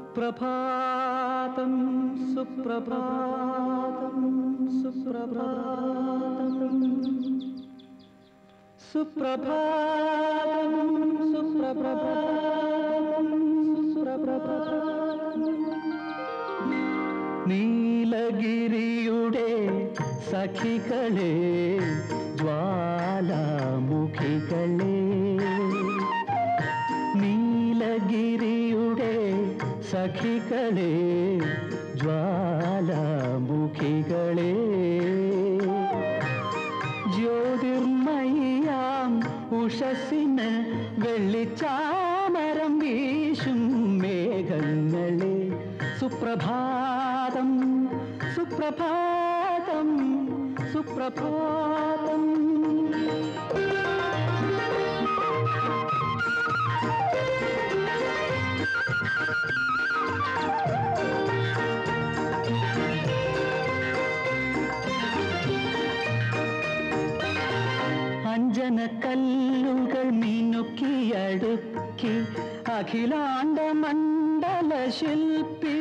സുപ്രഭാതം സുപ്രഭാതം സുപ്രഭാതം സുപ്രഭാതം സുപ്രഭാതം സുപ്രഭാതം. നീലഗിരിയുടെ സഖികളെ ജ്വാലാമുഖികളെ, നീലഗിരിയുടെ സഖികളെ ജ്വാലാമുഖികളെ, ജ്യോതിർമയാം ഉഷസ്സിന് വെള്ളിച്ചാമരം വീശും മേഘങ്ങളെ, സുപ്രഭാതം സുപ്രഭാതം സുപ്രഭാതം. അഞ്ജനക്കല്ലുകൾ മിനുക്കിയടുക്കി അഖിലാണ്ട മണ്ഡല ശില്പി,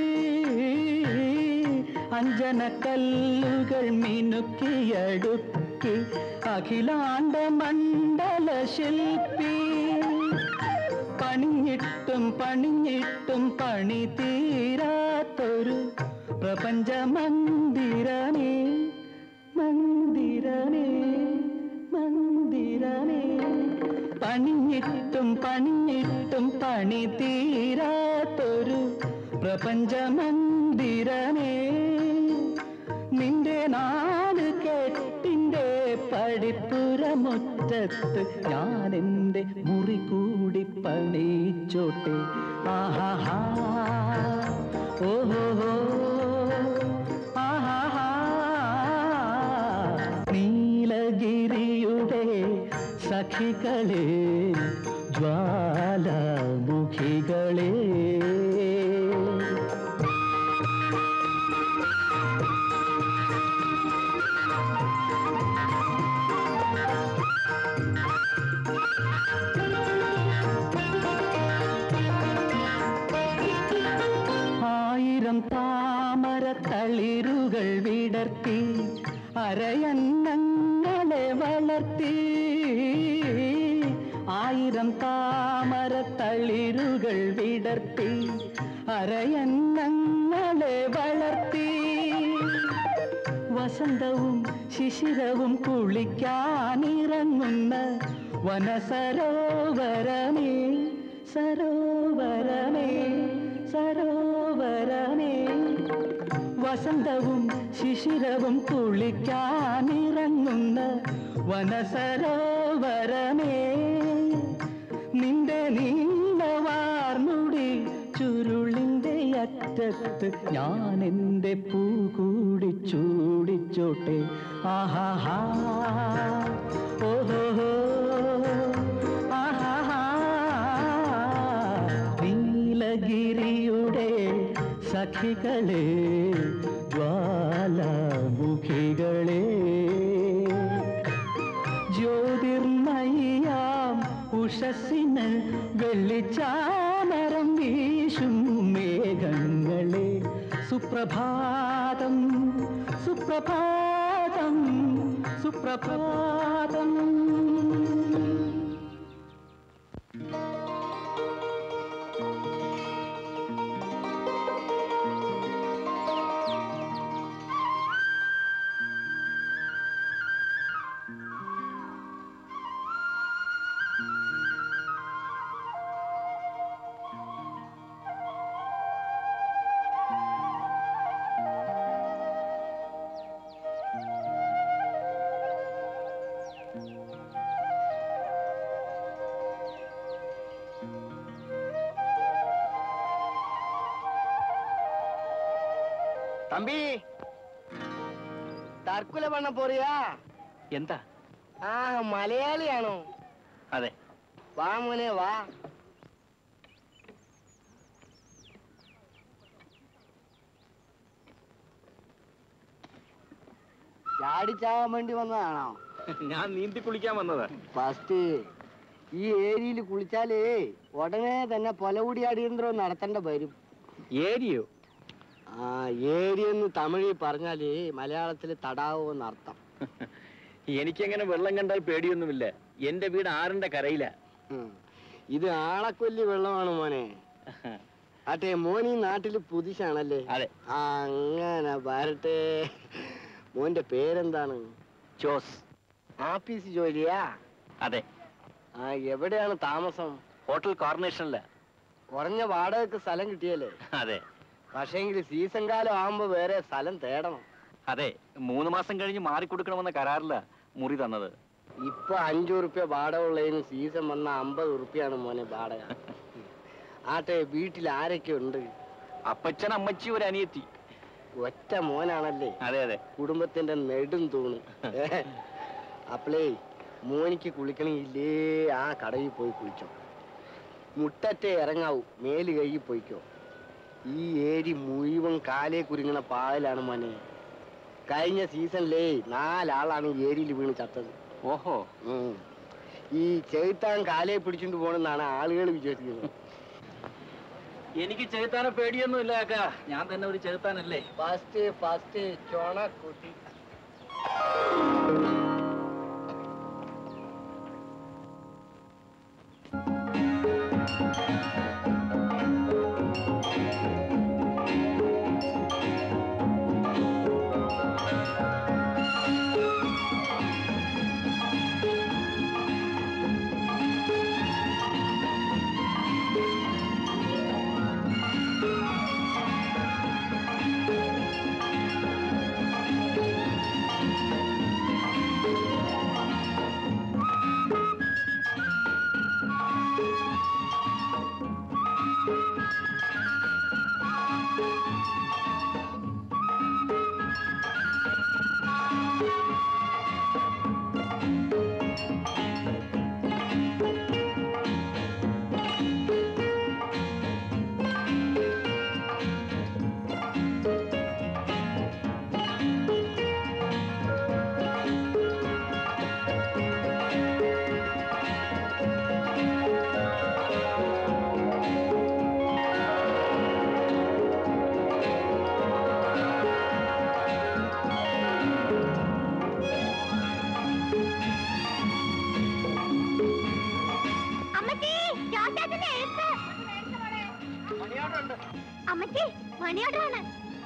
അഞ്ജനക്കല്ലുകൾ മിനുക്കിയടുക്കി അഖിലാണ്ട മണ്ഡല ശില്പി, പണിഞ്ഞിട്ടും പണിഞ്ഞിട്ടും പണി തീരാത്തൊരു പ്രപഞ്ച മന്ദിരമേ മന്ദിരമേ മന്ദിരമേ, പണിഞ്ഞിട്ടും പണിഞ്ഞിട്ടും പണി തീരാത്തൊരു പ്രപഞ്ച മന്ദിരമേ, നിന്റെ നാല് കെട്ടിൻ്റെ പടിപ്പുറമുറ്റത്ത് ഞാൻ എൻ്റെ മുറി കൂടി പണിച്ചോട്ടെ. ആഹാ ഓഹോ ആഹാ, നീലഗിരിയുടെ സഖികളെ ജ്വാലാമുഖികളെ. ആയിരം താമര തളിരുകൾ വിടർത്തി അരയന്നങ്ങളെ വളർത്തി, ആയിരം താമര തളിരുകൾ വിടർത്തി അരയന്നങ്ങളെ വളർത്തി, വസന്തവും ശിശിരവും കുളിക്കാനിറങ്ങുന്ന വനസരോവരമേ സരോവരമേ സരോവരമേ, വസന്തവും ശിശിരവും കുളിക്കാനിറങ്ങുന്ന വനസരോവരമേ, നിന്റെ നീലവാർമുടി ചുരുളിൻ്റെ അറ്റത്ത് ഞാൻ എൻ്റെ പൂ കൂടി ചൂടിച്ചോട്ടെ. ആഹാ ഓഹോ ആഹാ, നീലഗിരിയുടെ സഖികളെ ജ്വാലാമുഖികളെ, ജ്യോതിർമയാം ഉഷസ്സിന് വെള്ളിച്ചാമരം വീശും മേഘങ്ങളെ, സുപ്രഭാതം സുപ്രഭാതം സുപ്രഭാതം. തമ്പി, തർക്കുല പണ്ണ പോറിയാ? എന്താ? ആ, മലയാളിയാണോ? അതെ. വാ മോനെ വാ. ചാടിച്ചാവാൻ വേണ്ടി വന്നതാണോ? ഞാൻ നീന്തി കുളിക്കാൻ വന്നതാ. ഫസ്റ്റ് ഈ ഏരിയയിൽ കുളിച്ചാലേ ഉടനെ തന്നെ പൊലകുടി അടിയന്തരം നടത്തേണ്ട വരും. ഏരിയോ? ആ, ഏരി എന്ന് തമിഴിൽ പറഞ്ഞാല് മലയാളത്തില് തടാവോ എന്നർത്ഥം. എനിക്കങ്ങനെ വെള്ളം കണ്ടാൽ പേടിയൊന്നുമില്ല. എന്റെ വീട് ആറിന്റെ കരയില. ഇത് ആളക്കൊല്ലി വെള്ളമാണ് മോനെ. ആട്ടെ, മോനീ നാട്ടില് പുതിശാണല്ലേ? അതെ. അങ്ങനെ വരട്ടെ. മോന്റെ പേരെന്താണ്? ജോസ്. ആഫീസ് ജോലിയാ? അതെ. ആ, എവിടെയാണ് താമസം? ഹോട്ടൽ കോർണേഷനില. കുറഞ്ഞ വാടകയ്ക്ക് സ്ഥലം കിട്ടിയല്ലേ? അതെ. പക്ഷേങ്കിൽ സീസൺ കാലം ആവുമ്പോ വേറെ സ്ഥലം തേടണം. അതെ, 3 മാസം കഴിഞ്ഞ് മാറിക്കൊടുക്കണമെന്ന കരാറില മുറി തന്നത്. ഇപ്പൊ 5 ഉറുപ്പ്യ വാടക ഉള്ളതിന് സീസൺ വന്ന 50 ഉറുപ്പ്യാണ് മോനെ വാടക. ആട്ടെ, വീട്ടിൽ ആരൊക്കെ ഉണ്ട്? അപ്പച്ചൻ, അമ്മച്ചി, ഒരു അനിയത്തി. ഒറ്റ മോനാണല്ലേ? അതെ അതെ. കുടുംബത്തിന്റെ നെടും തൂണ്. അപ്പളേ, മോനിക്ക് കുളിക്കണമെങ്കിലേ ആ കടയിൽ പോയി കുളിച്ചോ. മുട്ടറ്റേ ഇറങ്ങാവൂ, മേല് കഴുകി പോയിക്കോ. ഈ ഏരി മുഴുവൻ കാലേ കുരുങ്ങണ പായലാണ് മോനെ. കഴിഞ്ഞ സീസണിലേ 4 ആളാണ് ഏരിയിൽ വീണ് ചത്തത്. ഓഹോ. ഈ ചെകുത്താൻ കാലേ പിടിച്ചോണ്ട് പോണെന്നാണ് ആളുകൾ വിചാരിക്കുന്നത്. എനിക്ക് ചെകുത്താനെ പേടിയൊന്നുമില്ല കാക്കാ. ഞാൻ തന്നെ ഒരു ചെകുത്താനല്ലേ. ഫസ്റ്റ് ചോണ കൂട്ടി. അമ്മച്ചി, മണിയോടാണ്.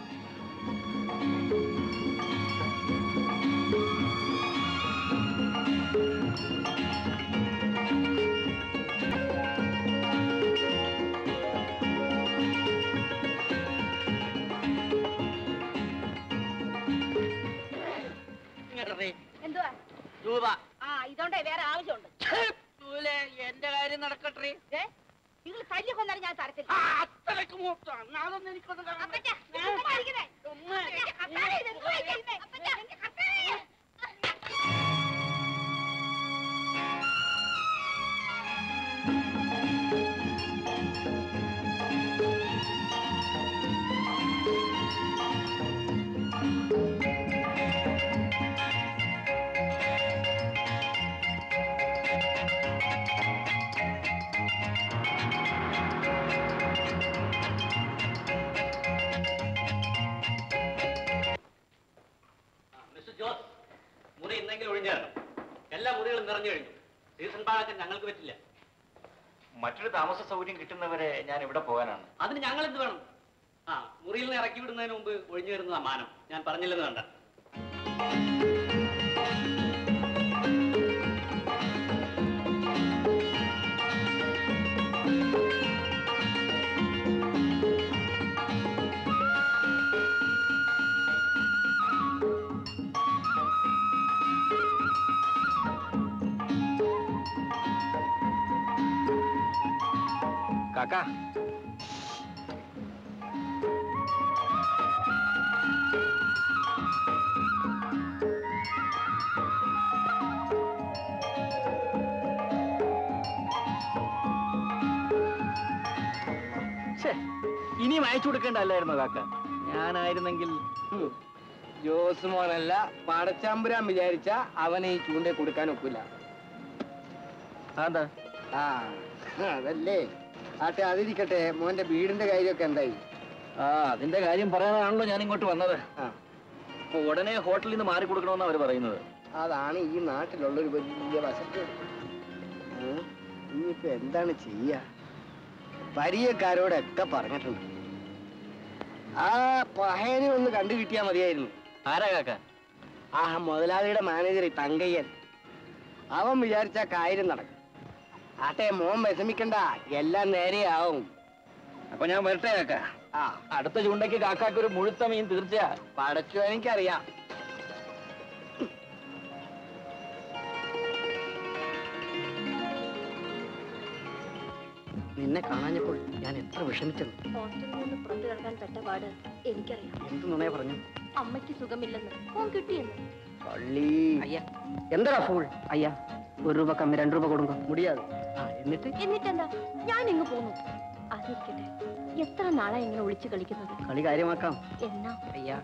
എന്തുവാ? രൂപ. ആ, ഇതോണ്ടേ വേറെ ആവശ്യമുണ്ട്. എന്റെ കാര്യം നടക്കട്ടെ. നിങ്ങൾ തല്ലി കൊന്നാലും ഞാൻ തരത്തില്ല. അത്രയ്ക്ക് മൂത്താണ് അതൊന്നും എനിക്കൊന്നും മുറി ഇന്നെങ്കിലും ഒഴിഞ്ഞാണ്. എല്ലാ മുറികളും നിറഞ്ഞു കഴിഞ്ഞു. സീസൺ പാഴാക്കാൻ ഞങ്ങൾക്ക് പറ്റില്ല. മറ്റൊരു താമസ സൗകര്യം കിട്ടുന്നവരെ ഞാൻ ഇവിടെ പോകാനാണ്. അതിന് ഞങ്ങൾ എന്ത് വേണം? ആ, മുറിയിൽ നിന്ന് ഇറക്കി വിടുന്നതിന് മുമ്പ് ഒഴിഞ്ഞു വരുന്നതാ മാനം. ഞാൻ പറഞ്ഞില്ലെന്ന് വേണ്ട. കാക്കാ, ഇനിയും അയച്ചു കൊടുക്കേണ്ടല്ലായിരുന്നോ കാക്ക? ഞാനായിരുന്നെങ്കിൽ. ജോസ് മോനല്ല, പടച്ചാമ്പുരാൻ വിചാരിച്ച അവനെ ഈ ചൂണ്ട കൊടുക്കാൻ ഒക്കില്ല. അതെന്താ? ആ, അതല്ലേ. ആട്ടെ, അതിരിക്കട്ടെ, മോന്റെ വീടിന്റെ കാര്യമൊക്കെ എന്തായി? ആ, അതിന്റെ കാര്യം പറയാനാണല്ലോ ഞാൻ ഇങ്ങോട്ട് വന്നത്. അപ്പൊ ഉടനെ ഹോട്ടലിൽ നിന്ന് മാറി കൊടുക്കണമെന്നാണ് അവർ പറയുന്നത്. അതാണ് ഈ നാട്ടിലുള്ളൊരു വലിയ വശത്ത്. ഇനിയിപ്പോ എന്താണ് ചെയ്യാ? പരിചയക്കാരോടൊക്കെ പറഞ്ഞിട്ടുണ്ട്. ആ പഹയനെ ഒന്ന് കണ്ടു കിട്ടിയാ മതിയായിരുന്നു. ആരാ കാക്ക? ആ മുതലാളിയുടെ മാനേജർ തങ്കയ്യൻ. അവൻ വിചാരിച്ച കാര്യം നടക്കും. ആട്ടെ, മോൻ വിഷമിക്കണ്ട, എല്ലാം നേരെയാവും. അപ്പൊ ഞാൻ വരട്ടെ കാക്ക. ആ, അടുത്ത ചൂണ്ടയ്ക്ക് കാക്കാക്ക് ഒരു മുഴുത്ത മീൻ തീർച്ചയാ. പടച്ചു എനിക്കറിയാം. നിന്നെ കാണാഞ്ഞപ്പോൾ ഞാൻ എത്ര വിഷമിച്ചെന്ന്. ഹോസ്റ്റലിൽ നിന്ന് പുറത്തു കിടക്കാൻ പെട്ട പാട് എനിക്കറിയാം. എന്ത് നുണയെ പറഞ്ഞു? അമ്മയ്ക്ക് സുഖമില്ലെന്ന്, ഫോൺ കിട്ടിയെന്ന്. പള്ളി ஐயா എന്താ ഫൂൾ? ஐயா ஒரு ரூபா கம்மி 2 ரூபா கொடுங்க. മുടിയാതെ. എന്നിട്ടെന്താ, ഞാൻ ഇങ്ങ് പോന്നു. അതിരിക്കട്ടെ, എത്ര നാളാ ഇങ്ങനെ ഒളിച്ചു കളിക്കുന്നത്? കളി കാര്യമാക്കാം. എന്നാ? ஐயா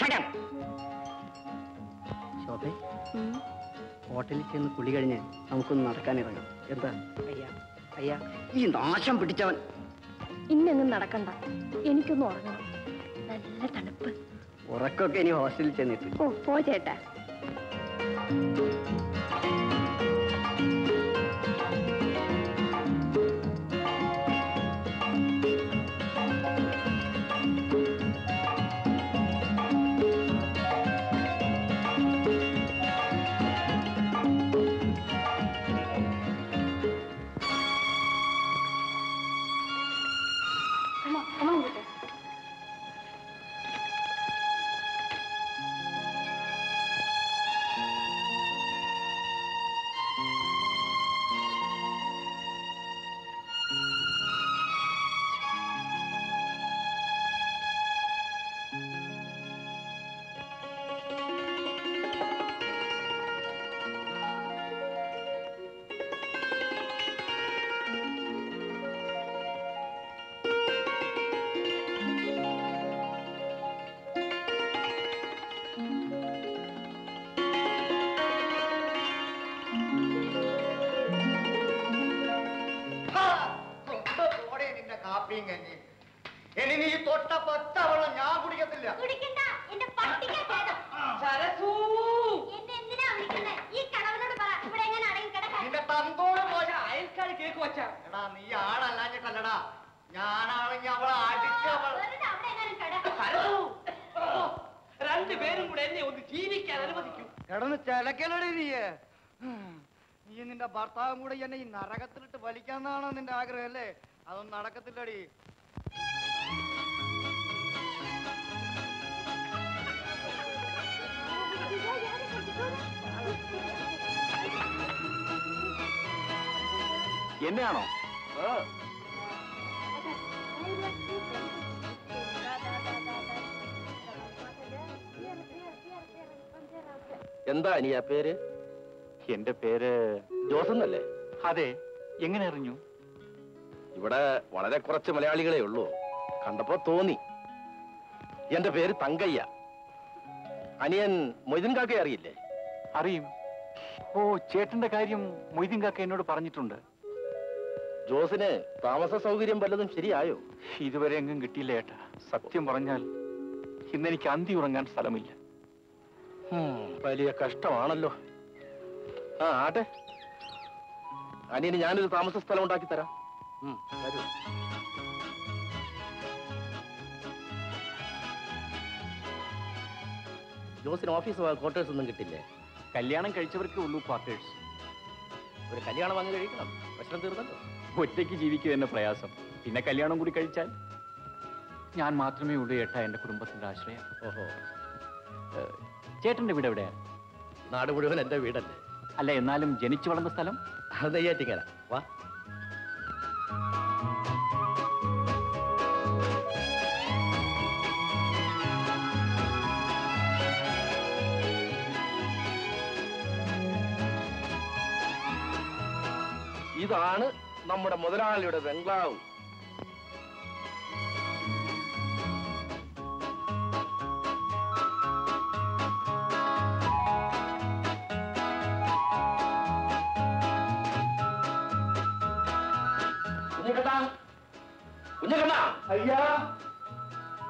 ശോഭേ, ഹോട്ടലിൽ ചെന്ന് കുളി കഴിഞ്ഞ് നമുക്കൊന്ന് നടക്കാനിറങ്ങാം. എന്താ? ஐயா ஐயா ഈ നാശം പിടിച്ചവൻ. ഇന്നെങ്ങും നടക്കണ്ട, എനിക്കൊന്ന് ഉറങ്ങണം. നല്ല തണുപ്പ്. ഉറക്കൊക്കെ ഇനി ഹോസ്റ്റലിൽ ചെന്നിട്ട്. ഓ, പോ ചേട്ടാ. ഇനി നീ തൊട്ട പത്തവളം ഞാൻ കുടിക്കത്തില്ല. നിന്റെ തന്തോട് പോലെ അയൽക്കാർ കേക്ക് വെച്ചാ. എടാ, നീ ആളല്ലാഞ്ഞിട്ടല്ലടാ. ഞാനാണെങ്കിൽ അവളെ അടിച്ചവൾ. രണ്ടുപേരും കൂടെ എന്നെ ഒന്ന് ജീവിക്കാൻ അനുവദിക്കൂ. കിടന്ന് ചിലക്കലടി നീ. നീ നിന്റെ ഭർത്താവും കൂടെ എന്നെ ഈ നരകത്തിലിട്ട് വലിക്കാന്നാണോ നിന്റെ ആഗ്രഹം അല്ലേ? അതൊന്നും നടക്കത്തില്ലടി. എന്നെയാണോ? എന്താ നീ ആ പേര്? എന്റെ പേര് ജോസെന്നല്ലേ? അതെ. എങ്ങനെ അറിഞ്ഞു? ഇവിടെ വളരെ കുറച്ച് മലയാളികളെ ഉള്ളൂ. കണ്ടപ്പോ തോന്നി. എന്റെ പേര് തങ്കയ്യ. അനിയൻ മൊയ്തീൻ കാക്കയെ അറിയില്ലേ? അറിയും. ഓ, ചേട്ടന്റെ കാര്യം മൊയ്തീൻ കാക്ക എന്നോട് പറഞ്ഞിട്ടുണ്ട്. ജോസിന് താമസ സൗകര്യം വല്ലതും ശരിയായോ? ഇതുവരെ എങ്ങും കിട്ടിയില്ല ഏട്ടാ. സത്യം പറഞ്ഞാൽ ഇന്നെനിക്ക് അന്തി ഉറങ്ങാൻ സ്ഥലമില്ല. വലിയ കഷ്ടമാണല്ലോ. ആ, ആട്ടെ, അനിയന് ഞാനൊരു താമസ സ്ഥലം ഉണ്ടാക്കി തരാം. വരൂ. ജോസിന് ഓഫീസ് ക്വാർട്ടേഴ്സ് ഒന്നും കിട്ടില്ലേ? കല്യാണം കഴിച്ചവർക്കേ ഉള്ളൂ ക്വാർട്ടേഴ്സ്. ഒരു കല്യാണം വാങ്ങി കഴിക്കണം. പ്രശ്നം തീർന്നല്ലോ. ഒറ്റയ്ക്ക് ജീവിക്കുക തന്നെ പ്രയാസം. പിന്നെ കല്യാണം കൂടി കഴിച്ചാൽ ഞാൻ മാത്രമേ ഉള്ളൂ ഏട്ടാ എന്റെ കുടുംബത്തിന്റെ ആശ്രയം. ഓഹോ. ചേട്ടന്റെ വീട് എവിടെയാ? നാട് മുഴുവൻ എന്റെ വീടല്ലേ? അല്ല, എന്നാലും ജനിച്ചു വളർന്ന സ്ഥലം? അത് നെയ്യാറ്റിങ്ങര. വാ. ഇതാണ് നമ്മുടെ മുതലാളിയുടെ ബംഗ്ലാവ്. കുഞ്ഞിക്കണ്ണ, അയ്യാ,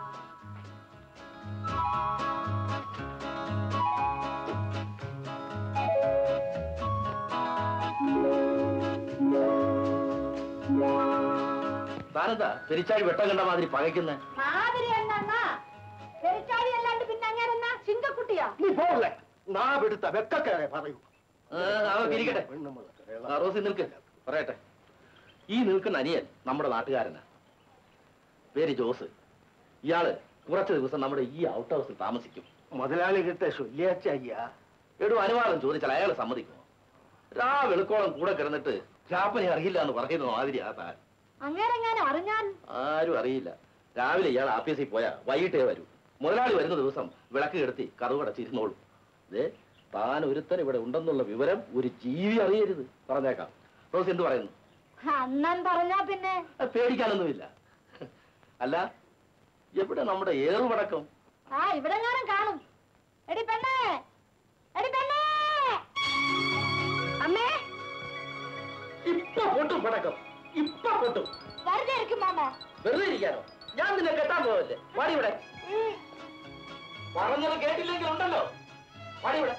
താനെന്താ പെരിച്ചാഴി വെട്ടം കണ്ട മാതിരി പകയ്ക്കുന്നേ? നീ പോകല്ലേ, നാ പെടുത്ത വെക്കേ പറയൂ. ഇരിക്കട്ടെ, റോസി നിൽക്ക്, പറയട്ടെ. ഈ നിൽക്കുന്ന അനിയൻ നമ്മുടെ നാട്ടുകാരനാ, പേര് ജോസ്. ഇയാള് കുറച്ച് ദിവസം നമ്മുടെ ഈ ഔട്ട് ഹൗസിൽ താമസിക്കും. മുതലാളി കിട്ട ശല്യാച്ചയ്യ. എടു അനുവാദം ചോദിച്ചാൽ അയാൾ സമ്മതിക്കുമോ? വെളുക്കോളം കൂടെ കിടന്നിട്ട് ചാപ്പനെ അറിയില്ല എന്ന് പറയുന്ന മാതിരി ആ താൻ. ആരും അറിയില്ല. രാവിലെ ഇയാൾ ആഫീസിൽ പോയാ വൈകിട്ടേ വരൂ. മുതലാളി വരുന്ന ദിവസം വിളക്ക് കെടുത്തി കറുകടച്ചിരുന്നോളൂ. താൻ ഒരുത്തൻ ഇവിടെ ഉണ്ടെന്നുള്ള വിവരം ഒരു ജീവി അറിയരുത്, പറഞ്ഞേക്കാം. റോസ് എന്ത് പറയുന്നു? പിന്നെ പേടിക്കാനൊന്നുമില്ല. അല്ല, എവിടെ നമ്മുടെ ഏറുപടക്കം? ഇവിടെ കാണും. എടി പെണ്ണേ, എടി പെണ്ണേ. അമ്മേ, ഇപ്പൊ പൊട്ടും പടക്കം, ഇപ്പൊ പൊട്ടും. വെറുതെ ഇരിക്കും മാമ. വെറുതെ ഇരിക്കാനോ? ഞാൻ നിന്നെ കെട്ടാൻ പോവല്ലേ? വാടി ഇവിടെ. പറഞ്ഞത് കേട്ടില്ലെങ്കിൽ ഉണ്ടല്ലോ, വാടി ഇവിടെ.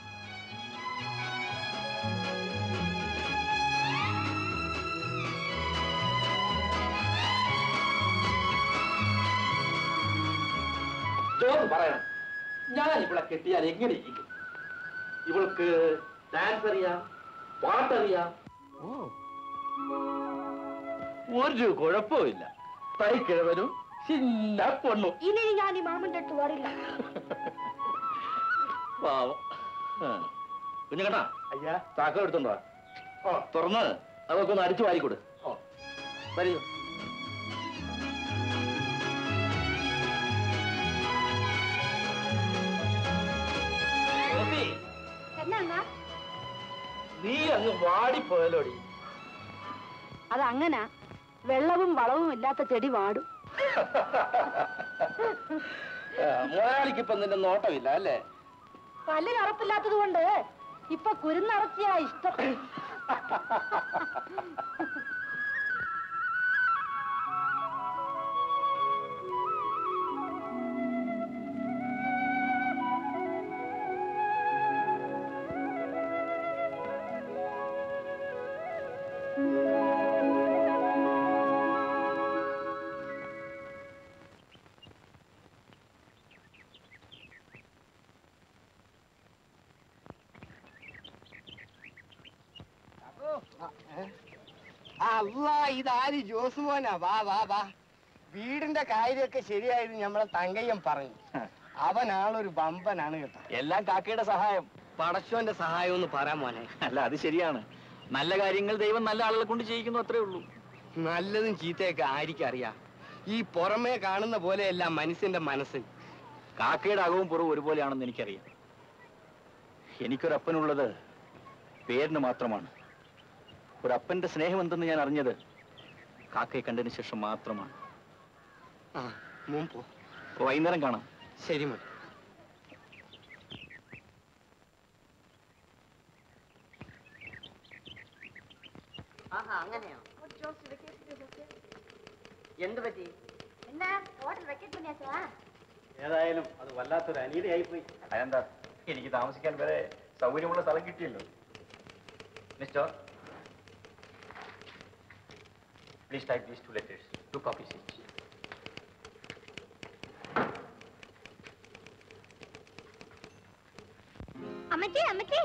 ചോദ്യം പറയണം, ഞാൻ ഇവിടെ കെട്ടിയാൽ എങ്ങനെ ഇരിക്കും? ഇവൾക്ക് ഡാൻസ് അറിയാം, പാട്ടറിയാം, ഒരു കുഴപ്പമില്ല. തൈക്കിഴവനും ചിന്ന പൊണ്ണു. ഇനി ഞാൻ ഈ മാമന്റെ അടുത്ത് പാടില്ല. പാവം. കുഞ്ഞുകണ്ണാ, അയ്യാ, ചാക്ക എടുത്തോണ്ടോ? തുറന്ന് അതൊക്കെ ഒന്ന് അടിച്ചു വാരിക്കൊടു. വരൂ. നീ അങ്ങ് വാടിപ്പോയല്ലോടി. അതങ്ങനാ, വെള്ളവും വളവും ഇല്ലാത്ത ചെടി വാടും. മുതലാളിക്ക് ഇപ്പൊ നിന്റെ നോട്ടമില്ല അല്ലേ? പല്ലിന് ഉറപ്പില്ലാത്തത് കൊണ്ട് ഇപ്പൊ കുരുന്നറച്ചിയാ ഇഷ്ടം. അല്ല, ഇതാര് ജോസ് മോനാ? വാ വാ വാ. വീടിന്റെ കാര്യമൊക്കെ ശരിയായിരുന്നു നമ്മളെ തങ്കയ്യൻ പറഞ്ഞു. അവനാളൊരു ബമ്പനാണ് കേട്ടോ. എല്ലാം കാക്കയുടെ സഹായം, പടച്ചോന്റെ സഹായം എന്ന് പറയാൻ മോനെ. അല്ല അത് ശരിയാണ്. നല്ല കാര്യങ്ങൾ ദൈവം നല്ല ആളുകളെ കൊണ്ട് ചെയ്യിക്കുന്നു, അത്രേ ഉള്ളൂ. നല്ലതും ചീത്തയൊക്കെ ആയിരിക്കറിയാം. ഈ പുറമേ കാണുന്ന പോലെയല്ല മനുഷ്യന്റെ മനസ്സ്. കാക്കയുടെ അകവും പുറവും ഒരുപോലെയാണെന്ന് എനിക്കറിയാം. എനിക്കൊരപ്പനുള്ളത് പേരിന് മാത്രമാണ്. ഒരപ്പന്റെ സ്നേഹം എന്തെന്ന് ഞാൻ അറിഞ്ഞത് കാക്കയെ കണ്ടതിന് ശേഷം മാത്രമാണ്. വൈകുന്നേരം കാണാം. ശരി മോൻ. അങ്ങനെയോ? എന്ത് പറ്റി? ഏതായാലും അത് വല്ലാത്തൊരു അനീതിയായിപ്പോയി. അതെന്താ? എനിക്ക് താമസിക്കാൻ വരെ സൗകര്യമുള്ള സ്ഥലം കിട്ടിയല്ലോ. Mister, please type these 2 letters, 2 copies each. അമ്മച്ചി, അമ്മച്ചി,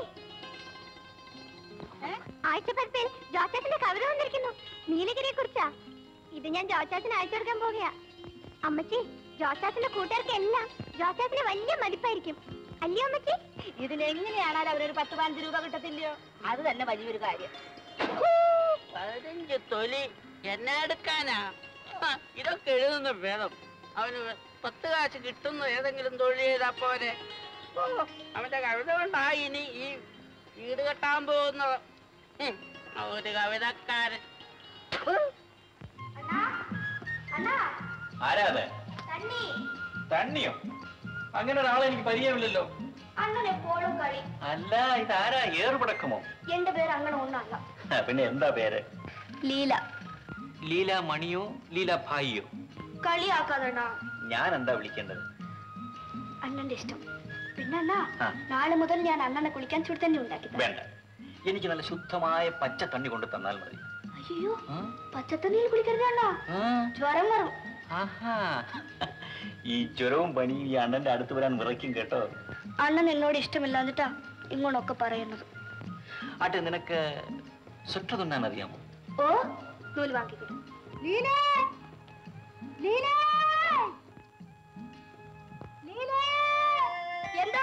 ആഴ്ചപ്പതിപ്പിൽ ജോച്ചാച്ചന്റെ കവിത വന്നിരിക്കുന്നു. നീലഗിരിയെ കുറിച്ചാ. ഇത് ഞാൻ ജോച്ചാച്ചന് അയച്ചു കൊടുക്കാൻ പോകുകയാ. അമ്മച്ചി, ജോച്ചാച്ചന്റെ കൂട്ടുകാർക്ക് എല്ലാം ജോച്ചാച്ചന് വലിയ മതിപ്പായിരിക്കും. അല്ലയോ അമ്മച്ചി? ഇതിനെങ്ങനെയാണാലും അവരൊരു 10-15 രൂപ കിട്ടത്തില്ലയോ? അത് തന്നെ വലിയൊരു കാര്യം. 15 തൊലി എന്നെ എടുക്കാനാ? ഇതൊക്കെ എഴുതുന്ന വേണം. അവന് 10 കാശ് കിട്ടുന്ന ഏതെങ്കിലും തൊഴിൽ ചെയ്താ പോരെ. അവന്റെ കവിത കൊണ്ടാ ഇനി ഈ വീട് കെട്ടാൻ പോകുന്നത്. ഒരു കവിതക്കാരൻ. ആരാ അത്? തണ്ണിയോ? അങ്ങനെ ഒരാളെ എനിക്ക് പരിചയമില്ലല്ലോ. എപ്പോഴും കളി. അല്ല, ഇതാരാ? ഏറുപടക്കമോ? എന്റെ പേര് അങ്ങനെ ഒന്നല്ല. പിന്നെ എന്താ പേര്? ലീല. ലീല മണിയോ ലീല ഭായിയോ? കളിയാക്കാതണ്ണ. ഞാൻ എന്താ വിളിക്കേണ്ടത്? അണ്ണന്റെ ഇഷ്ടം. പിന്നല്ല, നാളെ മുതൽ ഞാൻ അണ്ണനെ കുളിക്കാൻ ചൂട് തന്നെ ഉണ്ടാക്കി. വേണ്ട, എനിക്ക് നല്ല ശുദ്ധമായ പച്ച തണ്ണി കൊണ്ട് തന്നാൽ മതി. അയ്യോ പച്ചത്തണ്ണിയിൽ കുളിക്കരുതാണോ, ജ്വരം വരും. ഈ ജ്വരവും പനിയും ഈ അണ്ണന്റെ അടുത്ത് വരാൻ വിറയ്ക്കും കേട്ടോ. അണ്ണൻ എന്നോട് ഇഷ്ടമില്ലാന്നിട്ടാ ഇങ്ങോട്ടൊക്കെ പറയുന്നത്. ആട്ടെ, നിനക്ക് സ്വെറ്റർ തുന്നാൻ അറിയാമോ? ഓ, നൂല് വാങ്ങിക്കൊടു. എന്തോ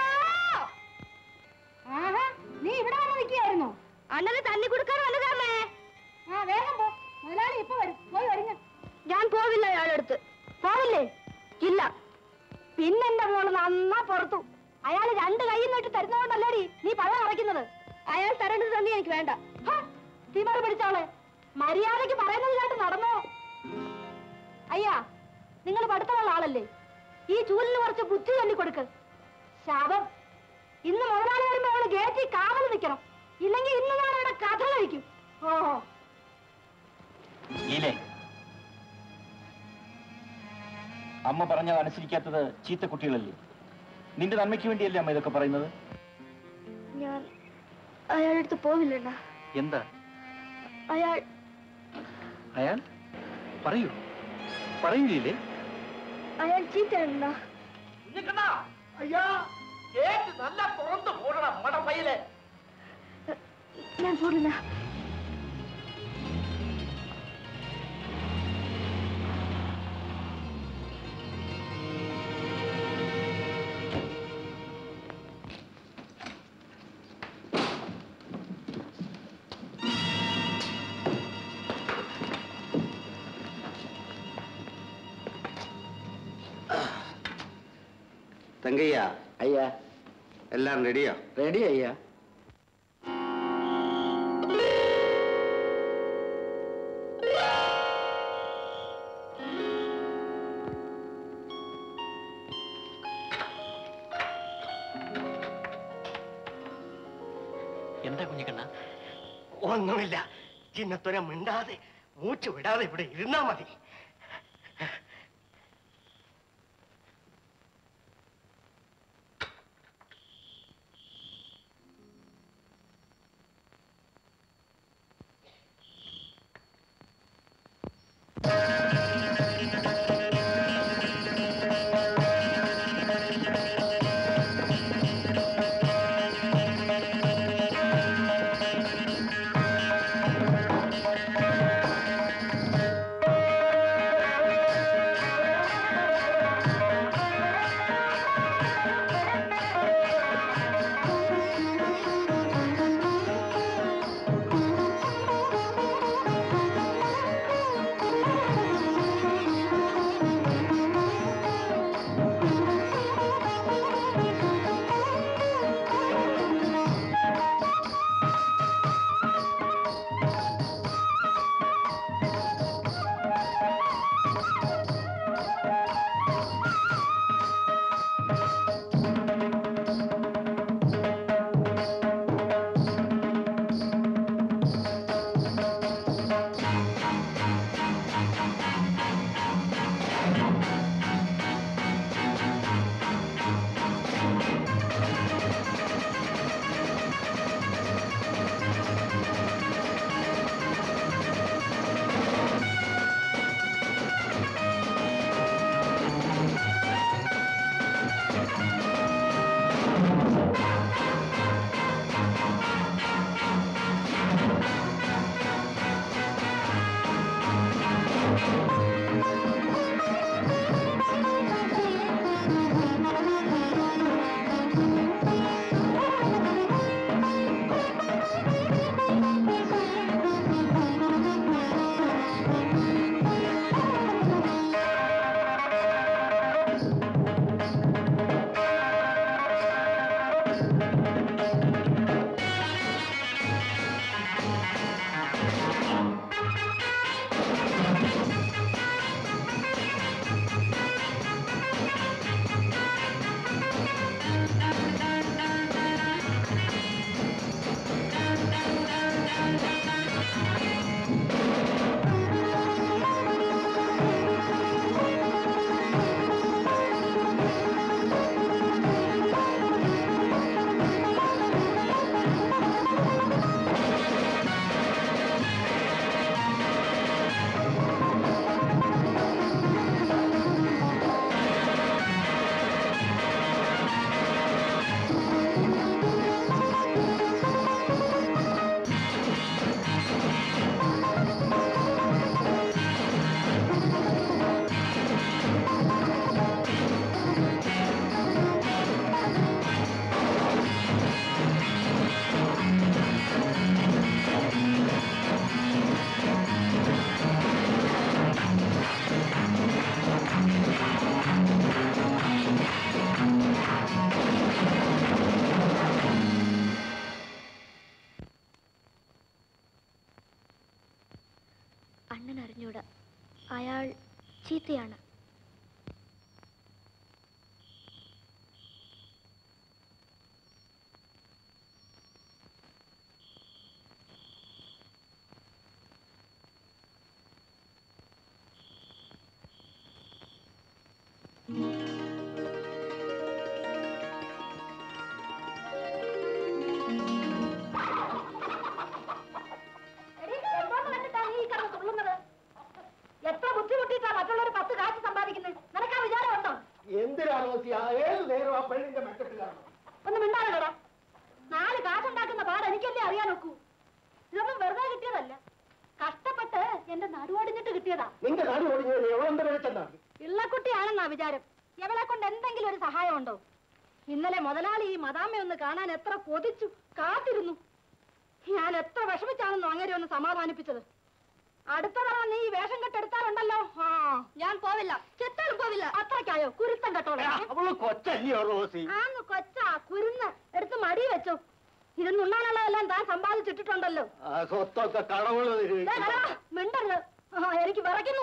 നീ ഇവിടെ വന്ന് നിൽക്കുകയായിരുന്നു. അണ്ണന് തന്നി കൊടുക്കാൻ വന്നതാമേ. വേഗം പോ, മുതലാളി ഇപ്പൊ വരും. പോയി വരുന്ന. ഞാൻ പോവില്ല അയാളടുത്ത്. പോവില്ലേ? ഇല്ല. പിന്നെന്റെ മോള് നന്നാ പുറത്തു. അയാൾ 2 കൈയിൽ നിന്നിട്ട് തരുന്നതുകൊണ്ടല്ലേടി നീ പഴം അറയ്ക്കുന്നത്. അയാൾ തരേണ്ടത് തന്നെ എനിക്ക് വേണ്ട. തീമാറി പിടിച്ചോളെ, മര്യാദയ്ക്ക് പറയുന്നത് കേട്ട് നടന്നോ. അയ്യാ, നിങ്ങൾ പഠിത്തമുള്ള ആളല്ലേ, ഈ ചൂലിന് കുറച്ച് ബുദ്ധി ചൊല്ലിക്കൊടുക്ക്. ശാപം, ഇന്ന് മുതലാളി വരുമ്പോ അവള് ഗേറ്റിൽ കാവൽ നിൽക്കണം. ഇല്ലെങ്കിൽ ഇന്ന് ഞാൻ അവിടെ കഥ കഴിക്കും. ഓഹോ, അമ്മ പറഞ്ഞത് അനുസരിക്കാത്തത് ചീത്ത കുട്ടികളല്ലേ? നിന്റെ നന്മയ്ക്ക് വേണ്ടിയല്ലേ അമ്മ ഇതൊക്കെ പറയുന്നത്? ഞാൻ അയാളടുത്ത് പോവില്ലണ്ണ. എന്താ അയാൾ അയാൾ? പറയൂ, പറയൂലേ? അയാൾ ചീത്തയണ്ണ. അയ്യാ, കേട്ട് നല്ല പുറത്ത് പോടണം മടപ്പയിലെ. ഞാൻ പോടില്ല. തങ്കയ്യ. അയ്യാ, എല്ലാം റെഡിയോ? റെഡി അയ്യാ. എന്താ കുഞ്ഞിക്കണ്ണ? ഒന്നുമില്ല. ചിന്നത്തൊര മിണ്ടാതെ മൂച്ചു വിടാതെ ഇവിടെ ഇരുന്നാ മതി. ചീത്തയാണ്. എത്ര ബുദ്ധിമുട്ടിട്ടാ മറ്റുള്ളവർ 10 കാശ് സമ്പാദിക്കുന്നത്? നിനക്ക് ആ വിചാരം ഉണ്ടോ? എന്തിനാണ് ഏത് നേരം ആ പെണ്ണിന്റെ മെച്ചത്തിലാണ്? ഒന്ന് മിണ്ടാനോടാ. 4 കാശുണ്ടാക്കുന്ന പാട് എനിക്കല്ലേ അറിയാൻ നോക്കൂ. ഇതൊന്നും വെറുതെ കിട്ടിയതല്ല, കഷ്ടപ്പെട്ട് എന്റെ നടുവൊടിഞ്ഞിട്ട് കിട്ടിയതാ. നിന്റെ നാട് ഓടിഞ്ഞത് എവളെന്താ വിളിച്ചെന്നാണ്? ഇള്ളക്കുട്ടിയാണെന്നാ വിചാരം. എവളെ കൊണ്ട് എന്തെങ്കിലും ഒരു സഹായം ഉണ്ടോ? ഇന്നലെ മുതലാളി ഈ മദാമ്മയെ ഒന്ന് കാണാൻ എത്ര കൊതിച്ചു കാത്തിരുന്നു. ഞാൻ എത്ര വിഷമിച്ചാണെന്നോ അങ്ങനെ ഒന്ന് സമാധാനിപ്പിച്ചത്. അടുത്ത തവണ നീ ഈ വേഷം കെട്ടെടുത്താലുണ്ടല്ലോ, ഞാൻ പോവില്ല, ചെത്താലും പോവില്ല. അത്രയ്ക്കായോ? കുരുത്തം കെട്ടോളാം. അവള് കൊച്ചല്ലയോ റോസി? ആന്ന് കൊച്ചാ, കുരുന്ന് എടുത്ത് മടി വെച്ചു. ഇരുന്നുണ്ണാനുള്ളതെല്ലാം താൻ സമ്പാദിച്ചിട്ടുണ്ടല്ലോ. സ്വത്തൊക്കെ കടവുകൾ മിണ്ടരുത്, എനിക്ക് വിറയ്ക്കുന്നു.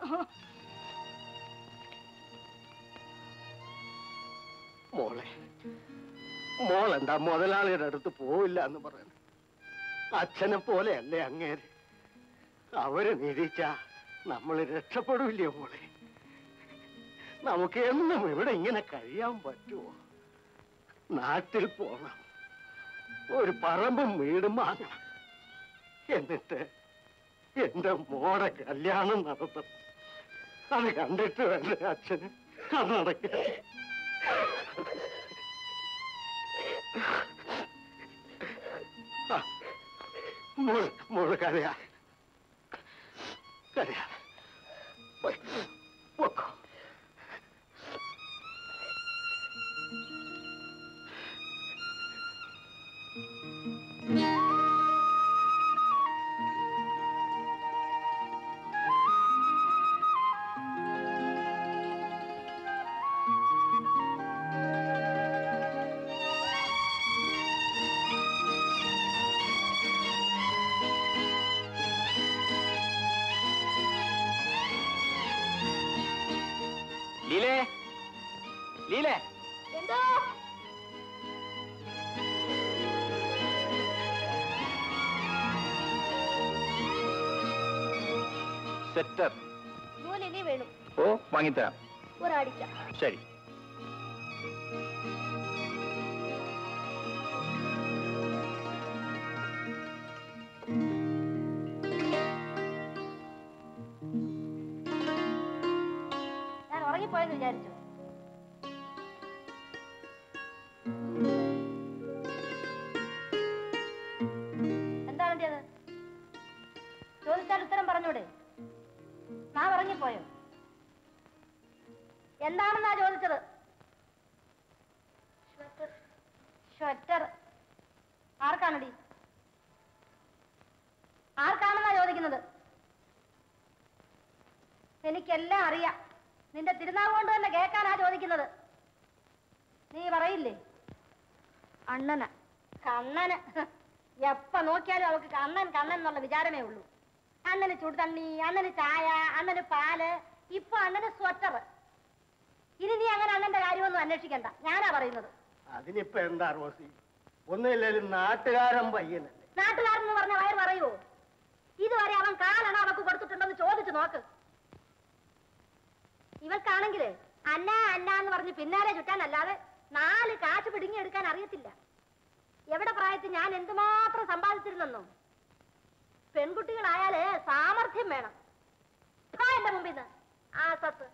മോളെന്താ മുതലാളിയുടെ അടുത്ത് പോവില്ല എന്ന് പറയുന്നത്? അച്ഛനെ പോലെയല്ലേ അങ്ങേര്? അവര് നിരീച്ച നമ്മൾ രക്ഷപ്പെടില്ലേ മോളെ? നമുക്ക് എന്നും ഇവിടെ ഇങ്ങനെ കഴിയാൻ പറ്റുമോ? നാട്ടിൽ പോണം, ഒരു പറമ്പും വീടും വാങ്ങണം, എന്നിട്ട് എന്റെ മോടെ കല്യാണം നടത്തും. അത് കണ്ടിട്ട് വേണ്ട അച്ഛന് കണ്ണടക്കാൻ. മോള് കരയാ കരയാ പൊക്കോ. എന്തോ സെറ്റർ നൂല് ഇനി വേണം. ഓ വാങ്ങിത്തരാം. ഒരാടിക്ക. ശരി. ഞാൻ ഉറങ്ങിപ്പോയെന്ന് വിചാരിച്ചു. എന്താണ് അത്? ചോദിച്ചാൽ ഉത്തരം പറഞ്ഞൂടെ? ഞാൻ ഉറങ്ങിപ്പോയോ? എന്താണെന്നാ ചോദിച്ചത്? സ്വെറ്റർ ആർക്കാണടി? ആർക്കാണെന്നാ ചോദിക്കുന്നത്? എനിക്കെല്ലാം അറിയാം. നിന്റെ തിരുനാൾ കൊണ്ട് തന്നെ കേൾക്കാനാ ചോദിക്കുന്നത്. നീ പറയില്ലേ? അണ്ണന് കണ്ണന്. എപ്പ നോക്കിയാലും അവൾക്ക് കണ്ണൻ കണ്ണൻ എന്നുള്ള വിചാരമേ ഉള്ളൂ. അണ്ണന് ചുടുതണ്ണി, അണ്ണന് ചായ, അണ്ണന് പാല്, ഇപ്പൊ അണ്ണന് സ്വെറ്റർ. ഇനി നീ അങ്ങനെ അണ്ണന്റെ കാര്യമൊന്നും അന്വേഷിക്കണ്ട, ഞാനാ പറയുന്നത്. അതിനിപ്പോ എന്താ റോസി? ഒന്നുമില്ലേലും നാട്ടുകാരൻ പയ്യനല്ലേ. നാട്ടുകാരെന്ന് പറഞ്ഞ വയർ പറയുവോ? ഇതുവരെ അവൻ കാലണ അവക്ക് കൊടുത്തിട്ടുണ്ടെന്ന് ചോദിച്ചു നോക്ക്. ഇവൾക്കാണെങ്കില് അന്ന അന്ന എന്ന് പറഞ്ഞ് പിന്നാലെ ചുറ്റാനല്ലാതെ 4 കാശ് പിടുങ്ങിയെടുക്കാൻ അറിയത്തില്ല. എവിടെ പ്രായത്തിൽ ഞാൻ എന്തുമാത്രം സമ്പാദിച്ചിരുന്നെന്നോ? പെൺകുട്ടികളായാല് സാമർഥ്യം വേണം. എന്റെ മുമ്പിൽ നിന്ന് ആ സത്ത്.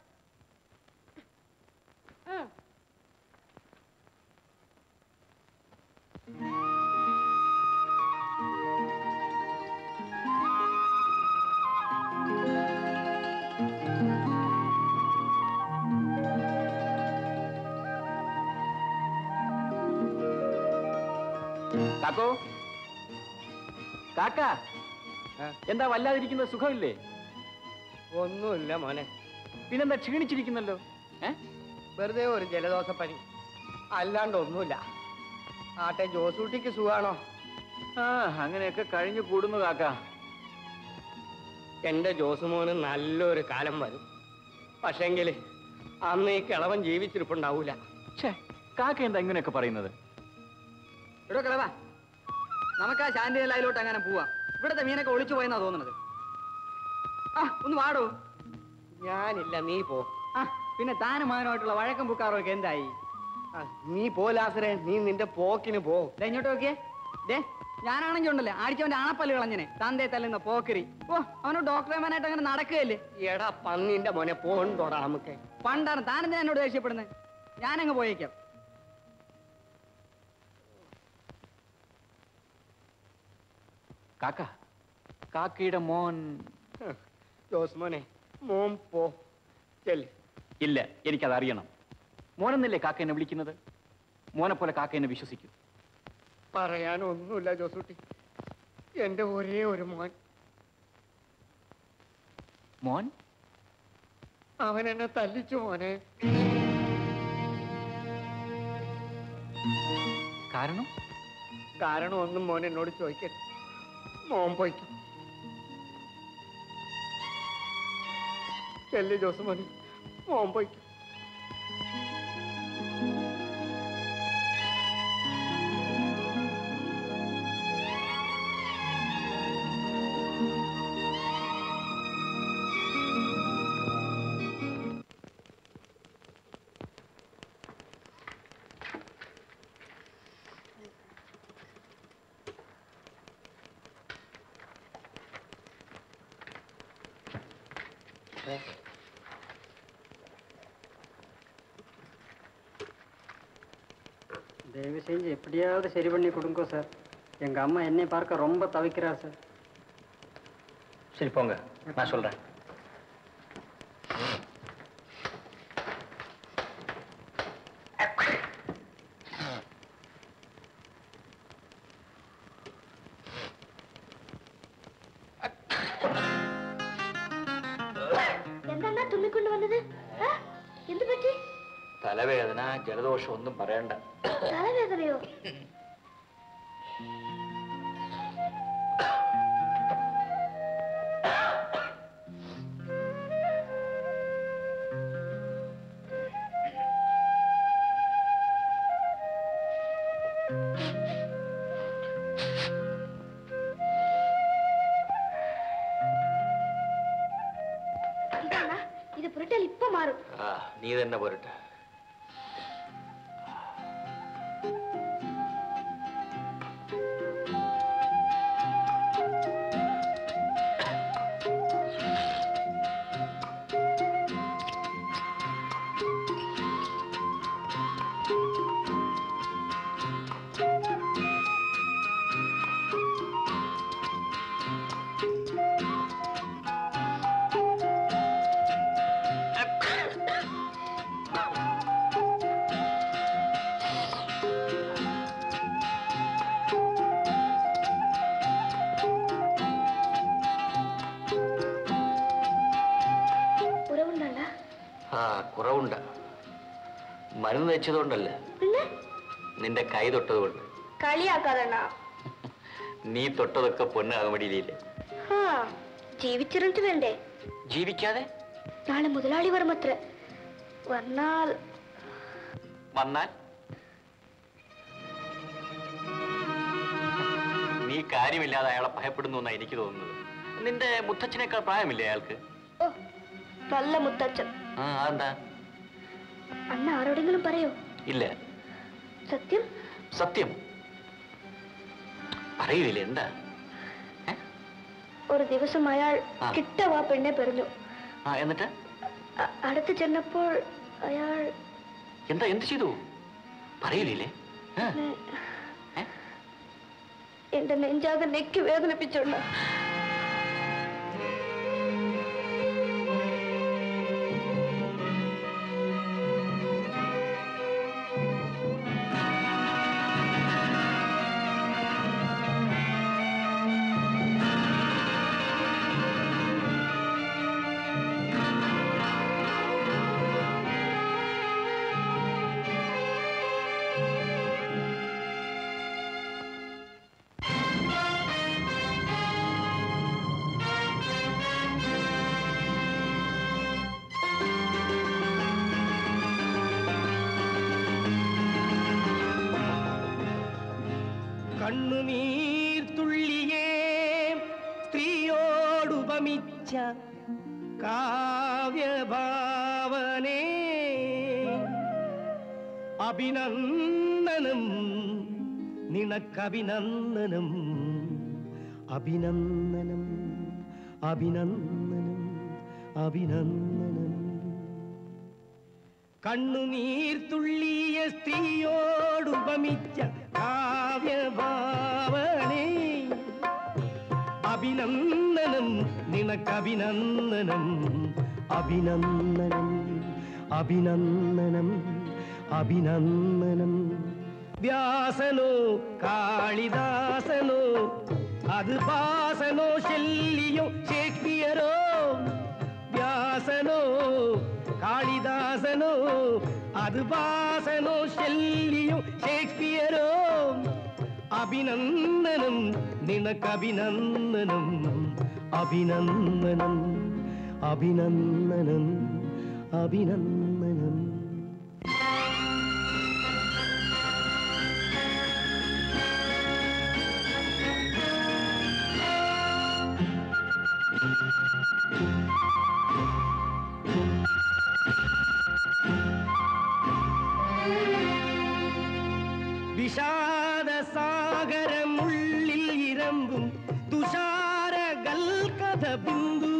കാക്കോ, കാക്ക എന്താ വല്ലാതിരിക്കുന്ന? സുഖമില്ലേ? ഒന്നുമില്ല മോനെ. പിന്നെന്താ ക്ഷീണിച്ചിരിക്കുന്നല്ലോ? വെറുതെ ഒരു ജലദോഷപ്പനി, അല്ലാണ്ട് ഒന്നുമില്ല. ആട്ടെ, ജോസൂട്ടിക്ക് സുഖാണോ? ആ, അങ്ങനെയൊക്കെ കഴിഞ്ഞു കൂടുന്നു കാക്ക. എന്റെ ജോസുമോന് നല്ലൊരു കാലം വരും. പക്ഷെങ്കില് അന്ന് ഈ കിളവൻ ജീവിച്ചിരിപ്പുണ്ടാവൂല. കാക്ക എന്താ ഇങ്ങനെയൊക്കെ പറയുന്നത്? ഇവിടെ കിളവാ, നമുക്ക് ആ ശാന്തി നിലയിലോട്ട് അങ്ങനെ പോവാം. ഇവിടത്തെ മീനൊക്കെ ഒളിച്ചു പോയെന്നാ തോന്നുന്നത്. ആ ഒന്ന് വാടോ. ഞാനില്ല, നീ പോ. ആ പിന്നെ താനും മകനുമായിട്ടുള്ള വഴക്കം പുക്കാറും ഒക്കെ എന്തായി? നീ പോ ലാസറേ, നീ നിന്റെ പോക്കിന് പോ. ഇങ്ങോട്ട് നോക്കിയേ. ദേ ഞാനാണെങ്കിൽ ഉണ്ടല്ലേ അടിച്ചവന്റെ ആണപ്പല്ല് കളഞ്ഞനെ തന്തേ തല്ലുന്ന പോക്കരി. ഓ അവനോട് ഡോക്ടർമാനായിട്ട് അങ്ങനെ നടക്കുകയല്ലേ. എടാ പന്നിന്റെ മോനെ പോണ്ടോടാ നമുക്ക്. പണ്ടാണ് താനെന്തിനാ എന്നോട് ദേഷ്യപ്പെടുന്നത്? ഞാനങ്ങ് പോയേക്കാം. കാക്ക, കാക്കയുടെ മോൻ ജോസ് മോനെ, മോൻ പോ. ഇല്ല, എനിക്കത് അറിയണം. മോനെന്നല്ലേ കാക്ക എന്നെ വിളിക്കുന്നത്? മോനെ പോലെ കാക്ക എന്നെ വിശ്വസിക്കൂ. പറയാനൊന്നുമില്ല ജോസൂട്ടി, എന്റെ ഒരേ ഒരു മോൻ. മോൻ? അവൻ എന്നെ തല്ലിച്ചു മോനെ. കാരണം? കാരണം ഒന്നും മോൻ എന്നോട് ചോദിക്കരുത്. മോൻ പോയിക്കും. ചെല്ലി ജോസ് മോനെ, മോൻ പോയിക്കും. தயவு செஞ்சு எப்படியாவது சரி பண்ணி கொடுங்க சார். எங்க அம்மா என்னை பார்க்க ரொம்ப தவிக்கிறா சார். சரி போங்க, நான் சொல்றேன். എന്താ തുമ്മിക്കൊണ്ട് വന്നത്? എന്ത് പറ്റി? തലവേദന, ജലദോഷം ഒന്നും പറയണ്ട. തലവേദനയോ? ഇത് പുരട്ടാൽ ഇപ്പൊ മാറും. നീ തന്നെ പോരട്ടെ. കുറവുണ്ട്. മരുന്ന് വെച്ചതുകൊണ്ടല്ല, നിന്റെ കൈ തൊട്ടതുകൊണ്ട്. കളിയാക്കാതണ്ണ. നീ തൊട്ടതൊക്കെ പൊന്നാകമടിയിലില്ലേ? ജീവിച്ചിരുന്നിട്ട് വേണ്ടേ? ജീവിക്കാതെ? നാളെ മുതലാളി വരുമത്ര. വന്നാൽ നീ കാര്യമില്ലാതെ അയാളെ ഭയപ്പെടുന്നു എന്നാ എനിക്ക് തോന്നുന്നത്. നിന്റെ മുത്തച്ഛനേക്കാൾ പ്രായമില്ലേ അയാൾക്ക്? ഓ നല്ല മുത്തച്ഛൻ. അതെന്താ? അണ്ണ ആരോടെങ്കിലും പറയോ? ഇല്ല. സത്യം? സത്യം പറയില്ലേ? എന്താ? ഒരു ദിവസം അയാൾ കിട്ടവാ പെണ്ണെ പറഞ്ഞു. എന്നിട്ട് അടുത്ത് ചെന്നപ്പോൾ അയാൾ എന്താ? എന്ത് ചെയ്തു? പറയില്ലേ? എന്റെ നെഞ്ചാകെ നെക്ക് വേദനിപ്പിച്ചുള്ള. കണ്ണുനീർത്തുള്ളിയെ സ്ത്രീയോടുപമിച്ച കാവ്യഭാവനേ അഭിനന്ദനം നിനക്കഭിനന്ദനം അഭിനന്ദനം അഭിനന്ദനം അഭിനന്ദനം കണ്ണുനീർത്തുള്ളിയ സ്ത്രീയോടുപമിച്ച കാവ്യഭാവനേ അഭിനന്ദനം നിനക്കഭിനന്ദനം അഭിനന്ദനം അഭിനന്ദനം അഭിനന്ദനം വ്യാസനോ കാളിദാസനോ അത് ഭാസനോ ശല്യോ ഷേക്സ്പിയറോ വ്യാസനോ കാളിദാസനോ അത് ഭാസനോ ശല്യോ ഷേക്സ്പിയറോ അഭിനന്ദനം നിനക്കഭിനന്ദനം അഭിനന്ദനം അഭിനന്ദനം അഭിനന്ദനം വിഷാദസാഗരമുള്ളിൽ ഇരമ്പും തുഷാരകൽക്കഥ ബിന്ദു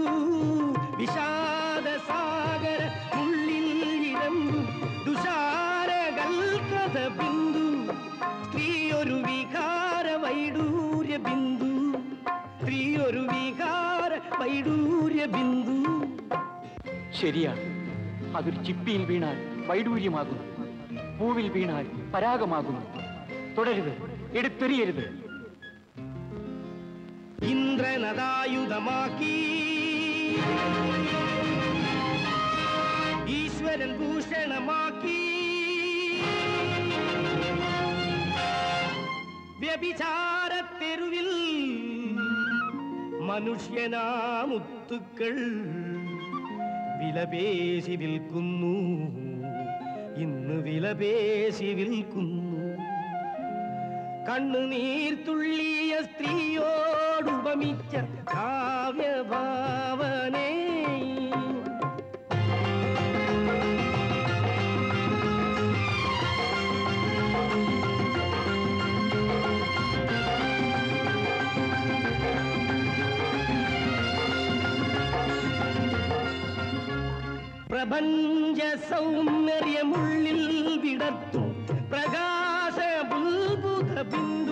വിഷാദസാഗരമുള്ളിൽ ഇരമ്പും തുഷാരകൽക്കഥ ബിന്ദു സ്ത്രീയൊരു വികാര വൈഡൂര്യ ബിന്ദു സ്ത്രീയൊരു വികാര വൈഡൂര്യ ബിന്ദു ശരിയാണ്. അതൊരു ചിപ്പിയിൽ വീണാൽ വൈഡൂര്യമാകുന്നു, പൂവിൽ വീണാൽ പരാഗമാകുന്നു. തുടരുത്, എടുത്തെറിയരുത്. ഇന്ദ്രനദായുധമാക്കി ഈശ്വരൻ ഭൂഷണമാക്കി വ്യഭിചാരത്തെരുവിൽ മനുഷ്യനാമുത്തുക്കൾ വിലപേശി വിൽക്കുന്നു, ഇന്ന് വിലപേശി വിൽക്കുന്നു. കണ്ണുനീർത്തുള്ളിയ സ്ത്രീയോടുപമിച്ച കാവ്യഭാവനേ പ്രപഞ്ച സൗന്ദര്യമുള്ളിൽ വിടർത്തും പ്രകാശ ബുൽബുധ ബിന്ദു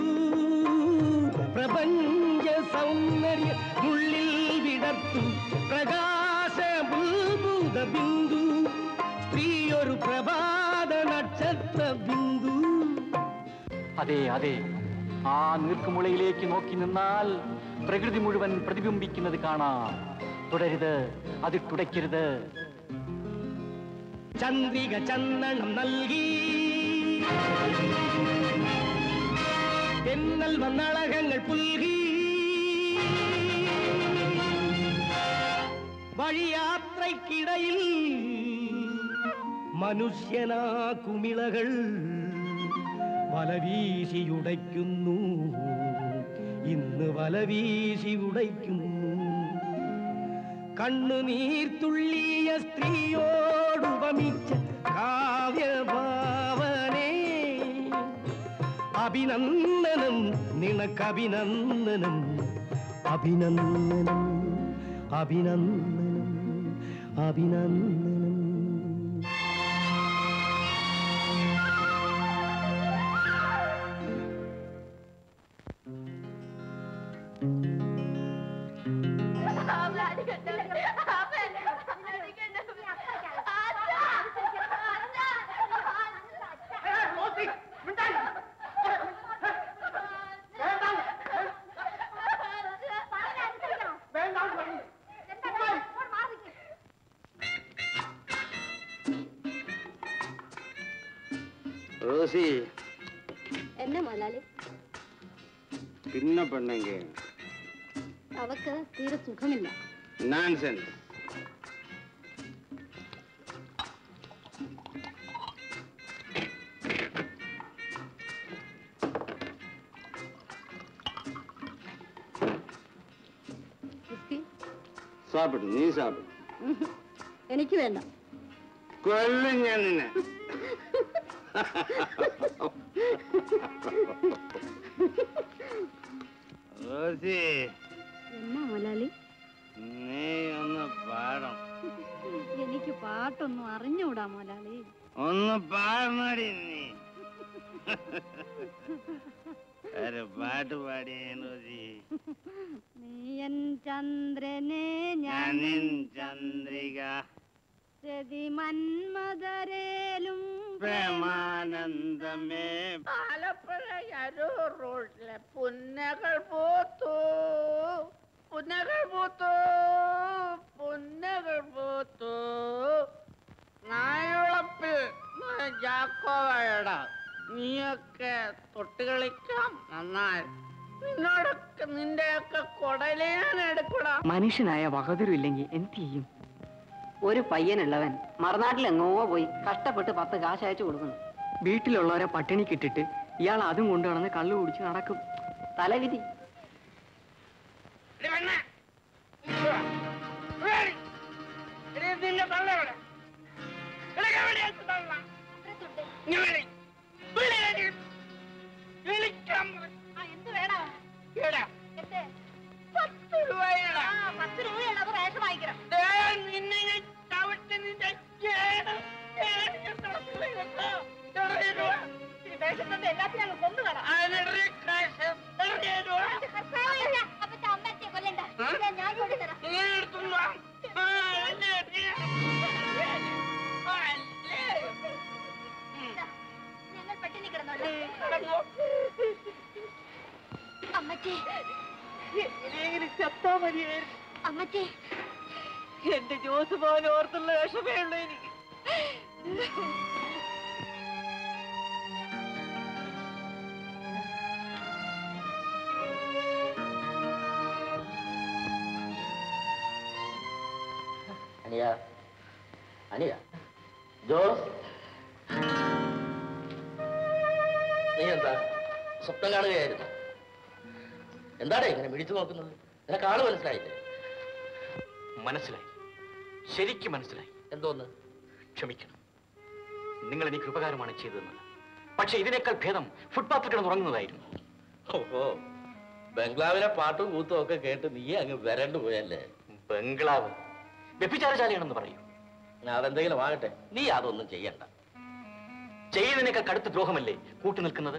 പ്രപഞ്ച സൗന്ദര്യമുള്ളിൽ വിടർത്തും പ്രകാശ ബുൽബുധ ബിന്ദു സ്ത്രീയൊരു പ്രഭാത നക്ഷത്ര ബിന്ദു. അതെ അതെ, ആ നീർക്കുമുളയിലേക്ക് നോക്കി നിന്നാൽ പ്രകൃതി മുഴുവൻ പ്രതിബിംബിക്കുന്നത് കാണാം. തുടരുത്, അത് തുടയ്ക്കരുത്. ചന്ദ്രിക ചന്ദനം നൽകി തെന്നൽ വന്നളകങ്ങൾ പുൽകി വഴിയാത്രയ്ക്കിടയിൽ മനുഷ്യനാ കുമിളകൾ വലവീശി ഉടയ്ക്കുന്നു, ഇന്ന് വലവീശി ഉടയ്ക്കുന്നു. കണ്ണുനീർത്തുള്ളിയ സ്ത്രീയോടുപമിച്ച കാവ്യഭാവനേ അഭിനന്ദനം നിനക്കഭിനന്ദനം അഭിനന്ദനം അഭിനന്ദനം അഭിനന്ദനം. റോസി എന്നെ മുതലാളി, പിന്നെ പെണ്ണെങ്കിൽ അവക്ക് തീരെ സുഖമില്ല. നാൻസെൻസ്. സാപ്പിട്ടു, നീ സാപ്പിട്ടു. എനിക്ക് വേണ്ട. കൊല്ലും ഞാൻ നിന്നെ. എന്നാ മുതലാളി? നീ ഒന്ന് പാടം. എനിക്ക് പാട്ടൊന്നും അറിഞ്ഞൂടാ മുതലാളി. ഒന്ന് പാടണടി നീ. ഒരു പാട്ട് പാടിയേ റോജി. നീയൻ ചന്ദ്രനെ ഞാൻ ചന്ദ്രിക രതി മന്മദരേലും പ്രേമാനന്ദമേ. ആലപ്പുഴ അരൂർ റോഡിലെ പുന്നകൾ പൂത്തു, പുന്നകൾ പൂത്തു, പുന്നകൾ പൂത്തു. നായുളപ്പിൽ ജാക്കോവയട നീയൊക്കെ തൊട്ടുകളിക്കാം നന്നായി. നിന്നോടൊക്കെ നിന്റെയൊക്കെ കൊടലേൻ എടുക്കൂടാ. മനുഷ്യനായ വകതിരില്ലെങ്കിൽ എന്ത് ചെയ്യും? ഒരു പയ്യനുള്ളവൻ മറുനാട്ടിലെങ്ങോ പോയി കഷ്ടപ്പെട്ട് 10 കാശ് അയച്ചു കൊടുക്കുന്നു. വീട്ടിലുള്ളവരെ പട്ടിണിക്കിട്ടിട്ട് ഇയാൾ അതും കൊണ്ടു നടന്ന് കള്ളു കുടിച്ച് നടക്കും. തലവിധി. അമ്മച്ചേ, എന്റെ ജോസ് പോലെ ഓർത്തുള്ള വിഷമേ ഉള്ളൂ എനിക്ക്. അനിയ, അനിയ, ജോസ്, നീ എന്താ സ്വപ്നം കാണുകയായിരുന്നു? എന്താണ് ഇങ്ങനെ മിടിച്ചു നോക്കുന്നത്? നിനക്ക് ആള് മനസ്സിലായില്ലേ? മനസ്സിലായി, ശരിക്കും മനസ്സിലായി. എന്തോന്ന്? ക്ഷമിക്കണം, നിങ്ങൾ എനിക്ക് ഉപകാരമാണ് ചെയ്തതെന്നത്. പക്ഷെ ഇതിനേക്കാൾ ഭേദം ഫുട്പാത്തിൽ കിടന്നുറങ്ങുന്നതായിരുന്നു. ഓഹോ, ബംഗ്ലാവിലെ പാട്ടും കൂത്തും ഒക്കെ കേട്ട് നീ അങ്ങ് വരണ്ടു പോയല്ലേ? ബംഗ്ലാവ് വ്യഭിചാരശാലയാണെന്ന് പറയൂ. അതെന്തെങ്കിലും ആകട്ടെ, നീ അതൊന്നും ചെയ്യണ്ട. ചെയ്യുന്നതിനേക്കാൾ കടുത്ത ദ്രോഹമല്ലേ കൂട്ടു നിൽക്കുന്നത്?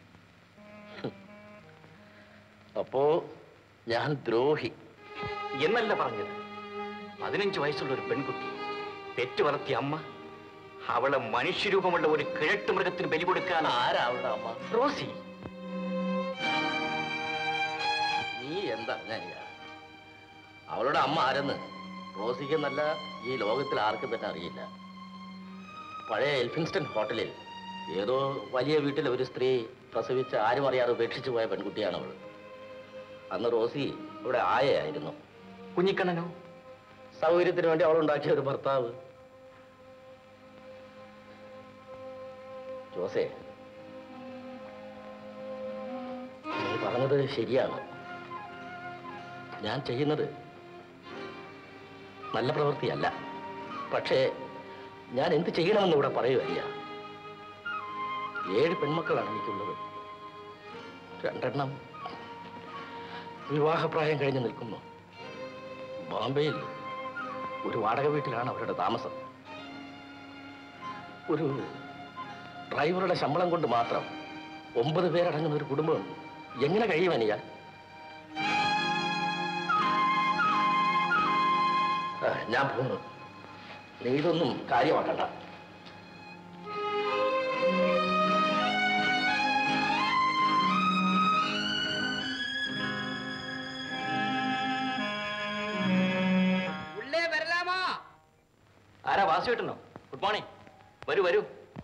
അപ്പോ ഞാൻ ദ്രോഹി എന്നല്ല പറഞ്ഞത്. 15 വയസ്സുള്ള ഒരു പെൺകുട്ടി പെറ്റു വളർത്തിയ അമ്മ അവളെ മനുഷ്യരൂപമുള്ള ഒരു കിഴട്ട് മൃഗത്തിന് ബലി കൊടുക്കാൻ. ആരാ അവളുടെ അമ്മ? റോസി. നീ എന്താ ഞാനിയ? അവളുടെ അമ്മ ആരെന്ന് റോസിക്കെന്നല്ല ഈ ലോകത്തിൽ ആർക്കും തന്നെ അറിയില്ല. പഴയ എൽഫിൻസ്റ്റൺ ഹോട്ടലിൽ ഏതോ വലിയ വീട്ടിലെ ഒരു സ്ത്രീ പ്രസവിച്ച് ആരും അറിയാതെ ഉപേക്ഷിച്ചു പോയ പെൺകുട്ടിയാണ് അവൾ. അന്ന് റോസി ഇവിടെ ആയയായിരുന്നു. കുഞ്ഞിക്കണ്ണനോ? സൗകര്യത്തിന് വേണ്ടി അവളുണ്ടാക്കിയ ഒരു ഭർത്താവ്. ജോസേ, നീ പറഞ്ഞത് ശരിയാണ്. ഞാൻ ചെയ്യുന്നത് നല്ല പ്രവൃത്തിയല്ല. പക്ഷേ ഞാൻ എന്ത് ചെയ്യണമെന്ന് ഇവിടെ പറയുകയ്യ. 7 പെൺമക്കളാണ് എനിക്കുള്ളത്. 2 വിവാഹപ്രായം കഴിഞ്ഞ് നിൽക്കുന്നു. ബോംബെയിൽ ഒരു വാടക വീട്ടിലാണ് അവരുടെ താമസം. ഒരു ഡ്രൈവറുടെ ശമ്പളം കൊണ്ട് മാത്രം 9 പേരടങ്ങുന്ന ഒരു കുടുംബം എങ്ങനെ കഴിയുമനിയ? ഞാൻ പോകുന്നു. നീ ഇതൊന്നും കാര്യമാക്കണ്ട. ആരാ? വാസു കിട്ടുന്നോ? Good morning. വരൂ വരൂ.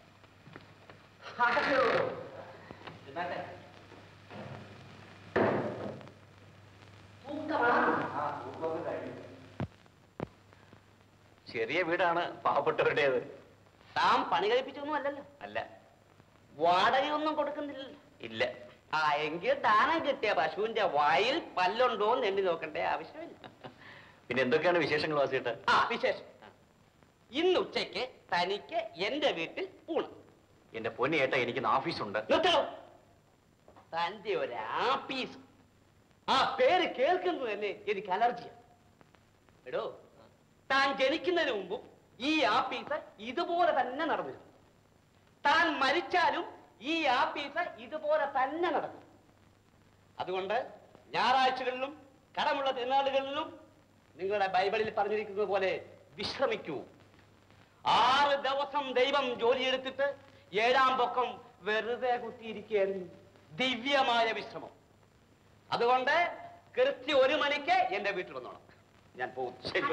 ചെറിയ വീടാണ്, പാവപ്പെട്ടവരുടേത്. താൻ പണി കഴിപ്പിച്ചൊന്നും അല്ലല്ലോ? അല്ല. വാടകയൊന്നും കൊടുക്കുന്നില്ലല്ലോ? ഇല്ല. എങ്കിൽ ദാനം കിട്ടിയ പശുവിന്റെ വായിൽ പല്ലുണ്ടോ എന്ന് എണ്ണി നോക്കണ്ടേ ആവശ്യമില്ല. പിന്നെ എന്തൊക്കെയാണ് വിശേഷങ്ങൾ വാസിയേട്ടാ? വിശേഷം ഇന്ന് ഉച്ചയ്ക്ക് തനിക്ക് എന്റെ വീട്ടിൽ ഊണ്. എന്റെ പൊന്നി ഏട്ടാ, എനിക്കൊന്ന് ഓഫീസുണ്ട്. തന്റെ ഒരു ആഫീസ്, ആ പേര് കേൾക്കുന്നത് തന്നെ എനിക്ക് അലർജിയാണ്. എടോ, താൻ ജനിക്കുന്നതിന് മുമ്പും ഈ ആഫീസ് ഇതുപോലെ തന്നെ നടന്നിരുന്നു. താൻ മരിച്ചാലും ഈ ആഫീസ് ഇതുപോലെ തന്നെ നടക്കും. അതുകൊണ്ട് ഞായറാഴ്ചകളിലും കടമുള്ള തിരുനാളുകളിലും നിങ്ങളുടെ ബൈബിളിൽ പറഞ്ഞിരിക്കുന്നത് പോലെ വിശ്രമിക്കൂ. 6 ദിവസം ദൈവം ജോലിയെടുത്തിട്ട് 7-ാം പൊക്കം വെറുതെ കുത്തിയിരിക്കുകയാണ്. ദിവ്യമായ വിശ്രമം. അതുകൊണ്ട് കൃത്യം 1 മണിക്ക് എന്റെ വീട്ടിൽ വന്നോണം. ഞാൻ പോകും. ശരി.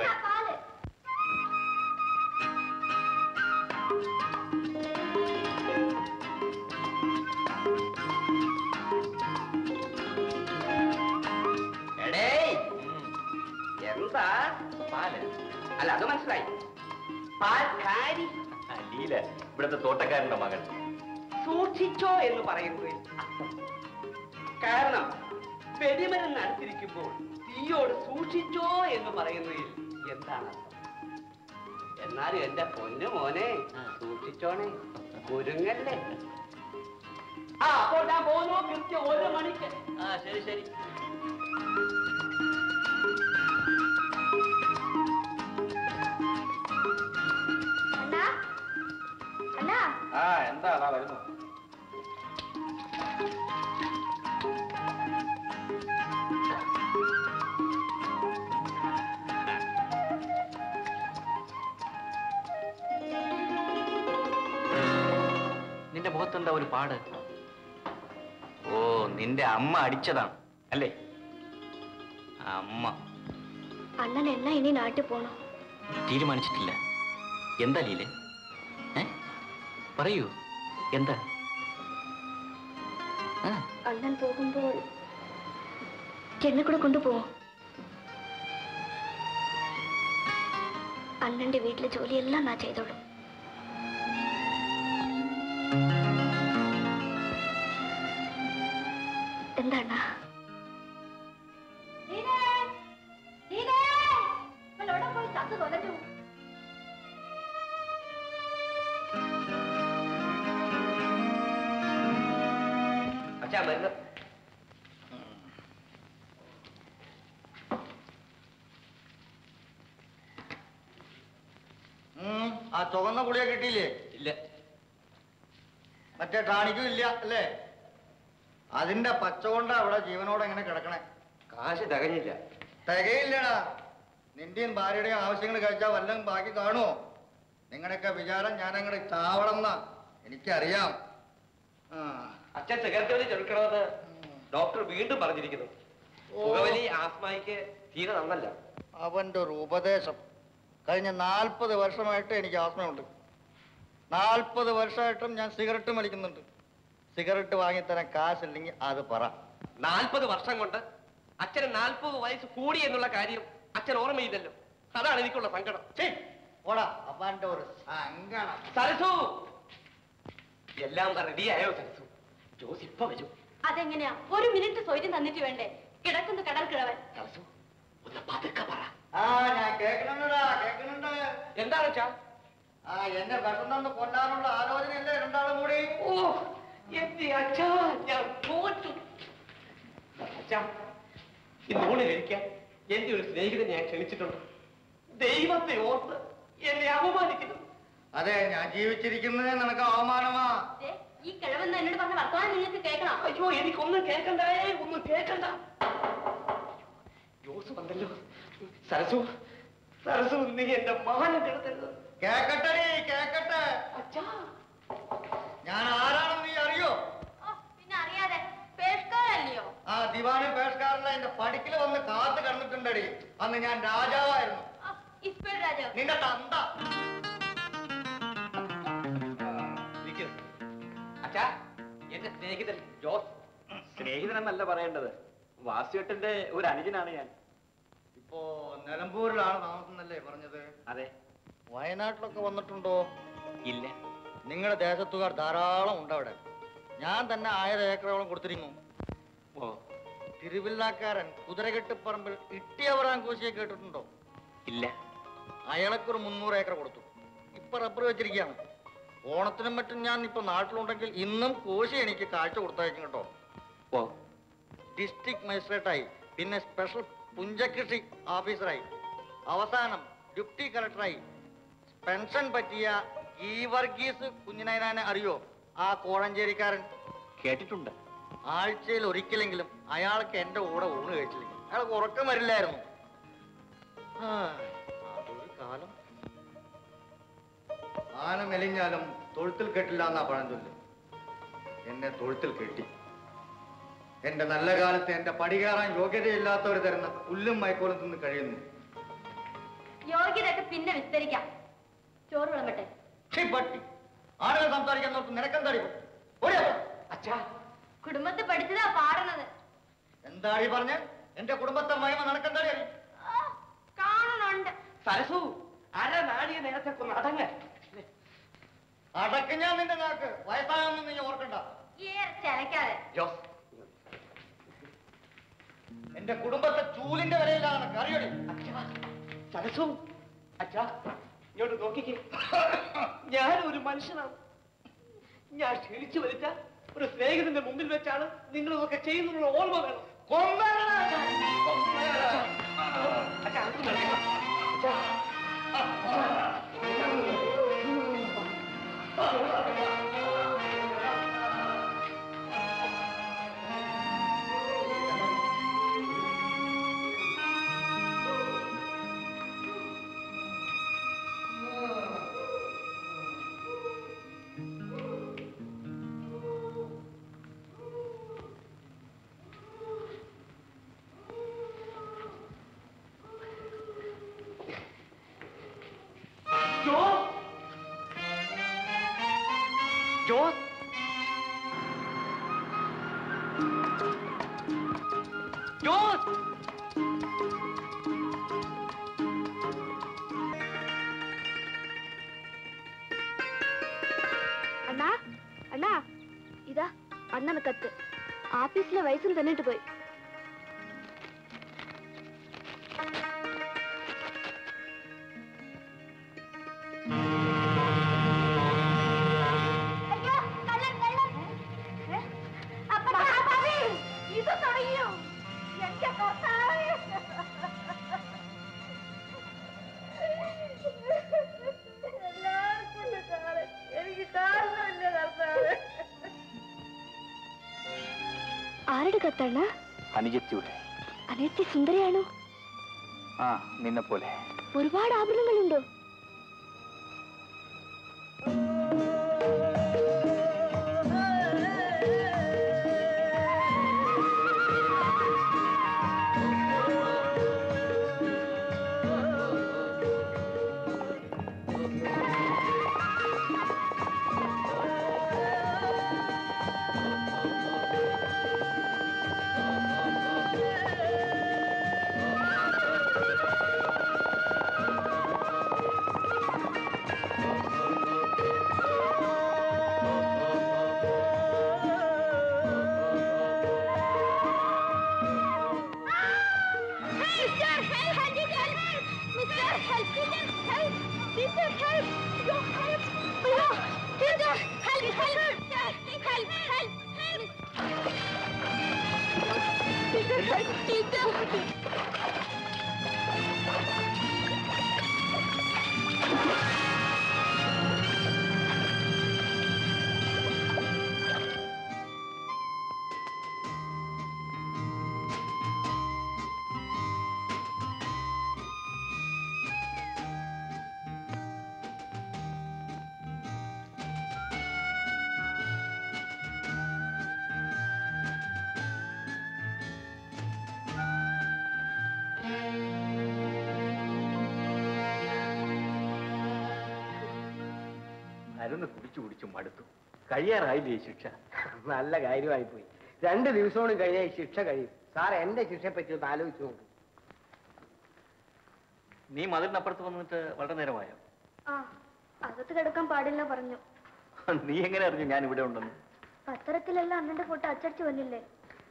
എന്താ പാല്? അല്ല, അത് മനസ്സിലായി. പാൽക്കാരി ലീല, ഇവിടുത്തെ തോട്ടക്കാരന്റെ മകൻ. സൂക്ഷിച്ചോ എന്ന് പറയുന്നത് കാരണം വെടിമരുന്ന് അടുത്തിരിക്കുമ്പോൾ തീയോട് സൂക്ഷിച്ചോ എന്ന് പറയുന്നതിൽ എന്താണ് അർത്ഥം? എന്നാലും എന്റെ പൊന്നു മോനെ, സൂക്ഷിച്ചോണേ, ഒരുങ്ങല്ലേ. അപ്പോൾ ഞാൻ പോകുന്നു. കൃത്യം 1 മണിക്ക്. ശരി ശരി. എന്താ വരുന്നു? നിന്റെ മുഖത്തെന്താ ഒരു പാട്? ഓ, നിന്റെ അമ്മ അടിച്ചതാണ് അല്ലേ? അമ്മ. അണ്ണൻ എന്നാ ഇനി നാട്ടിൽ പോണോ? തീരുമാനിച്ചിട്ടില്ല. എന്താ ലീലെ? പറയൂ, എന്താ? അണ്ണൻ പോകുമ്പോൾ എന്നെ കൂടെ കൊണ്ടുപോവോ? അണ്ണന്റെ വീട്ടിലെ ജോലിയെല്ലാം ഞാൻ ചെയ്തോളൂ. എന്താ ആ ചുവന്ന ഗുളിക കിട്ടിയില്ലേ? ഇല്ല. മറ്റേ ടാണിക്കും ഇല്ല അല്ലേ? അതിന്റെ പച്ച കൊണ്ടാ അവിടെ ജീവനോടെ എങ്ങനെ കിടക്കണേ. കാശ് തികഞ്ഞില്ല. തികയില്ലടാ. നിന്റെയും ഭാര്യയുടെയും ആവശ്യങ്ങൾ കഴിച്ചാൽ വല്ലതും ബാക്കി കാണുമോ? നിങ്ങളുടെയൊക്കെ വിചാരം ഞാൻ അങ്ങനെ ചാവണമെന്നാ എനിക്കറിയാം. അച്ഛൻ സിഗരറ്റ് വലി ചെറുക്കണമെന്ന് ഡോക്ടർ വീണ്ടും പറഞ്ഞിരിക്കുന്നു. പുകവലി ആസ്മയ്ക്ക് തീരെ നന്നല്ല. അവന്റെ ഒരു ഉപദേശം. കഴിഞ്ഞ 40 വർഷമായിട്ട് എനിക്ക് ആസ്മയുണ്ട്. 40 വർഷമായിട്ടും ഞാൻ സിഗരറ്റ് വലിക്കുന്നുണ്ട്. സിഗരറ്റ് വാങ്ങിത്തരാൻ കാശില്ലെങ്കിൽ അത് പറ. 40 വർഷം കൊണ്ട് അച്ഛന് 40 വയസ്സ് കൂടി എന്നുള്ള കാര്യം അച്ഛൻ ഓർമ്മയില്ലല്ലോ. അതാണ് എനിക്കുള്ള സങ്കടം. ഓടാ അവന്റെ ഒരു സങ്കടം. സരസു, എല്ലാം റെഡിയായോ? സരസു, ജോസ് ഇപ്പൊ വരും. അതെങ്ങനെയാ? 1 മിനിറ്റ് സ്വൈര്യം തന്നിട്ട് വേണ്ടേ? കിടക്കുന്നു കടൽ കിഴവൻ. സരസു, ഒന്ന് പതുക്കെ പറ. ഞാൻ കേൾക്കണുണ്ടാ, കേൾക്കണുണ്ട്. എന്താണ് വെച്ചാ? എന്നെ വിഷം കൊല്ലാനുള്ള ആലോചനയല്ലേ രണ്ടാളും കൂടി? ഓ എന്റെ അച്ഛാ, ഞാൻ തോറ്റു. അച്ഛാ, ഇന്നൂണിലിരിക്കാൻ എന്റെ ഒരു സ്നേഹിതനെ ഞാൻ ക്ഷണിച്ചിട്ടുണ്ട്. ദൈവത്തെ ഓർത്ത് എന്നെ അപമാനിക്കുന്നു. അതെ, ഞാൻ ജീവിച്ചിരിക്കുന്നതേ നിനക്ക് അവമാനമാ. ഈ കിഴവെന്ന് എന്നോട് പറഞ്ഞ വർത്തമാനം നിങ്ങൾക്ക് കേൾക്കണം. അയ്യോ, എനിക്കൊന്നും കേൾക്കണ്ടേ, ഒന്നും കേൾക്കണ്ട. ജോസ് വന്നല്ലോ. സരസു, സരസു, നീ എന്റെ മാനം കെടുത്തരുത്. കേക്കട്ടെ, കേക്കട്ടെ. അച്ഛാ, ഞാൻ ആരാണെന്ന് നീ അറിയോ? പിന്നെ അറിയാതെ പേഷ്കാരല്ലയോ? ദിവാനും പേഷ്കാരല്ല എന്റെ പടിക്കൽ വന്ന് കാത്തു കിടന്നിട്ടുണ്ടടി. അന്ന് ഞാൻ രാജാവായിരുന്നു. നിന്റെ തന്ത. അച്ഛാ, എന്റെ സ്നേഹിതൻ ജോസ്. സ്നേഹിതനെന്നല്ല പറയേണ്ടത്, വാസുവേട്ടന്റെ ഒരു അനുജനാണ് ഞാൻ. ഇപ്പോ നിലമ്പൂരിലാണ് താമസമെന്നല്ലേ പറഞ്ഞത്? അതെ. വയനാട്ടിലൊക്കെ വന്നിട്ടുണ്ടോ? ഇല്ല. നിങ്ങളുടെ ദേശത്തുകാർ ധാരാളം ഉണ്ട് അവിടെ. ഞാൻ തന്നെ 1000 ഏക്കറോളം കൊടുത്തിരിക്കുന്നു. ഓ, തിരുവില്ലാക്കാരൻ കുതിരകെട്ടിപ്പറമ്പിൽ ഇട്ടിയവറാൻ കൂശിയെ കേട്ടിട്ടുണ്ടോ? ഇല്ല. അയാൾക്കൊരു 300 ഏക്കർ കൊടുത്തു. ഇപ്പൊ റബ്ബർ വെച്ചിരിക്കുകയാണ്. ഓണത്തിനും മറ്റും ഞാൻ ഇപ്പൊ നാട്ടിലുണ്ടെങ്കിൽ ഇന്നും കോശി എനിക്ക് കാഴ്ച കൊടുത്തയക്കും കേട്ടോ. ഡിസ്ട്രിക്ട് മജിസ്ട്രേറ്റായി, പിന്നെ സ്പെഷ്യൽ പുഞ്ചകൃഷി ഓഫീസറായി, അവസാനം ഡെപ്യൂട്ടി കളക്ടറായി. പെൻഷൻ പറ്റിയ ഈ വർഗീസ് കുഞ്ഞിനായനെ അറിയോ? ആ കോഴഞ്ചേരിക്കാരൻ. കേട്ടിട്ടുണ്ട്. ആഴ്ചയിൽ ഒരിക്കലെങ്കിലും അയാൾക്ക് എന്റെ കൂടെ ഊണ് കഴിച്ചില്ലെങ്കിൽ അയാൾക്ക് ഉറക്കം വരില്ലായിരുന്നു. അതൊരു കാലം. ആന മെലിഞ്ഞാലും തൊഴുത്തിൽ കെട്ടില്ല എന്നാ പഴഞ്ചൊല്ല്. എന്നെ തൊഴുത്തിൽ കെട്ടി. എന്റെ നല്ല കാലത്ത് എന്റെ പടി കയറാൻ യോഗ്യതയില്ലാത്തവർ തരുന്ന പുല്ലും മൈക്കോലും തിന്ന് കഴിയുന്നു. യോഗ്യതയൊക്കെ പിന്നെ വിസ്തരിക്കാം. ചോറ് വിളമ്പട്ടെ. പട്ടി ആളുകൾ സംസാരിക്കാൻ നോക്കും. നിനക്കെന്താടി? അച്ഛാ, കുടുംബത്തിൽ പഠിച്ചതാ പാടുന്നത്. എന്താടി പറഞ്ഞ? എന്റെ കുടുംബത്തെ മഹിമ നിനക്കെന്താടി? കാണുന്നുണ്ട്. സരസു, അരനാടിയ നേരത്തെ അടങ്ങ. അടക്ക് ഞാൻ നിന്റെ നാക്ക്. വയസ്സായൊന്നും നീ ഓർക്കണ്ട. ചലക്കാതെ. എന്റെ കുടുംബത്തെ ചൂലിന്റെ വിലയിലാണ് കറിയടി. സരസു, അച്ഛാ ഇങ്ങോട്ട് നോക്കിക്കേ. ഞാനൊരു മനുഷ്യനാണ്. ഞാൻ ക്ഷണിച്ചു വരുത്ത ഒരു സ്നേഹിതന്റെ മുമ്പിൽ വെച്ചാണ് നിങ്ങൾ ഇതൊക്കെ ചെയ്യുന്നുള്ള ഓർമ്മ വേണം. അണ്ണാ അണ്ണാ, ഇതാ അണ്ണന് കത്ത്. ആഫീസിലെ വയസ്സും തന്നിട്ട് പോയി. ആരുടെ കത്തണ്ണ? അനുജത്തിയുടെ. അനിയത്തി സുന്ദരിയാണോ? ആ, നിന്നെ പോലെ. ഒരുപാട് ആഭരണങ്ങളുണ്ടോ? അരുന്ന് കുടിച്ചു കുടിച്ചു മടുത്തു. കഴിയാറായില്ലേ ശിക്ഷ? നല്ല കാര്യമായി പോയി. 2 ദിവസത്തോട് കഴിഞ്ഞാൽ ശിക്ഷ കഴിയും. സാർ എന്റെ ശിക്ഷയെ പറ്റി ഒന്ന് ആലോചിച്ചു നോക്കും. നീ മതിലിനപ്പുറത്ത് വന്നിട്ട് വളരെ നേരമായോ? ആ, അകത്ത് കിടക്കാൻ പാടില്ല പറഞ്ഞു. നീ എങ്ങനെ അറിഞ്ഞു ഞാൻ ഇവിടെ ഉണ്ടെന്ന്? പത്രത്തിലെല്ലാം അണ്ണന്റെ ഫോട്ടോ അച്ചടിച്ചു വന്നില്ലേ?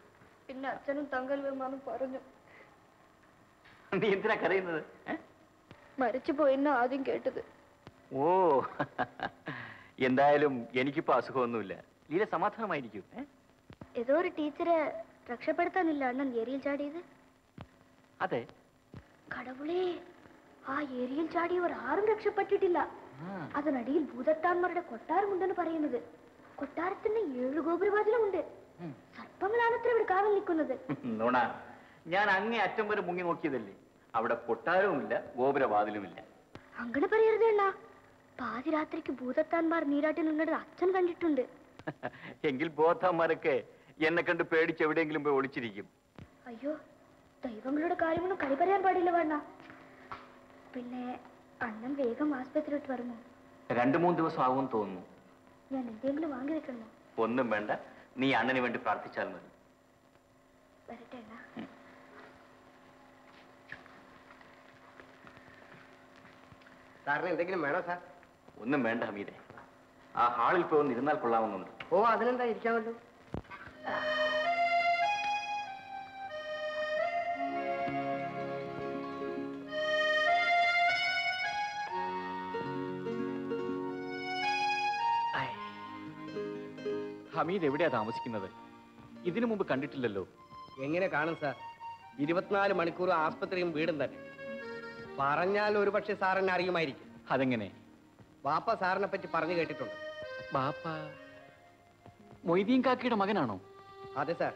പിന്നെ അച്ഛനും തങ്കൽ വേമാനും പറഞ്ഞു. നീ എന്തിനാ കരയുന്നത്? മരിച്ചു പോയെന്ന് ആദ്യം കേട്ടത്. ഓ, എന്തായാലും എനിക്കിപ്പോ അസുഖമൊന്നുമില്ല. ലീല സമാധാനമായിരിക്കും. ഏതോ ഒരു ടീച്ചറെ രക്ഷപ്പെടുത്താനില്ല അണ്ണൻ ഏരിയിൽ ചാടിയത്. അതെ. കടവുളേ, ആ ഏരിയിൽ ചാടിയവർ ആരും രക്ഷപ്പെട്ടിട്ടില്ല. അതിനടിയിൽ ഭൂതത്താന്മാരുടെ കൊട്ടാരമുണ്ടെന്ന് പറയുന്നത്. കൊട്ടാരത്തിന് 7 ഗോപുരവാതിലുമുണ്ട്. സർപ്പങ്ങളാണത്ര ഇവിടെ കാവൽ നിൽക്കുന്നത്. നോണ, ഞാൻ അങ്ങേ അറ്റം വരെ മുങ്ങി നോക്കിയതല്ലേ. അവിടെ കൊട്ടാരവുമില്ല, ഗോപുരവാതിലുമില്ല. അങ്ങനെ പറയരുത് അണ്ണാ. പാതിരാത്രിക്ക് ഭൂതത്താന്മാർ നീരാട്ടിനുള്ളത് അച്ഛൻ കണ്ടിട്ടുണ്ട്. എങ്കിൽ ഭൂതത്താന്മാരൊക്കെ എന്നെ കണ്ട് പേടിച്ച് എവിടെയെങ്കിലും പോയി ഒളിച്ചിരിക്കും. അയ്യോ, ദൈവങ്ങളുടെ കാര്യമൊന്നും കളി പറയാൻ പാടില്ല വേണ്ട. പിന്നെ അണ്ണൻ വേഗം ആസ്പത്രിയിട്ട് വരുമോ? 2-3 ദിവസം ആവുമെന്ന് തോന്നുന്നു. ഞാൻ എന്തെങ്കിലും വാങ്ങി വെക്കണമോ? ഒന്നും വേണ്ട, നീ അണ്ണന് വേണ്ടി പ്രാർത്ഥിച്ചാൽ മതി. വരട്ടെ അണ്ണാ. സാറിന് എന്തെങ്കിലും വേണോ സാർ? ഒന്നും വേണ്ട ഹമീദേ. ആ ഹാളിൽ പോയി ഇരുന്നാൽ കൊള്ളാവുന്നുണ്ട്. ഓ, അതിനെന്താ, ഇരിക്കാമല്ലോ. ഹമീദ് എവിടെയാ താമസിക്കുന്നത്? ഇതിനു മുമ്പ് കണ്ടിട്ടില്ലല്ലോ. എങ്ങനെ കാണും സാർ? 24 മണിക്കൂർ ആസ്പത്രിയും വീടും തന്നെ. പറഞ്ഞാൽ ഒരു പക്ഷെ സാറിനെ അറിയുമായിരിക്കും. അതെങ്ങനെ? ബാപ്പ സാറിനെ പറ്റി പറഞ്ഞു കേട്ടിട്ടുണ്ട്. ബാപ്പ മൊയ്തീൻ കാക്കയുടെ മകനാണോ? അതെ സാർ.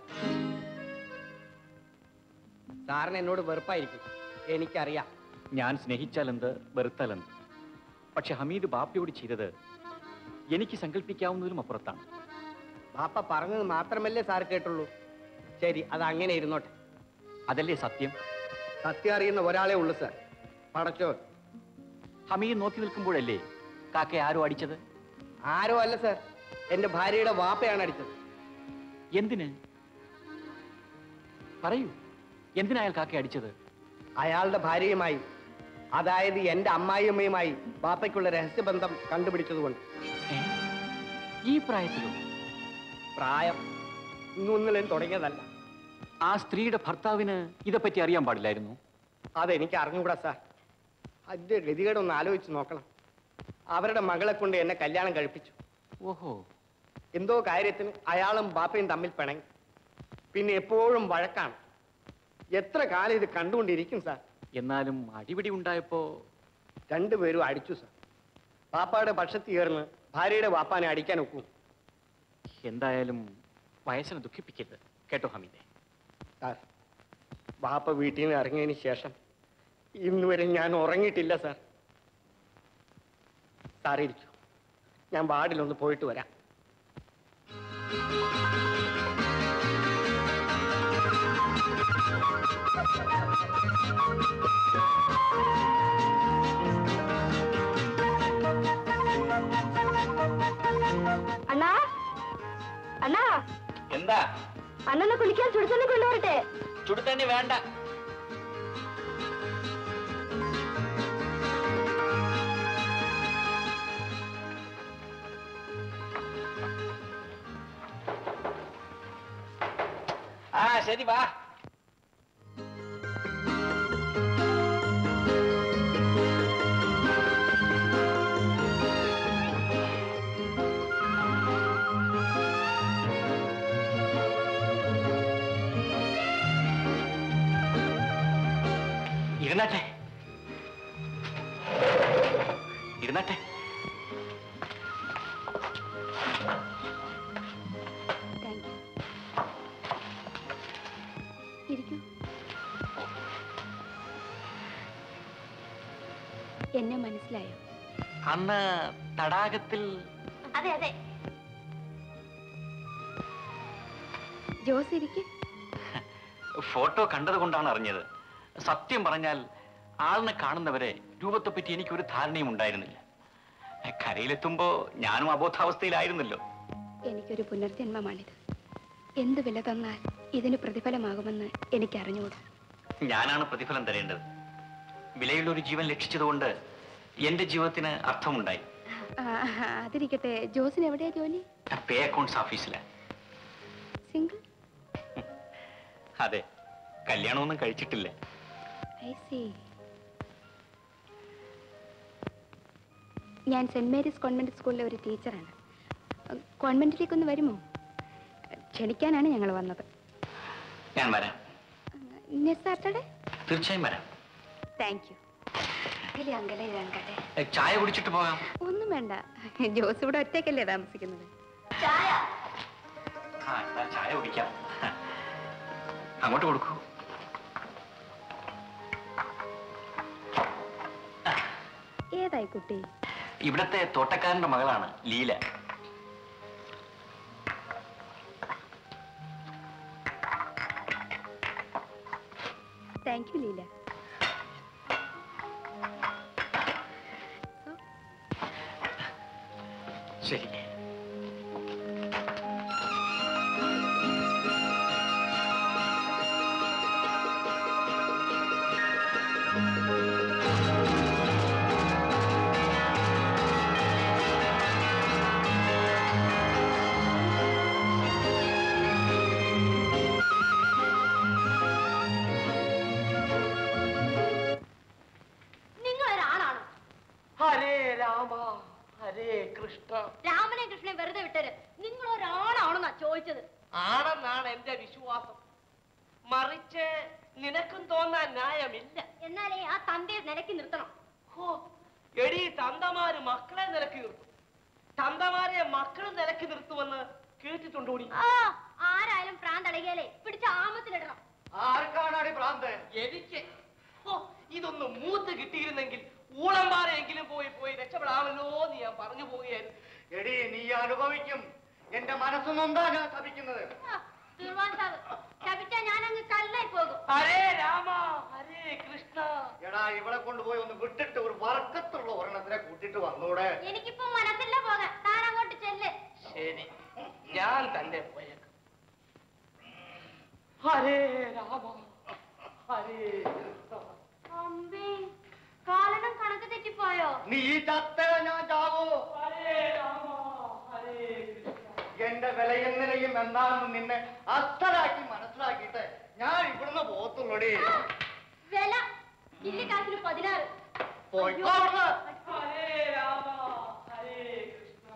സാറിന് എന്നോട് വെറുപ്പായിരിക്കും, എനിക്കറിയാം. ഞാൻ സ്നേഹിച്ചാലെന്ത്, വെറുത്താലെന്ത്. പക്ഷെ ഹമീദ് ബാപ്പയോട് ചെയ്തത് എനിക്ക് സങ്കല്പിക്കാവുന്നതിലും അപ്പുറത്താണ്. ബാപ്പ പറഞ്ഞത് മാത്രമല്ലേ സാർ കേട്ടുള്ളൂ. ശരി, അത് അങ്ങനെ ഇരുന്നോട്ടെ. അതല്ലേ സത്യം? സത്യം അറിയുന്ന ഒരാളെ ഉള്ളൂ സാർ, പടച്ചോ. ഹമീദ് നോക്കി നിൽക്കുമ്പോഴല്ലേ കാക്കയെ ആരോ അടിച്ചത്? ആരോ അല്ല സാർ, എന്റെ ഭാര്യയുടെ വാപ്പയാണ് അടിച്ചത്. എന്തിന്? പറയൂ, എന്തിനാ അയാൾ കാക്കയെ അടിച്ചത്? അയാളുടെ ഭാര്യയുമായി, അതായത് എന്റെ അമ്മായിയമ്മയുമായി ബാപ്പയ്ക്കുള്ള രഹസ്യബന്ധം കണ്ടുപിടിച്ചതുകൊണ്ട്. ഈ പ്രായത്തിലോ? പ്രായം ഇന്നൊന്നിലും തുടങ്ങിയതല്ല. ആ സ്ത്രീയുടെ ഭർത്താവിന് ഇതെപ്പറ്റി അറിയാൻ പാടില്ലായിരുന്നു? അതെനിക്ക് അറിഞ്ഞുകൂടാ സാർ. അതിന്റെ ഗതികേടൊന്ന് ആലോചിച്ച് നോക്കണം. അവരുടെ മകളെ കൊണ്ട് എന്നെ കല്യാണം കഴിപ്പിച്ചു. ഓഹോ. എന്തോ കാര്യത്തിന് അയാളും ബാപ്പയും തമ്മിൽ പിണങ്ങി. പിന്നെ എപ്പോഴും വഴക്കാണ്. എത്ര കാലം ഇത് കണ്ടുകൊണ്ടിരിക്കും സാർ? എന്നാലും അടിപിടി ഉണ്ടായപ്പോ രണ്ടുപേരും അടിച്ചു സാർ. ബാപ്പയുടെ പക്ഷത്ത് ചേർന്ന് ഭാര്യയുടെ വാപ്പാനെ അടിക്കാൻ ഒക്കും. എന്തായാലും വയസ്സിനെ ദുഃഖിപ്പിക്കരുത് കേട്ടോ ഹമീദേ. സാർ, ബാപ്പ വീട്ടിൽ നിന്ന് ഇറങ്ങിയതിന് ശേഷം ഇന്നുവരെ ഞാൻ ഉറങ്ങിയിട്ടില്ല സാർ. സാർ ഇരിക്കൂ, ഞാൻ വാർഡിലൊന്ന് പോയിട്ട് വരാം. അണ്ണാ, അണ്ണാ. എന്താ? അണ്ണനെ കുളിക്കാൻ ചുടുതണ്ണി കൊണ്ടുവരട്ടെ? ചുടുതണ്ണി വേണ്ട. ആ ശരി, വാ. ഇരുന്നാട്ടെ, ഇരുന്നാട്ടെ. ഇരിക്കൂ. എന്നെ മനസ്സിലായോ? അന്ന് തടാകത്തിൽ. അതെ അതെ. ജോസ് ഇരിക്ക്. ഫോട്ടോ കണ്ടത് കൊണ്ടാണ് അറിഞ്ഞത്. സത്യം പറഞ്ഞാൽ ആളിനെ കാണുന്നവരെ രൂപത്തെപ്പറ്റി എനിക്കൊരു ധാരണയും ഉണ്ടായിരുന്നില്ല. കരയിലെത്തുമ്പോ ഞാനും അബോധാവസ്ഥയിലായിരുന്നല്ലോ. എനിക്കൊരു പുനർജന്മമാണിത്. എന്ത് വില തന്നാൽ ഇതിന് പ്രതിഫലമാകുമെന്ന് എനിക്കറിഞ്ഞുകൂടാ. ഞാനാണ് പ്രതിഫലം തരേണ്ടത്. വിലയുള്ള ഒരു ജീവൻ രക്ഷിച്ചതുകൊണ്ട് എന്റെ ജീവിതത്തിന് അർത്ഥമുണ്ടായി. അതിരിക്കട്ടെ, ജോസിന് എവിടെയാ ജോലി? പേ അക്കൗണ്ട്സ് ഓഫീസിലാണ്. സിംഗിൾ? അതെ, കല്യാണമൊന്നും കഴിച്ചിട്ടില്ല. I see. ഞാൻ സെന്റ് മേരീസ് കോൺവെന്റ് സ്കൂളിലെ ഒരു ടീച്ചറാണ്. കോൺവെന്റിലേക്കൊന്ന് വരുമോ? ക്ഷണിക്കാനാണ് ഞങ്ങൾ വന്നത്. ഞാൻ വരാം. Next Saturday? തീർച്ചയായും വരാം. Thank you. ചായ കുടിച്ചിട്ട് പോകാം. ഒന്നും വേണ്ട, ജോസ് ഇവിടെ ഒറ്റയ്ക്കല്ലേ താമസിക്കുന്നത്. ചായ കുടിക്കാം. അങ്ങോട്ട് കൊടുക്കൂ. ഏതായി കുട്ടി? ഇവിടത്തെ തോട്ടക്കാരന്റെ മകളാണ് ലീല. Thank you Leela. ശരി. രാമനെ കൃഷ്ണനെ വെറുതെ വിട്ടര്. നിങ്ങൾ ഒരാളാണെന്നാ ചോദിച്ചത്. ആണെന്നാണ് എന്റെ വിശ്വാസം. മറിച്ച് നിനക്കും തോന്നാൻ ന്യായമില്ല. എന്നാലേ ആ തന്തയെ നിലക്കി നിർത്തണം. എടീ, തന്തമാര് മക്കളെ നിലക്കി നിർത്തും. തന്തമാരെ മക്കൾ നിലക്കി നിർത്തുമെന്ന് കേട്ടിട്ടുണ്ടോടി? ആരായാലും പ്രാന്തളകിയാലേ പിടിച്ച ആമത്തിലിടണം. ആർക്കാണാടി ഭ്രാന്ത്? എനിക്ക്. ഇതൊന്ന് മൂത്ത് കിട്ടിയിരുന്നെങ്കിൽ ഊളംപാറയെങ്കിലും പോയി രക്ഷപ്പെടാമല്ലോ എന്ന് ഞാൻ പറഞ്ഞു പോവുകയായിരുന്നു. എടീ, നീ അനുഭവിക്കും. എന്റെ മനസ്സൊന്നെന്താ ഞാൻ ശപിക്കുന്നത്? ശപിച്ചാ ഞാനങ്ങ് കല്ലായി പോകും. ഹരേ രാമ ഹരേ കൃഷ്ണ. എടാ, ഇവിടെ കൊണ്ടുപോയി ഒന്ന് വിട്ടിട്ട് ഒരു വർക്കത്തുള്ള ഒരെണ്ണത്തിനെ കൂട്ടിട്ട് വന്നൂടെ? എനിക്കിപ്പോ മനസ്സില്ല പോകാൻ. താൻ അങ്ങോട്ട് ചെല്ല്. ശരി, ഞാൻ തന്നെ പോയേക്കാം. ഹരേ രാമ ഹരേ കൃഷ്ണ. അമ്പേ, കാലനം കണക്ക് തെറ്റിപ്പോയോ? നീ ചത്തേ ഞാൻ ചാവൂ. ഹരേ രാമ ഹരേ കൃഷ്ണ. എന്റെ വിലയും നിലയും എന്താണെന്ന് നിന്നെ അസ്ഥരാക്കി മനസ്സിലാക്കിയിട്ട് ഞാൻ ഇവിടുന്ന് പോത്തുള്ളൂടി. വില ഇല്ലിക്കാശിന് 16. പോയിക്കോട്ടെ. Hare Rama Hare Krishna.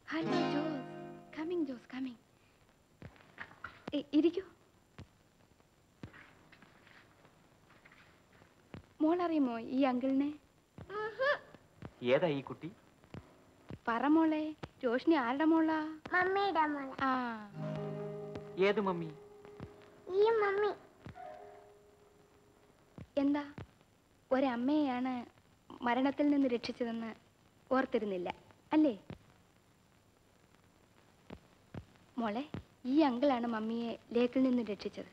Hello Jose. Coming Jose, coming. ഇരിക്കൂ. മോളറിയുമോ ഈ അങ്കിളിനെ? ഏതാ ഈ കുട്ടി? പറ മോളെ. രോഷിനി ആരുടെ മോളാ? മമ്മിയുടെ മോള. ആ. ഏത് മമ്മി? ഈ മമ്മി. എന്താ ഒരമ്മയെയാണ് മരണത്തിൽ നിന്ന് രക്ഷിച്ചതെന്ന് ഓർത്തിരുന്നില്ല അല്ലേ മോളെ? ഈ അങ്കിളാണ് മമ്മിയെ ലേക്കിൽ നിന്ന് രക്ഷിച്ചത്.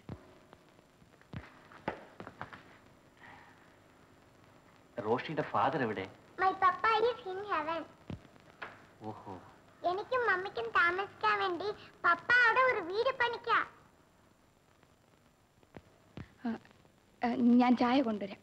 റോഷിയുടെ ഫാദർ എവിടെ? My papa is in heaven. ഓഹോ. എനിക്കും മമ്മിക്കും താമസിക്കാൻ വേണ്ടി പപ്പ അവിടെ ഒരു വീട് പണിക്കാ. ഞാൻ ചായ കൊണ്ടുവരാം.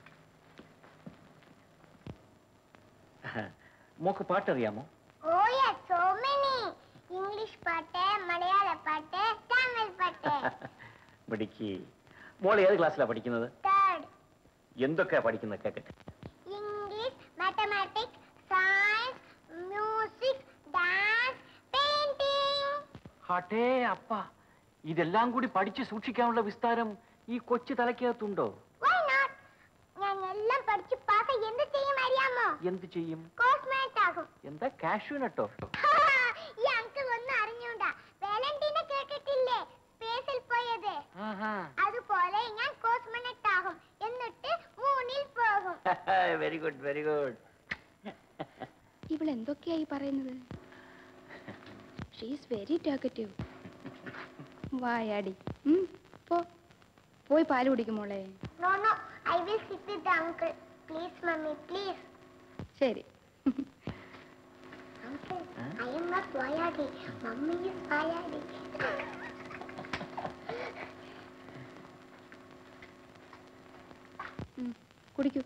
മോക്ക് പാട്ടറിയാമോ? Oh yes, so many. English പാട്ട്, മലയാള പാട്ട്, തമിഴ് പാട്ട്. പഠിക്ക്. മോൾ ഏത് ക്ലാസ്സിലാണ് പഠിക്കുന്നത്? Third. എന്തൊക്കെയാ പഠിക്കുന്നത് കേക്കട്ടെ? English, mathematics, science, music, dance, painting. ഹട്ടേ അപ്പ, ഇതെല്ലാം കൂടി പഠിച്ച് സൂക്ഷിക്കാനുള്ള വിസ്താരം ഈ കൊച്ചു തലയ്ക്കകത്തുണ്ടോ? Why not? ഞാൻ എല്ലാം പഠിച്ച് പാസ് എന്ത് ചെയ്യും അറിയാമോ? എന്ത് ചെയ്യും? കോസ്മേറ്റ് ആകും. എന്താ കാഷ്യൂ നട്ടോ? ഈ അങ്കിൾ ഒന്നും അറിഞ്ഞൂടാ. വാലന്റീനെ കേട്ടിട്ടില്ലേ? സ്പേസിൽ പോയത്. അതുപോലെ ഞാൻ കോസ്മോനറ്റ് ആകും. എന്നിട്ട് മൂണിൽ പോകും. Very good, very good. ഇവൾ എന്തൊക്കെയായി പറയുന്നത്? She is very talkative. വായാടി. പോയി പാല് കുടിക്കും മോളെ. No, no, I will sit with the uncle. Please, mommy, please. ശരി. Uncle, I am not Vayadi. Mommy is Vayadi. കുടിക്കൂ.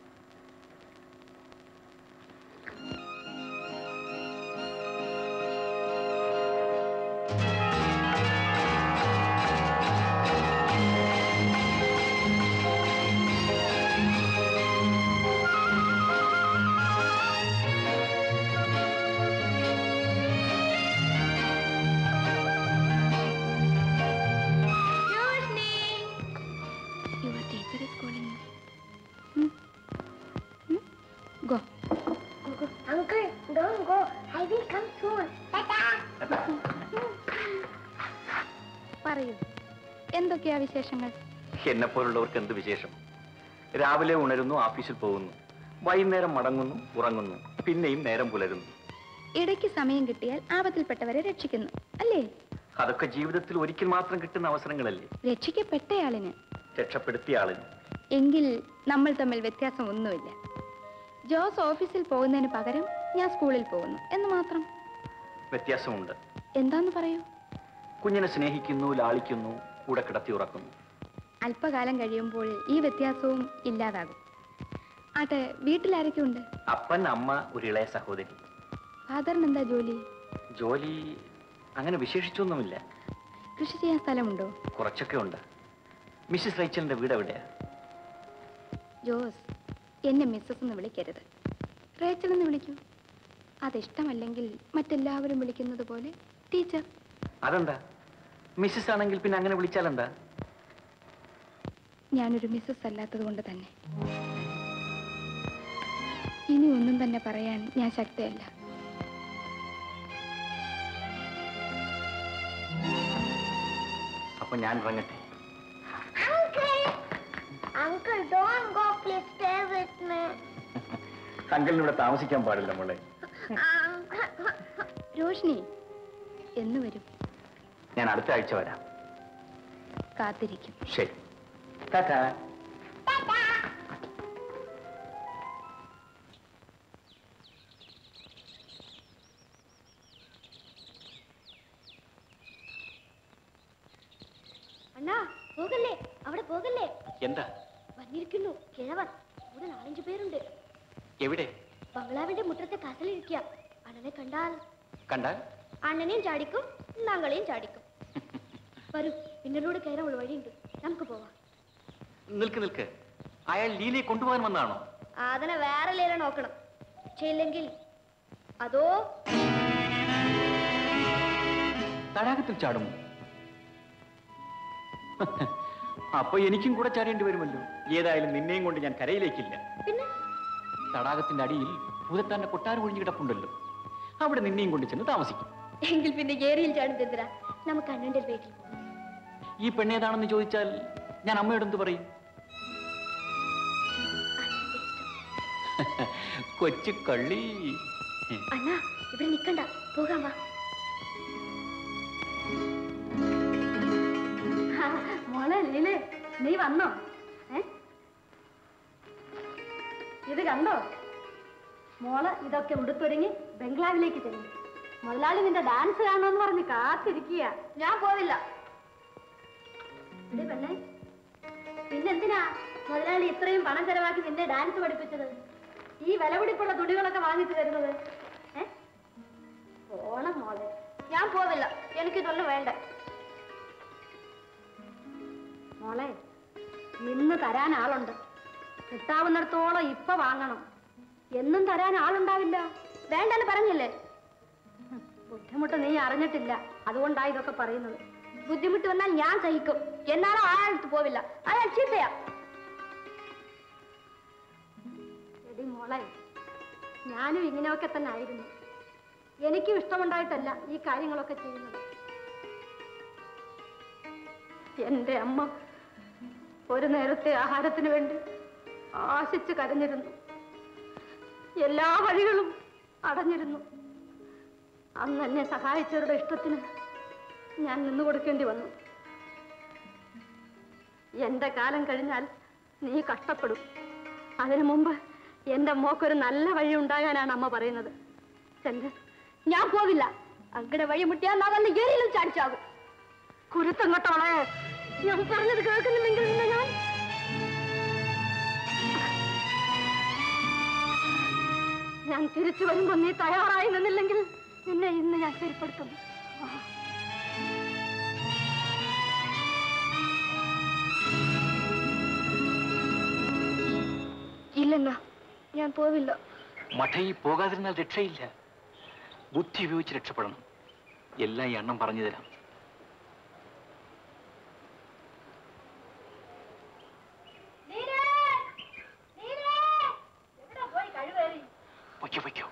Uncle, don't go. I will come soon. Tata. പറയൂ, എന്തൊക്കെയാ വിശേഷങ്ങൾ? എന്നെപ്പോലുള്ളവർക്ക് എന്ത് വിശേഷം? രാവിലെ ഉണരുന്നു, ഓഫീസിൽ പോകുന്നു, വൈകുന്നേരം മടങ്ങുന്നു, ഉറങ്ങുന്നു, പിന്നെയും നേരം പുലരുന്നു. ഇടയ്ക്ക് സമയം കിട്ടിയാൽ ആപത്തിൽപ്പെട്ടവരെ രക്ഷിക്കുന്നു അല്ലേ? അതൊക്കെ ജീവിതത്തിൽ ഒരിക്കൽ മാത്രം കിട്ടുന്ന അവസരങ്ങളല്ലേ? രക്ഷിക്കപ്പെട്ടയാളിന്, രക്ഷപ്പെടുത്തിയ ആളിന്. എങ്കിൽ നമ്മൾ തമ്മിൽ വ്യത്യാസം ഒന്നുമില്ല. ജോസ് ഓഫീസിൽ പോകുന്നതിന് പകരം ഞാൻ സ്കൂളിൽ പോകുന്നു എന്ന് മാത്രം. വ്യത്യാസമുണ്ട്. എന്താന്ന് പറയൂ. കുഞ്ഞിനെ സ്നേഹിക്കുന്നു, ലാളിക്കുന്നു, കൂടെ കിടത്തി ഉറക്കുന്നു. അല്പകാലം കഴിയുമ്പോൾ ഈ വ്യത്യാസവും ഇല്ലാതാകും. ആട്ടെ, വീട്ടിലാരൊക്കെ ഉണ്ട്? അപ്പൻ, അമ്മ, ഒരു ഇളയ സഹോദരി. ഫാദറിന് എന്താ ജോലി? ജോലി അങ്ങനെ വിശേഷിച്ചൊന്നുമില്ല. കൃഷി ചെയ്യാൻ സ്ഥലമുണ്ടോ? കുറച്ചൊക്കെ ഉണ്ട്. മിസ്സിസ് റൈച്ചലിന്റെ വീട് എവിടെയാ? ജോസ്, എന്നെ മിസ്സസ് എന്ന് വിളിക്കരുത്, റേച്ചൽ എന്ന് വിളിക്കൂ. അതിഷ്ടമല്ലെങ്കിൽ മറ്റെല്ലാവരും വിളിക്കുന്നത് പോലെ ടീച്ചർ. അതെന്താ? മിസ്സസ് ആണെങ്കിൽ പിന്നെ അങ്ങനെ വിളിച്ചാൽ എന്താ? ഞാനൊരു മിസ്സസ് അല്ലാത്തത് കൊണ്ട് തന്നെ. ഇനി ഒന്നും തന്നെ പറയാൻ ഞാൻ ശക്തയല്ല. അപ്പൊ ഞാൻ ഇറങ്ങട്ടെ. Uncle, don't go. Please stay with me. അങ്കിളിന് ഇവിടെ താമസിക്കാൻ പാടില്ല മോളെ. രോഷിനി എന്ന് വരും? ഞാൻ അടുത്ത ആഴ്ച വരാം. കാത്തിരിക്കും. ശരി. ടാറ്റാ. അണ്ണാ, പോകല്ലേ, അവിടെ പോകല്ലേ. എന്താ? വന്നിരിക്കുന്നു കിഴവർ. ഇവിടെ 4-5 പേരുണ്ട്. എവിടെ? ബംഗ്ലാവിന്റെ മുറ്റത്തെ കസലിരിക്കുക. അണ്ണനെ കണ്ടാൽ അണ്ണനെയും ചാടിക്കും, ഞങ്ങളെയും ചാടിക്കും. വരൂ, പിന്നോട് കയറാനുള്ള വഴിയുണ്ട്, നമുക്ക് പോവാം. നിൽക്ക്. അയാൾ ലീലയെ കൊണ്ടുപോകാൻ വന്നാണോ? അതിനെ വേറെ ലീല നോക്കണം. ചെയ്യില്ലെങ്കിൽ അതോ തടാകത്തിൽ ചാടുമോ? അപ്പൊ എനിക്കും കൂടെ ചാടേണ്ടി വരുമല്ലോ. ഏതായാലും നിന്നെയും കൊണ്ട് ഞാൻ കരയിലേക്കില്ല. പിന്നെ തടാകത്തിന്റെ അടിയിൽ ഭൂതത്താന്റെ കൊട്ടാരം ഒഴിഞ്ഞു കിടപ്പുണ്ടല്ലോ, അവിടെ നിന്നെയും കൊണ്ട് ചെന്ന് താമസിക്കും. എങ്കിൽ പിന്നെ ഏരിയിൽ ചാടുന്നതിരാ, നമുക്ക് അണ്ണന്റെ വീട്ടിൽ പോകാം. ഈ പെണ്ണേതാണെന്ന് ചോദിച്ചാൽ ഞാൻ അമ്മയോട് എന്ത് പറയും? കൊച്ചു കള്ളി. അണ്ണാ, ഇവിടെ നിക്കണ്ട, പോകാം വാ. മോളെ ലീലേ, നീ വന്നോ? ഇത് കണ്ടോ മോള്? ഇതൊക്കെ ഉടുത്തൊരുങ്ങി ബംഗ്ലാവിലേക്ക് ചെല്ലും. മുതലാളി നിന്റെ ഡാൻസ് കാണുമെന്ന് പറഞ്ഞ് കാത്തിരിക്കുക. ഞാൻ പോവില്ല. പെണ്ണെ, പിന്നെന്തിനാ മുതലാളി ഇത്രയും പണം ചെലവാക്കി നിന്നെ ഡാൻസ് പഠിപ്പിച്ചത്? ഈ വിലപിടിപ്പുള്ള തുണികളൊക്കെ വാങ്ങിച്ചു തരുന്നത്? ഓണം മോളെ. ഞാൻ പോവില്ല, എനിക്കിതൊന്നും വേണ്ട. മോളെ, ഇന്ന് തരാൻ ആളുണ്ട്. കിട്ടാവുന്നിടത്തോളം ഇപ്പൊ വാങ്ങണം. എന്നും തരാൻ ആളുണ്ടാവില്ല. വേണ്ടെന്ന് പറഞ്ഞില്ലേ? ബുദ്ധിമുട്ട് നീ അറിഞ്ഞിട്ടില്ല, അതുകൊണ്ടാ ഇതൊക്കെ പറയുന്നത്. ബുദ്ധിമുട്ട് വന്നാൽ ഞാൻ സഹിക്കും, എന്നാലും ആളടുത്ത് പോവില്ല. അയാൾ ചീത്തയാ. എടി മോളെ, ഞാനും ഇങ്ങനെയൊക്കെ തന്നെ ആയിരുന്നു. എനിക്കും ഇഷ്ടമുണ്ടായിട്ടല്ല ഈ കാര്യങ്ങളൊക്കെ ചെയ്യുന്നത്. എന്റെ അമ്മ ഒരു നേരത്തെ ആഹാരത്തിന് വേണ്ടി ആശിച്ച് കരഞ്ഞിരുന്നു. എല്ലാ വഴികളും അടഞ്ഞിരുന്നു. അന്ന് എന്നെ സഹായിച്ചവരുടെ ഇഷ്ടത്തിന് ഞാൻ നിന്നു കൊടുക്കേണ്ടി വന്നു. എന്റെ കാലം കഴിഞ്ഞാൽ നീ കഷ്ടപ്പെടും. അതിനു മുമ്പ് എന്റെ മോക്കൊരു നല്ല വഴി ഉണ്ടാകാനാണ് അമ്മ പറയുന്നത്. ഞാൻ പോവില്ല. അങ്ങനെ വഴി മുട്ടിയാൽ നല്ല ഏരിയിലും ചാടിച്ചാകും. കുരുത്തം കേട്ടോളെ, ഞാൻ പറഞ്ഞത് കേൾക്കുന്നില്ലെങ്കിൽ ഞാൻ തിരിച്ചു വരുമ്പോ നീ തയ്യാറായി നിന്നില്ലെങ്കിൽ നിന്നെ ഇന്ന് ഞാൻ ശരിപ്പെടുത്തും. ഇല്ലെന്നാ, ഞാൻ പോവില്ല. മഠയിൽ പോകാതിരുന്നാൽ രക്ഷയില്ല. ബുദ്ധി ഉപയോഗിച്ച് രക്ഷപ്പെടണം. എല്ലാം ഈ അണ്ണം പറഞ്ഞു തരാം. പൊയ്ക്കോ പൊയ്ക്കോ.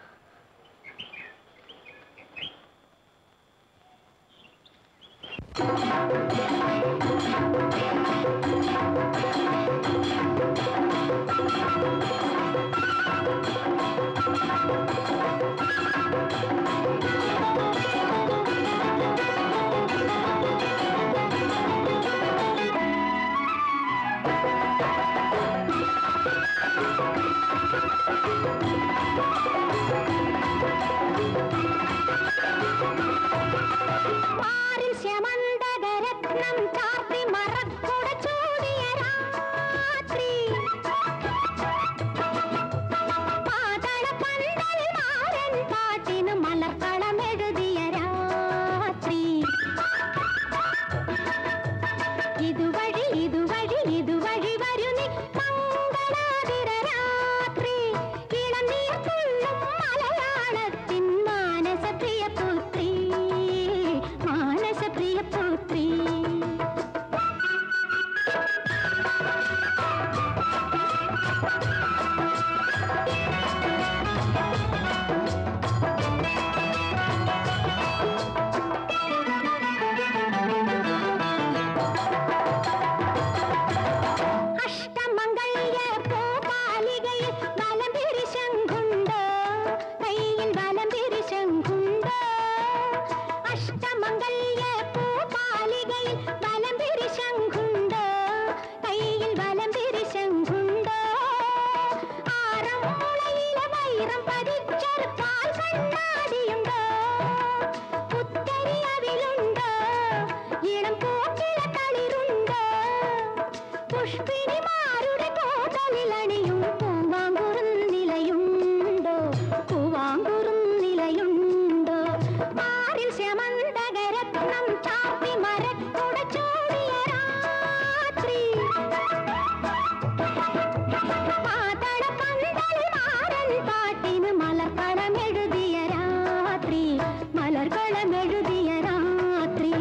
രാത്രി.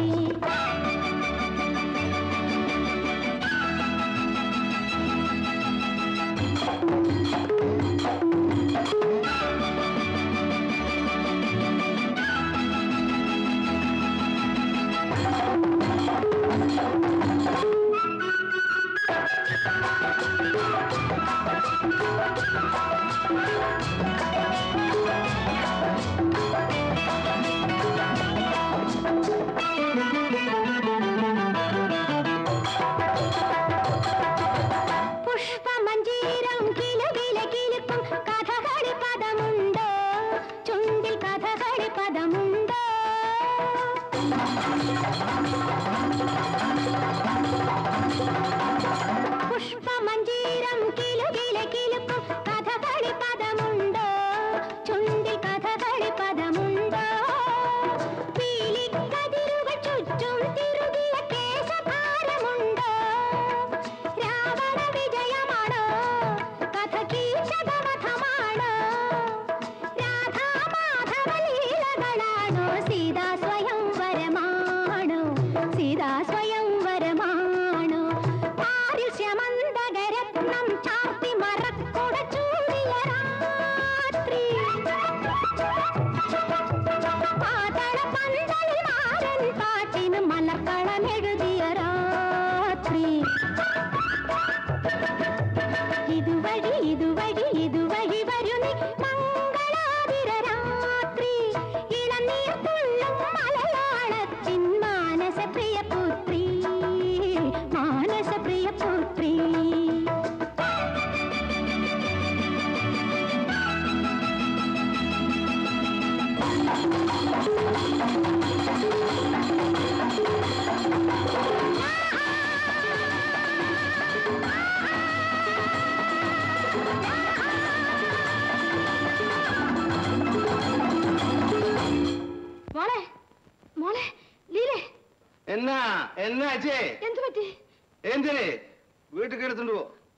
പുഷ്പമഞ്ജീരം കിലുകില കിലുക്കും കഥകളി പദമുണ്ടോ, ചുണ്ടിൽ കഥകളി പദമുണ്ടോ. പുഷ്പമഞ്ജീരം കിലുകില കിലുക്കും കഥകളി പദമുണ്ടോ, ചുണ്ടിൽ കഥകളി പദമുണ്ടോ. പീലിക്കതിരുകൾ ചുറ്റും തിരുകിയ കേശഭാരമുണ്ടോ. രാവണ വിജയമാണോ, കഥ കീശകവധമാണോ. രാധാമാധവ ലീലകളാണോ, സീതാ സ്വയംവരമാണോ, സീതാ സ്വയംവരമാണോ. പാരിശ്യമന്തകരത്നം ചാർത്തി മറക്കുട ചൂടിയ രാത്രി. പാതള പന്തലിൽ മാരൻ പാട്ടിന് മലക്കളമെഴുതിയ രാത്രി. ഇതുവഴി ഇതുവഴി ഇതുവഴി വരുന്നി മംഗളാതിര രാത്രി. ഇളനീർ തുള്ളും മലയാളത്തിൻ മാനസപ്രിയ പുത്രി, മാനസപ്രിയ പുത്രി. മോളെ മോളെ ലീലേ, എന്നാ എന്നാ അച്ഛേ എന്ത് പറ്റി? എന്തിനേ വീട്ടിൽ എടുത്തുണ്ടോ?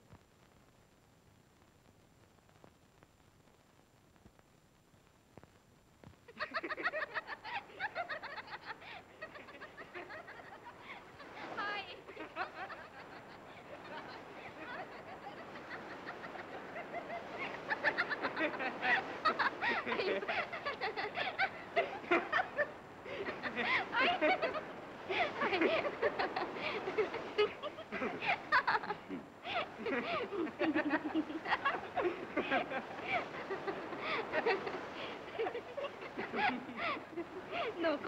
നോക്കൂ.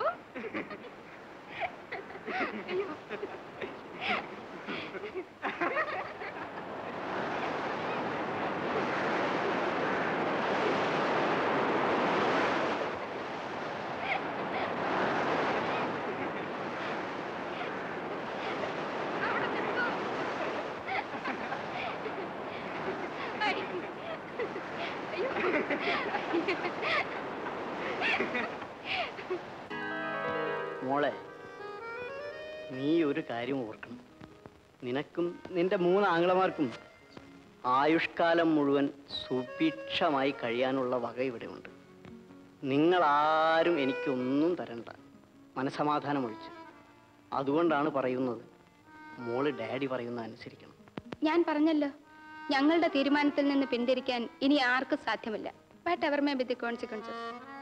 മോളെ, നീ ഒരു കാര്യം ഓർക്കണം. നിനക്കും നിന്റെ 3 ആങ്ങളമാർക്കും ആയുഷ്കാലം മുഴുവൻ സുഭിക്ഷമായി കഴിയാനുള്ള വക ഇവിടെയുണ്ട്. നിങ്ങളാരും എനിക്കൊന്നും തരണ്ട, മനസമാധാനം ഒഴിച്ച്. അതുകൊണ്ടാണ് പറയുന്നത്, മോള് ഡാഡി പറയുന്ന അനുസരിക്കണം. ഞാൻ പറഞ്ഞല്ലോ, ഞങ്ങളുടെ തീരുമാനത്തിൽ നിന്ന് പിന്തിരിക്കാൻ ഇനി ആർക്കും സാധ്യമല്ല. But ever may be the consequences.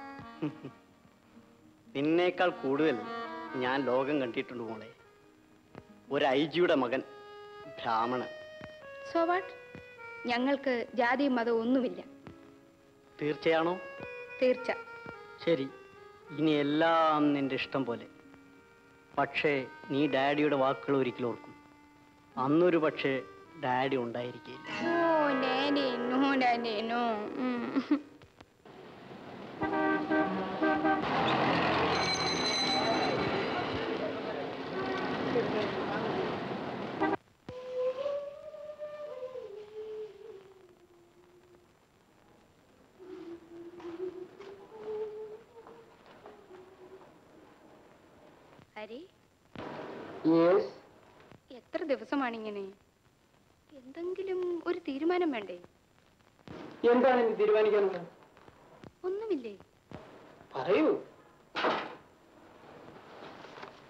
നിന്നേക്കാൾ കൂടുതൽ ഞാൻ ലോകം കണ്ടിട്ടുണ്ട് മോളെ. ഒരു ഐജിയുടെ മകൻ, ബ്രാഹ്മണൻ. So what? ഞങ്ങൾക്ക് ജാതിയും മതവും ഒന്നുമില്ല. തീർച്ചയാണോ? തീർച്ച. ശരി, ഇനി എല്ലാം നിന്റെ ഇഷ്ടം പോലെ. പക്ഷേ നീ ഡാഡിയുടെ വാക്കുകൾ ഒരിക്കലും ഓർക്കും. അന്നൊരു പക്ഷേ ഡാഡി ഉണ്ടായിരിക്കില്ല. Oh daddy, no daddy, no. Hari, എത്ര ദിവസമാണിങ്ങനെ? എന്തെങ്കിലും ഒരു തീരുമാനം വേണ്ടേ? എന്താണ് തീരുമാനിക്കാൻ? ഒന്നുമില്ലേ? പറയൂ.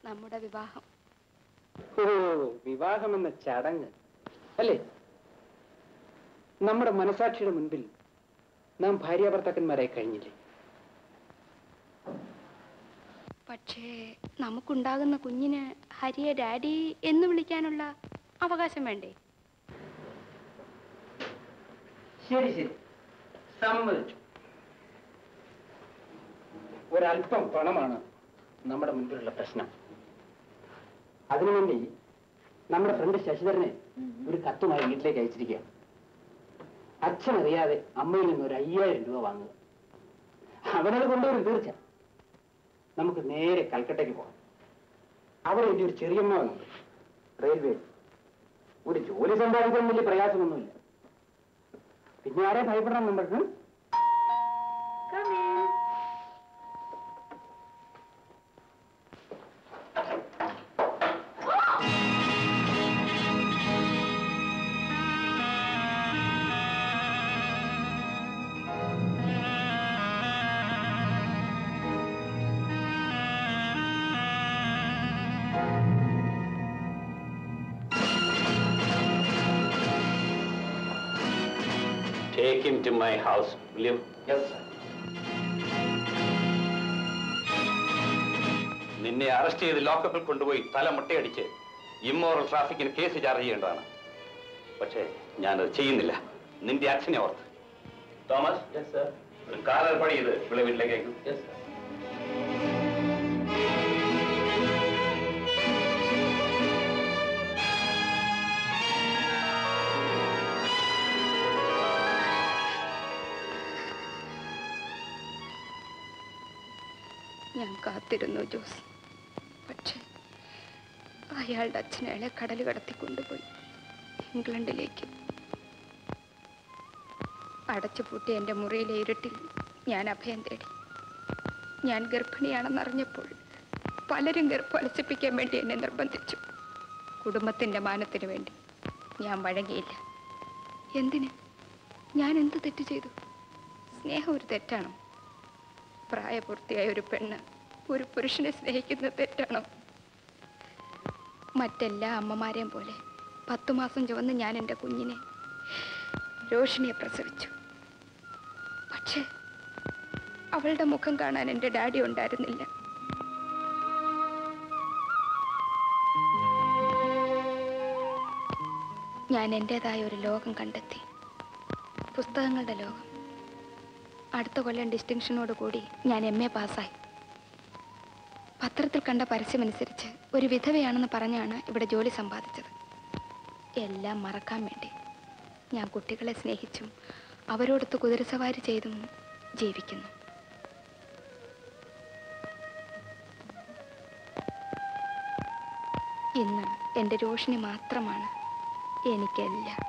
നമ്മുടെ വിവാഹം. ഓ, വിവാഹമെന്ന ചടങ്ങ് അല്ലേ? നമ്മുടെ മനസാക്ഷിയുടെ മുൻപിൽ നാം ഭാര്യാഭർത്താക്കന്മാരായി കഴിഞ്ഞില്ലേ? പക്ഷേ നമുക്കുണ്ടാകുന്ന കുഞ്ഞിന് ഹരിയെ ഡാഡി എന്ന് വിളിക്കാനുള്ള അവകാശം വേണ്ടേ? ശരി ശരി, സമ്മതിച്ചു. ഒരല്പം പണമാണ് നമ്മുടെ മുൻപിലുള്ള പ്രശ്നം. അതിനുവേണ്ടി നമ്മുടെ ഫ്രണ്ട് ശശിധരനെ ഒരു കത്തുമായി വീട്ടിലേക്ക് അയച്ചിരിക്കുക. അച്ഛനറിയാതെ അമ്മയിൽ നിന്ന് ഒരു 5000 രൂപ വാങ്ങുക. അവനത് കൊണ്ടുവരും തീർച്ച. നമുക്ക് നേരെ കൽക്കട്ടയ്ക്ക് പോകാം. അവിടെ എൻ്റെ ഒരു ചെറിയമ്മ വന്നുണ്ട്, റെയിൽവേ. ഒരു ജോലി സമ്പാദിക്കാൻ വലിയ പ്രയാസമൊന്നുമില്ല. പിന്നെ ആരെ ഭയപ്പെടാൻ നമ്മൾക്ക്? Take him to my house, will you? Yes, sir. നിന്നെ അറസ്റ്റ് ചെയ്ത് ലോക്കപ്പിൽ കൊണ്ടുപോയി തല മുട്ടയടിച്ച് ഇമ്മോറൽ ട്രാഫിക്കിന് കേസ് ചാർജ് ചെയ്യേണ്ടതാണ്. പക്ഷേ ഞാനത് ചെയ്യുന്നില്ല, നിന്റെ അച്ഛനെ ഓർത്ത്. തോമസ്, ഒരു കാർ ഏർപ്പാട് ചെയ്ത് ഇവിടെ വീട്ടിലേക്ക് അയക്കും. ഞാൻ കാത്തിരുന്നു ജോസ്. പക്ഷേ അയാളുടെ അച്ഛൻ അയാളെ കടൽ കടത്തി കൊണ്ടുപോയി ഇംഗ്ലണ്ടിലേക്ക്. അടച്ചുപൂട്ടി എൻ്റെ മുറിയിലെ ഇരുട്ടിൽ ഞാൻ അഭയം തേടി. ഞാൻ ഗർഭിണിയാണെന്നറിഞ്ഞപ്പോൾ പലരും ഗർഭവലസിപ്പിക്കാൻ വേണ്ടി എന്നെ നിർബന്ധിച്ചു. കുടുംബത്തിൻ്റെ മാനത്തിനു വേണ്ടി ഞാൻ വഴങ്ങിയില്ല. എന്തിന്? ഞാൻ എന്ത് തെറ്റ് ചെയ്തു? സ്നേഹം ഒരു തെറ്റാണോ? പ്രായപൂർത്തിയായ ഒരു പെണ്ണ് ഒരു പുരുഷനെ സ്നേഹിക്കുന്നത് തെറ്റാണോ? മറ്റെല്ലാ അമ്മമാരെയും പോലെ 10 മാസം ചുവന്ന് ഞാൻ എൻ്റെ കുഞ്ഞിനെ രോഷിണിയെ പ്രസവിച്ചു. പക്ഷേ അവളുടെ മുഖം കാണാൻ എൻ്റെ ഡാഡി ഉണ്ടായിരുന്നില്ല. ഞാൻ എൻ്റെതായ ഒരു ലോകം കണ്ടെത്തി, പുസ്തകങ്ങളുടെ ലോകം. അടുത്ത കൊല്ലം ഡിസ്റ്റിങ്ഷനോട് കൂടി ഞാൻ MA പാസ്സായി. പത്രത്തിൽ കണ്ട പരസ്യമനുസരിച്ച് ഒരു വിധവയാണെന്ന് പറഞ്ഞാണ് ഇവിടെ ജോലി സമ്പാദിച്ചത്. എല്ലാം മറക്കാൻ വേണ്ടി ഞാൻ കുട്ടികളെ സ്നേഹിച്ചും അവരോടൊത്ത് കുതിരസവാരി ചെയ്തും ജീവിക്കുന്നു. ഇന്ന് എൻ്റെ രോഷിണി മാത്രമാണ് എനിക്കെല്ലാം.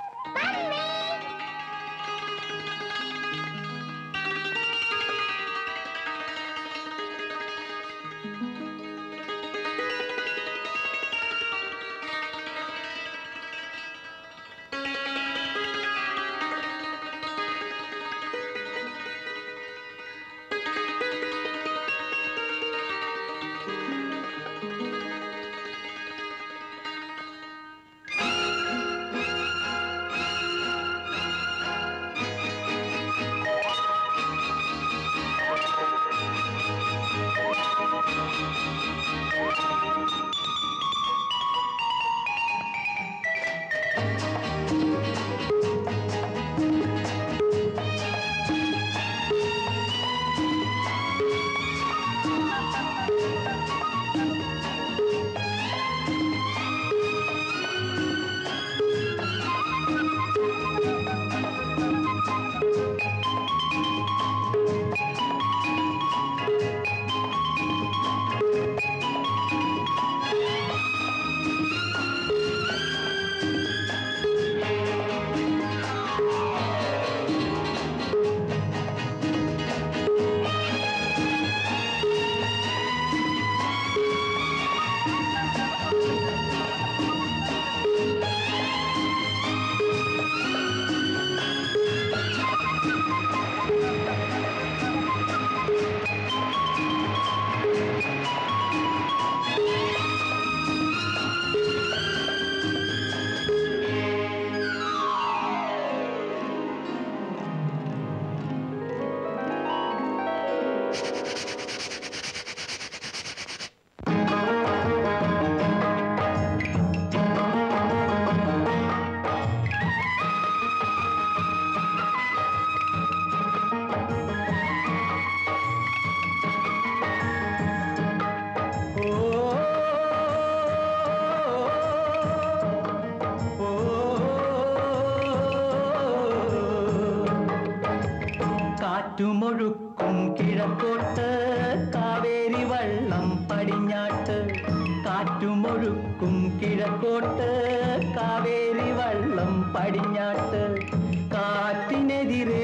കാറ്റുമൊഴുക്കും കിഴക്കോട്ട് കാവേരി വള്ളം പടിഞ്ഞാട്ട് കാറ്റുമൊഴുക്കും കിഴക്കോട്ട് കാവേരി വള്ളം പടിഞ്ഞാട്ട് കാറ്റിനെതിരെ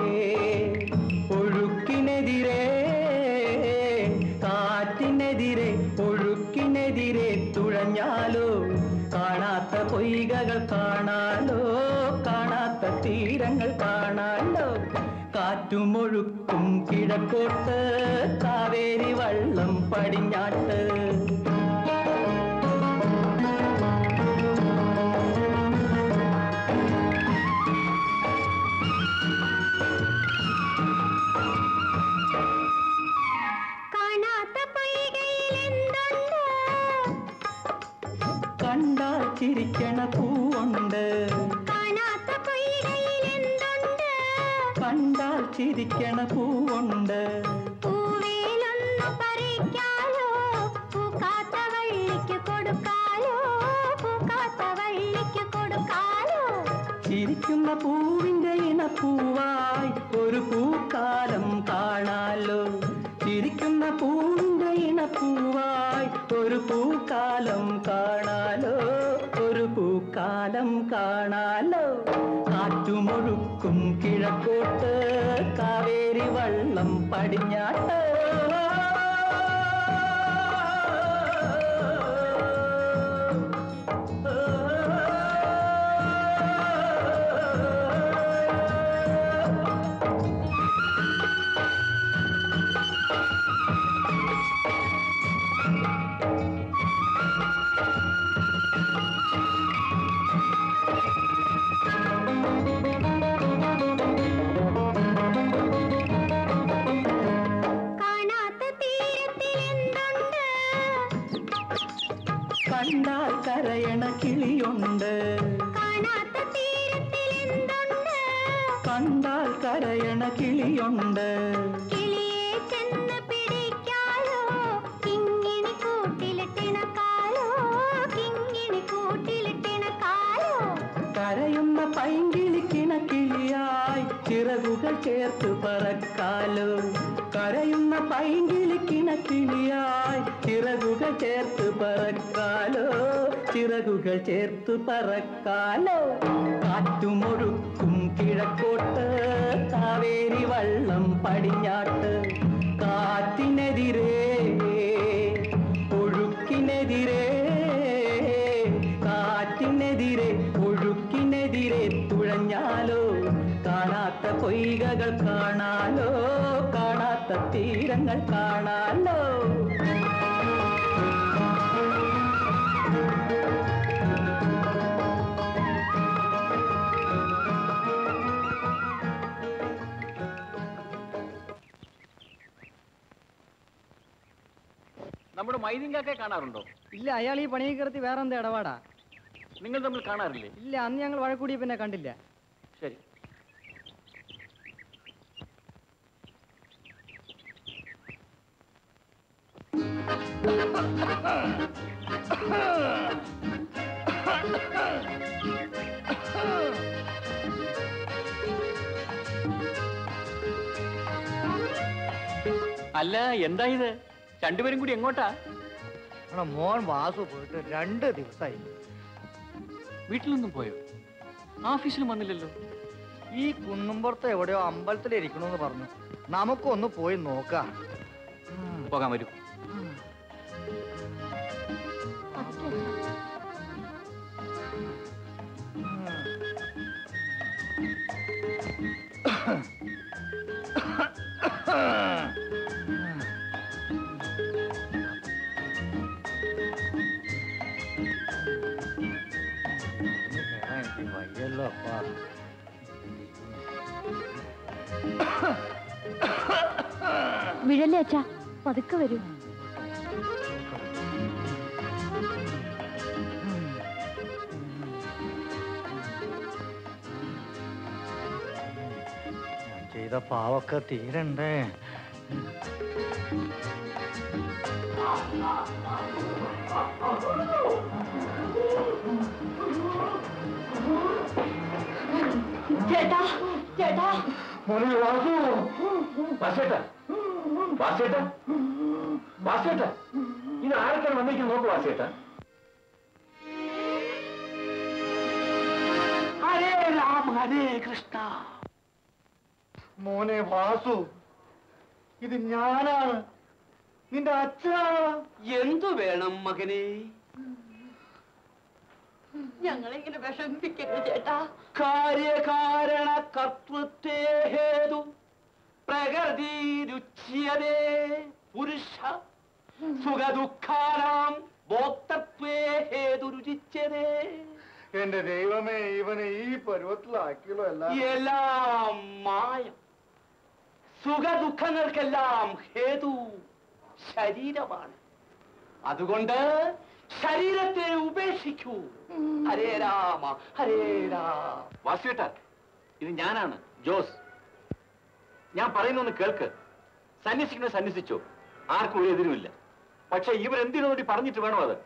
ഒഴുക്കിനെതിരെ കാറ്റിനെതിരെ ഒഴുക്കിനെതിരെ തുഴഞ്ഞാലോ കാണാത്ത പൊയ്കകൾ കാണാലോ കാണാത്ത തീരങ്ങൾ കാണാലോ കാറ്റുമൊഴുക്കും കിഴക്കോട്ട് കാവേരി വള്ളം പടിഞ്ഞാട്ട് കണ്ടാൽ ചിരിക്കണ പൂവുണ്ട് കണ്ടാൽ ചിരിക്കണ പൂവുണ്ട് പൂവേലൊന്നു പറിക്കാലോ പൂക്കാത്ത വള്ളിക്ക് കൊടുക്കാലോ പൂക്കാത്ത വള്ളിക്ക് കൊടുക്കാലോ ചിരിക്കുന്ന പൂവിന്റെ ഇണപ്പൂവായി ഒരു പൂക്കാലം കാണാലോ ചിരിക്കുന്ന പൂവിന്റെ ഇണപ്പൂവായി ഒരു പൂക്കാലം കാണാലോ ഒരു പൂക്കാലം കാണാലോ കാറ്റുമൊഴുക്കും കിഴക്കോട്ട് കാവേരി വള്ളം പടിഞ്ഞാട്ട് കണ്ടാൽ കരയണ കിളിയുണ്ട് കണ്ടാൽ കരയണ കിളിയുണ്ട് കിളിയെ ചെന്ന് പിടിക്കാലോ കിങ്ങിണി കൂട്ടിലിട്ടിണക്കാലോ കിങ്ങിണി കൂട്ടിലിട്ടിണക്കാലോ കരയുന്ന പൈങ്കിളിക്കിണ കിളിയായി ചിറകുകൾ ചേർത്ത് പറക്കാലോ കരയുന്ന പൈങ്കിളിക്കിണ കിളിയായി ചിറകുകൾ ചേർത്ത് പറക്കാലോ ചിറകുകൾ ചേർത്ത് പറക്കാലോ കാറ്റുമൊഴുക്കും കിഴക്കോട്ട് കാവേരി വള്ളം പടിഞ്ഞാട്ട് കാറ്റിനെതിരെ ഒഴുക്കിനെതിരെ കാറ്റിനെതിരെ ഒഴുക്കിനെതിരെ തുഴഞ്ഞാലോ കാണാത്ത പൊയ്കകൾ കാണാലോ കാണാത്ത തീരങ്ങൾ കാണാലോ നമ്മുടെ മൈദിങ്കാക്കെ കാണാറുണ്ടോ? ഇല്ല, അയാൾ ഈ പണിയെ കയറി വേറെ എന്താ ഇടപാടാ? നിങ്ങൾ തമ്മിൽ കാണാറില്ലേ? ഇല്ല, അന്ന് ഞങ്ങൾ വഴക്കൂടിയ പിന്നെ കണ്ടില്ല. ശരി. അല്ല, എന്താ ഇത്? രണ്ടുപേരും കൂടി എങ്ങോട്ടാ? മോൻ വാസു പോയിട്ട് 2 ദിവസമായി. വീട്ടിലൊന്നും പോയോ? ഓഫീസിലും വന്നില്ലല്ലോ. ഈ കുന്നുംപുറത്ത് എവിടെയോ അമ്പലത്തിലിരിക്കണമെന്ന് പറഞ്ഞു. നമുക്കൊന്ന് പോയി നോക്കാം. പോകാൻ വരൂ. വയ്യല്ലോ അപ്പാ. വിഴല്ലേ അച്ഛാ, പതുക്കെ വരൂ. ഞാൻ ചെയ്ത പാവൊക്കെ തീരണ്ടേ. ചേട്ടാ, ചേട്ടാ, ഇത് ആരൊക്കെയാണ് വന്നിരിക്കുന്നത് നോക്കൂ വാസേട്ട. ഹരേ രാം ഹരേ കൃഷ്ണ. മോനെ വാസു, ഇത് ഞാനാണ്, നിന്റെ അച്ഛനാണ്. എന്തു വേണം മകനെ? ഞങ്ങളെങ്ങനെ വിഷമിപ്പിക്കരുത് ചേട്ടാ. കാര്യകാരണ കർത്തൃത്വേ ഹേതു പ്രകൃതി രുച്യതേ പുരുഷ സുഖദുഃഖാനാം ഭോക്തൃത്വേ ഹേതു രുചിച്ചതേ. എന്റെ ദൈവമേ, ഇവനെ ഈ പരുവത്തിലാക്കിയല്ലോ. എല്ലാം മായം. സുഖദുഃഖങ്ങൾക്കെല്ലാം ഹേതു ശരീരമാണ്. അതുകൊണ്ട് ശരീരത്തെ ഉപേക്ഷിക്കൂ. ഹരേ രാമ ഹരേ രാമ. വാസുവേട്ട, ഇത് ഞാനാണ് ജോസ്. ഞാൻ പറയുന്നൊന്ന് കേൾക്ക്. സന്യസിക്കുന്നത് സന്യസിച്ചോ, ആർക്കും ഒരു എതിരുമില്ല. പക്ഷെ ഇവരെന്തിനോടി പറഞ്ഞിട്ട് വേണോ അത്?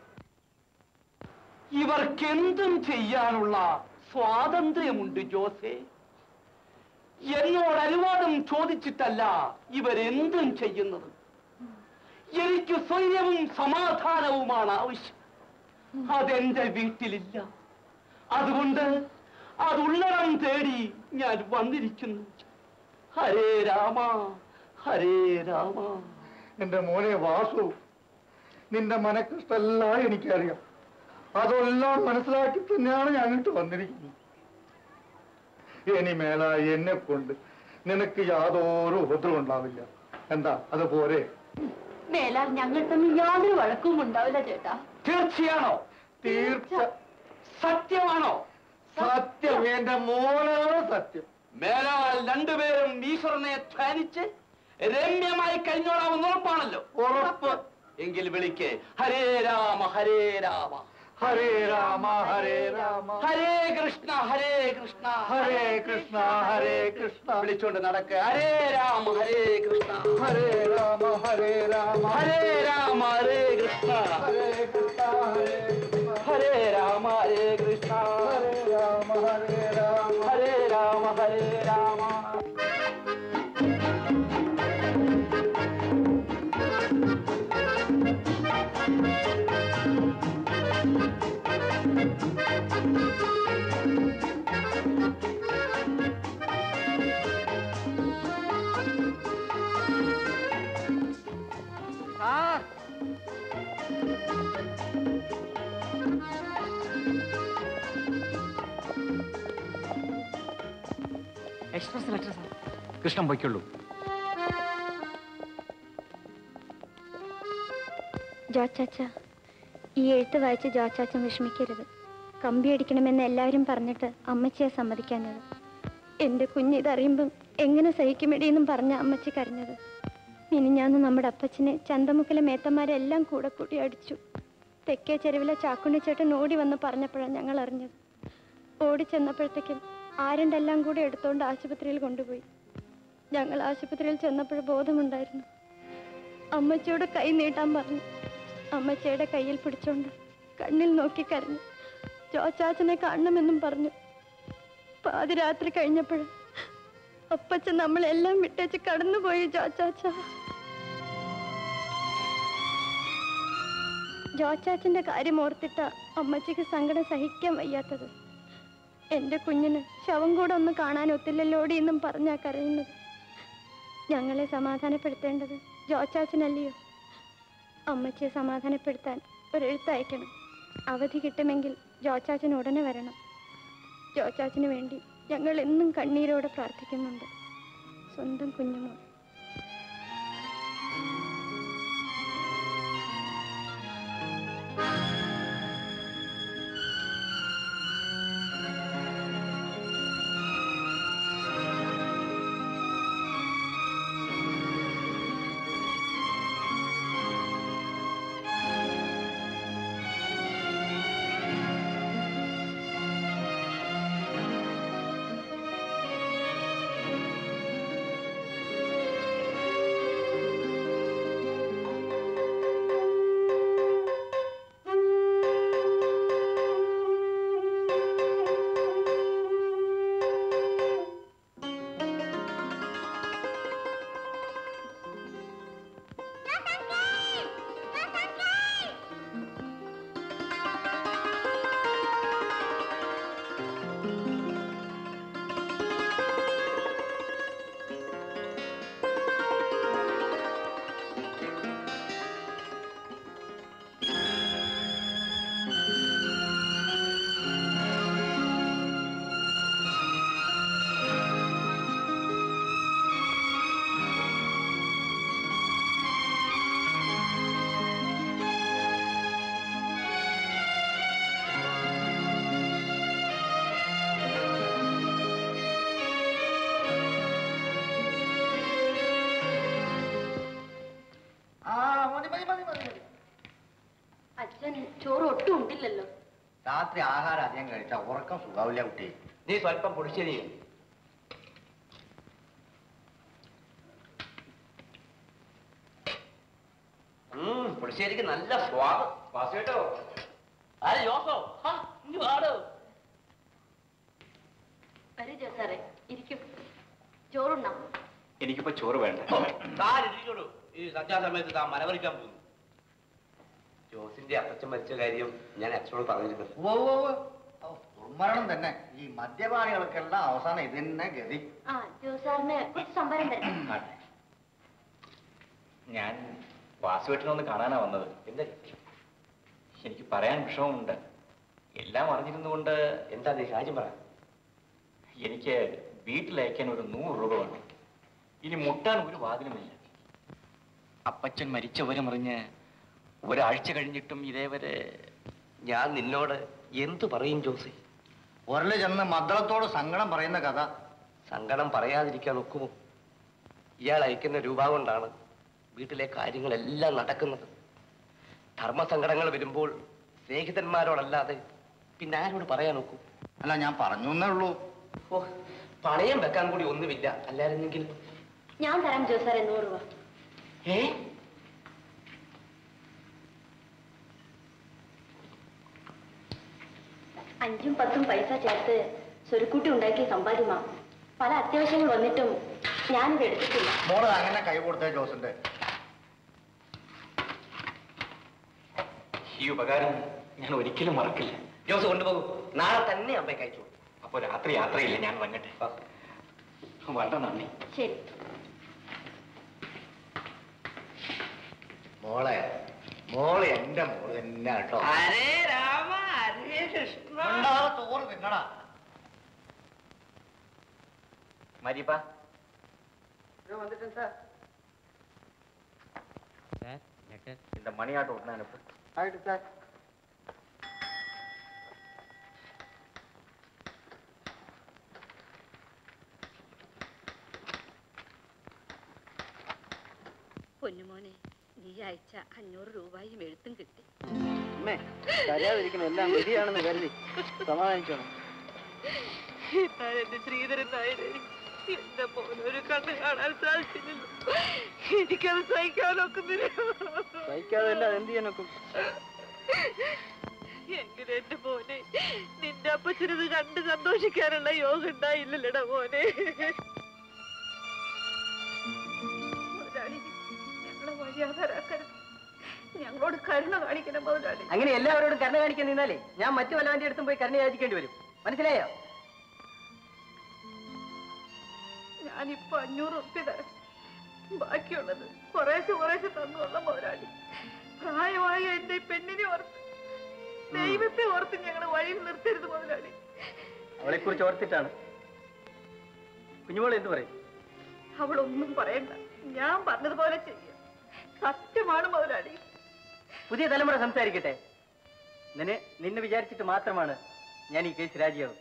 ഇവർക്കെന്തും ചെയ്യാനുള്ള സ്വാതന്ത്ര്യമുണ്ട് ജോസേ. എന്നോട് അനുവാദം ചോദിച്ചിട്ടല്ല ഇവരെന്തും ചെയ്യുന്നത്. എനിക്ക് സ്വൈര്യവും സമാധാനവുമാണ് ആവശ്യം. അതെന്റെ വീട്ടിലില്ല. അതുകൊണ്ട് അതുള്ളിടം തേടി ഞാൻ വന്നിരിക്കുന്നു. ഹരേ രാമ ഹരേ രാമ. എന്റെ മോനെ വാസു, നിന്റെ മനക്കഷ്ടെല്ലാം എനിക്കറിയാം. അതെല്ലാം മനസ്സിലാക്കി തന്നെയാണ് ഞാൻ ഇങ്ങോട്ട് വന്നിരിക്കുന്നത്. ഇനി മേല എന്നെ കൊണ്ട് നിനക്ക് യാതൊരു ഉപദ്രവം ഉണ്ടാവില്ല. എന്താ അത് പോരെ? മേലാൽ ഞങ്ങൾ തമ്മിൽ യാതൊരു വഴക്കും ഉണ്ടാവില്ല ചേട്ടാ. തീർച്ചയാണോ? തീർച്ച. സത്യമാണോ? സത്യം, എന്റെ മോനാണ് സത്യം. മേലാൽ രണ്ടുപേരും ഈശ്വരനെ ധ്യാനിച്ച് രമ്യമായി കഴിഞ്ഞോളാമെന്ന് ഉറപ്പാണല്ലോ? ഉറപ്പ്. എങ്കിൽ വിളിക്ക്. ഹരേ രാമ ഹരേ രാമ ഹരേ രാമ ഹരേ രാമ ഹരേ കൃഷ്ണ ഹരേ കൃഷ്ണ ഹരേ കൃഷ്ണ ഹരേ കൃഷ്ണ. വിളിച്ചോണ്ട് നടക്ക്. Hare Rama Hare Krishna Hare Rama Hare Rama Hare Rama Hare Krishna Hare Krishna Hare Krishna Hare Rama Hare Krishna Hare Rama Hare Rama Hare Rama Hare Rama. Express letter sir. Krishnan പൊയ്ക്കുള്ളൂ. ജോച്ചാച്ച, ഈ എഴുത്ത് വായിച്ച് ജോച്ചാച്ചൻ വിഷമിക്കരുത്. കമ്പി അടിക്കണമെന്ന് എല്ലാവരും പറഞ്ഞിട്ട് അമ്മച്ചിയെ സമ്മതിക്കാഞ്ഞത്. എൻ്റെ കുഞ്ഞിതറിയുമ്പം എങ്ങനെ സഹിക്കുമെടിയെന്നും പറഞ്ഞ അമ്മച്ചി കരഞ്ഞത്. മിനിഞ്ഞാന്ന് നമ്മുടെ അപ്പച്ചനെ ചന്തമുക്കിലെ മേത്തന്മാരെല്ലാം കൂടെ കൂട്ടി അടിച്ചു. തെക്കേ ചെരുവിലെ ചാക്കുണ്ണിച്ചേട്ടൻ ഓടി വന്ന് പറഞ്ഞപ്പോഴാണ് ഞങ്ങൾ അറിഞ്ഞത്. ഓടി ചെന്നപ്പോഴത്തേക്കും ആരണ്ടെല്ലാം കൂടെ എടുത്തോണ്ട് ആശുപത്രിയിൽ കൊണ്ടുപോയി. ഞങ്ങൾ ആശുപത്രിയിൽ ചെന്നപ്പോൾ ബോധമുണ്ടായിരുന്നു. അമ്മച്ചിയോട് കൈ നീട്ടാൻ പറഞ്ഞു. അമ്മച്ചിയുടെ കയ്യിൽ പിടിച്ചോണ്ട് കണ്ണിൽ നോക്കി കരഞ്ഞു. ജോച്ചാച്ചനെ കാണണമെന്നും പറഞ്ഞു. പാതിരാത്രി കഴിഞ്ഞപ്പോഴും അപ്പച്ചൻ നമ്മളെല്ലാം വിട്ടേച്ച് കടന്നുപോയി. ജോച്ചാച്ച, ജോച്ചാച്ചന്റെ കാര്യം ഓർത്തിട്ട അമ്മച്ചിക്ക് സങ്കടം സഹിക്കാൻ വയ്യാത്തത്. എന്റെ കുഞ്ഞിന് ശവം കൂടെ ഒന്ന് കാണാൻ ഒത്തില്ലല്ലോടി എന്നും പറഞ്ഞാ കരയുന്നത്. ഞങ്ങളെ സമാധാനപ്പെടുത്തേണ്ടത് ജോച്ചാച്ചനല്ലയോ? അമ്മച്ചിയെ സമാധാനപ്പെടുത്താൻ ഒരെഴുത്തയക്കണം. അവധി കിട്ടുമെങ്കിൽ ജോച്ചാച്ചൻ ഉടനെ വരണം. ജോച്ചാച്ചന് വേണ്ടി ഞങ്ങൾ എന്നും കണ്ണീരോടെ പ്രാർത്ഥിക്കുന്നുണ്ട്. സ്വന്തം കുഞ്ഞുമോൾ. ഒട്ടും ഉണ്ടില്ലല്ലോ. രാത്രി ആഹാരം അധികം കഴിച്ചാൽ ഉറക്കം സുഖാവില്ല കുട്ടി. നീ സ്വല്പം പൊടിശ്ശേരി. പൊടിശ്ശേരിക്ക് നല്ല സ്വാദ്. വാസു കേട്ടോ? ആരെ ജോസോ? ഇനി വാടോ. വരൂ ജോസാറെ, ഇരിക്കും. ചോറുണ്ണാം. എനിക്കിപ്പോ ചോറ് വേണ്ട. താനിരിക്കോളൂ. ഈ സന്ധ്യാസമയത്ത് താൻ മലവറിക്കാൻ പോകുന്നു. ജോസിന്റെ അപ്പച്ചൻ മരിച്ച കാര്യം ഞാൻ അച്ഛനോട് പറഞ്ഞിരുന്നു. ദുർമരണം തന്നെ. ഈ മദ്യപാനികൾക്കെല്ലാം അവസാനം ഇത് തന്നെ ഗതി. ആ ജോസാറിന് കുറച്ച് സംഭാരം തരാം. ഞാൻ വാസുവേട്ടനൊന്ന് കാണാനാ വന്നത്. എന്താ? എനിക്ക് പറയാൻ വിഷമമുണ്ട്. എല്ലാം അറിഞ്ഞിരുന്നുകൊണ്ട്. എന്താ നീ കാര്യം പറ. എനിക്ക് വീട്ടിലയക്കാൻ ഒരു 100 രൂപ വേണം. ഇനി മുട്ടാൻ ഒരു വാതിലുമില്ല. അപ്പച്ചൻ മരിച്ചവരുമറിഞ്ഞ് ഒരാഴ്ച കഴിഞ്ഞിട്ടും ഇതേവരെ. ഞാൻ നിന്നോട് എന്തു പറയും ജോസി? ഉരല് ചെന്ന് മദ്ദളത്തോട് സങ്കടം പറയുന്ന കഥ. സങ്കടം പറയാതിരിക്കാൻ ഒക്കുമോ? ഇയാൾ അയക്കുന്ന രൂപ കൊണ്ടാണ് വീട്ടിലെ കാര്യങ്ങളെല്ലാം നടക്കുന്നത്. ധർമ്മസങ്കടങ്ങൾ വരുമ്പോൾ സ്നേഹിതന്മാരോടല്ലാതെ പിന്നെ ആരോട് പറയാൻ നോക്കൂ? അല്ല, ഞാൻ പറഞ്ഞു എന്നേ ഉള്ളൂ. ഓ, പണയം വെക്കാൻ കൂടി ഒന്നുമില്ല. അല്ലായിരുന്നെങ്കിൽ ഞാൻ തരാം ജോസാറെ 100 രൂപ. 5ഉം 10ഉം പൈസ ചേർത്ത് സ്വരുക്കൂട്ടി ഉണ്ടാക്കിയ സമ്പാദ്യമാ. പല അത്യാവശ്യങ്ങൾ വന്നിട്ടും ഞാനിത് എടുത്തിട്ടില്ല. മോള് അങ്ങനെ കൈ കൊടുത്തേ ജോസിന്റെ. ഈ ഉപകാരം ഞാൻ ഒരിക്കലും മറക്കില്ല. ജോസ് കൊണ്ടുപോകും. നാളെ തന്നെ അമ്മയ്ക്ക് അയച്ചു. അപ്പൊ രാത്രി യാത്രയില്ല. ഞാൻ വന്നിട്ടെ. വളരെ നന്ദി. ശരി. മോളെ മോള് എന്റെ മോള് തന്നെ കേട്ടോ. ഹരേ രാമ ഹരേ കൃഷ്ണ. ചോറ് തിന്നടാ. മരിപ്പാ இந்த மணியாட்டு ஒண்ணு அனுப்பு. ஆயிட்டு சார். പൊന്നുമോനെ, നീ അയച്ച 500 രൂപയും എഴുത്തും കിട്ടി. അമ്മേ, കരയാതിരിക്കണം. എല്ലാം ശരിയാണെന്ന് കരുതി സമാധാനിച്ചോണം. എന്റെ ശ്രീധരൻ നായരെ, എന്റെ മോനൊരു കണ്ണ് കാണാൻ സാധിച്ചില്ലല്ലോ. എനിക്കത് സഹിക്കാനൊക്കുന്നില്ല. സഹിക്കാതെല്ല എന്ത് ചെയ്യാനൊക്കും? എങ്കിലും എന്റെ മോനെ, നിന്റെ അപ്പച്ചനത് കണ്ട് സന്തോഷിക്കാനുള്ള യോഗം ഉണ്ടായില്ലല്ലോടാ മോനെ. ഞങ്ങളെ വഴിയാധാരാക്കരുത്. ഞങ്ങളോട് കരുണ കാണിക്കണം മുതലാളി. അങ്ങനെ എല്ലാവരോടും കരുണ കാണിക്കാൻ നിന്നാലേ ഞാൻ മറ്റു വല്ലവന്റെ അടുത്തും പോയി കരുണ യാചിക്കേണ്ടി വരും. മനസ്സിലായോ? ഞാനിപ്പോ 500 റുപ്യ തരാം. ബാക്കിയുള്ളത് കുറേശ്ശെ തന്നുള്ള മുതലാളി. പ്രായമായ എന്റെ പെണ്ണിനെ ഓർത്ത്, ദൈവത്തെ ഓർത്ത് ഞങ്ങളെ വഴിയിൽ നിർത്തരുത് മുതലാളി. അവളെ കുറിച്ച് ഓർത്തിട്ടാണ്. കുഞ്ഞുമോൾ എന്ത് പറയും? അവളൊന്നും പറയണ്ട. ഞാൻ പറഞ്ഞതുപോലെ ചെയ്യും. സത്യമാണ് മുതലാളി. പുതിയ തലമുറ സംസാരിക്കട്ടെ. നിന്നെ വിചാരിച്ചിട്ട് മാത്രമാണ് ഞാൻ ഈ കേസ് രാജിയാവും.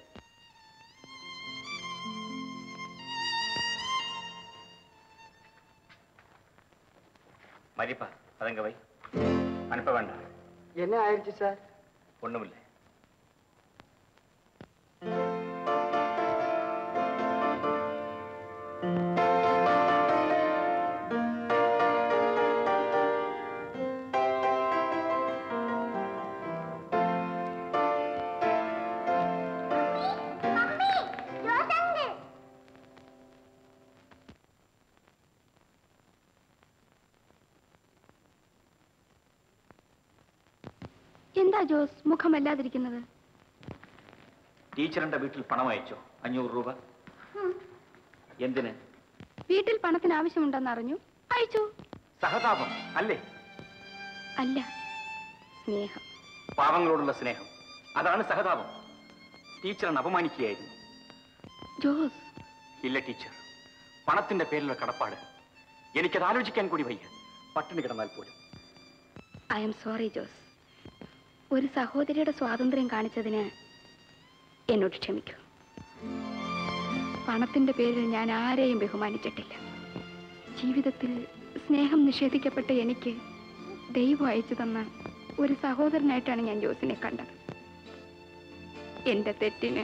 மதிப்பா அதங்க வை. அனுப்ப வேண்டாம். என்ன ஆயிடுச்சு சார்? ஒண்ணுமில்லை. എന്താ ജോസ് മുഖമല്ലാതിരിക്കുന്നത്? ടീച്ചറിന്റെ വീട്ടിൽ പണം അയച്ചോ? 500 രൂപ. എന്തിന്? വീട്ടിൽ പണത്തിന് ആവശ്യമുണ്ടെന്ന് അറിഞ്ഞു, അയച്ചു. സഹതാപം അല്ലേ? അല്ല, സ്നേഹം. പാവങ്ങളോടുള്ള സ്നേഹം, അതാണ് സഹതാപം. ടീച്ചറിനെ അപമാനിക്കുകയായിരുന്നു. ജോസ്. ഇല്ല ടീച്ചർ, പണത്തിന്റെ പേരിലുള്ള കടപ്പാട് എനിക്കത് ആലോചിക്കാൻ കൂടി വയ്യ. പട്ടിണി കിടന്നാൽ പോലും. I'm sorry Jose. ഒരു സഹോദരിയുടെ സ്വാതന്ത്ര്യം കാണിച്ചതിന് എന്നോട് ക്ഷമിക്കൂ. പണത്തിന്റെ പേരിൽ ഞാൻ ആരെയും ബഹുമാനിച്ചിട്ടില്ല. ജീവിതത്തിൽ സ്നേഹം നിഷേധിക്കപ്പെട്ട എനിക്ക് ദൈവം അയച്ചു തന്ന ഒരു സഹോദരനായിട്ടാണ് ഞാൻ ജോസിനെ കണ്ടത്. എന്റെ തെറ്റിന്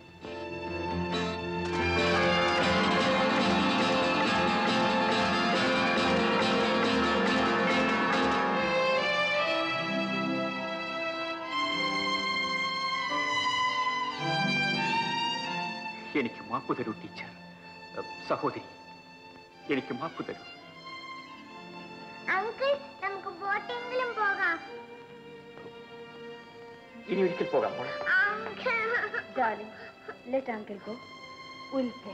എനിക്ക് മാപ്പ് തരൂ ടീച്ചർ. സഹോദരി, എനിക്ക് മാപ്പ് തരൂ. അങ്കിൾ, നമുക്ക് ബോട്ടെങ്കിലും പോകാം. ഇനി ഒരിക്കൽ പോകാം മോളെ. Darling, let uncle go. We'll pay.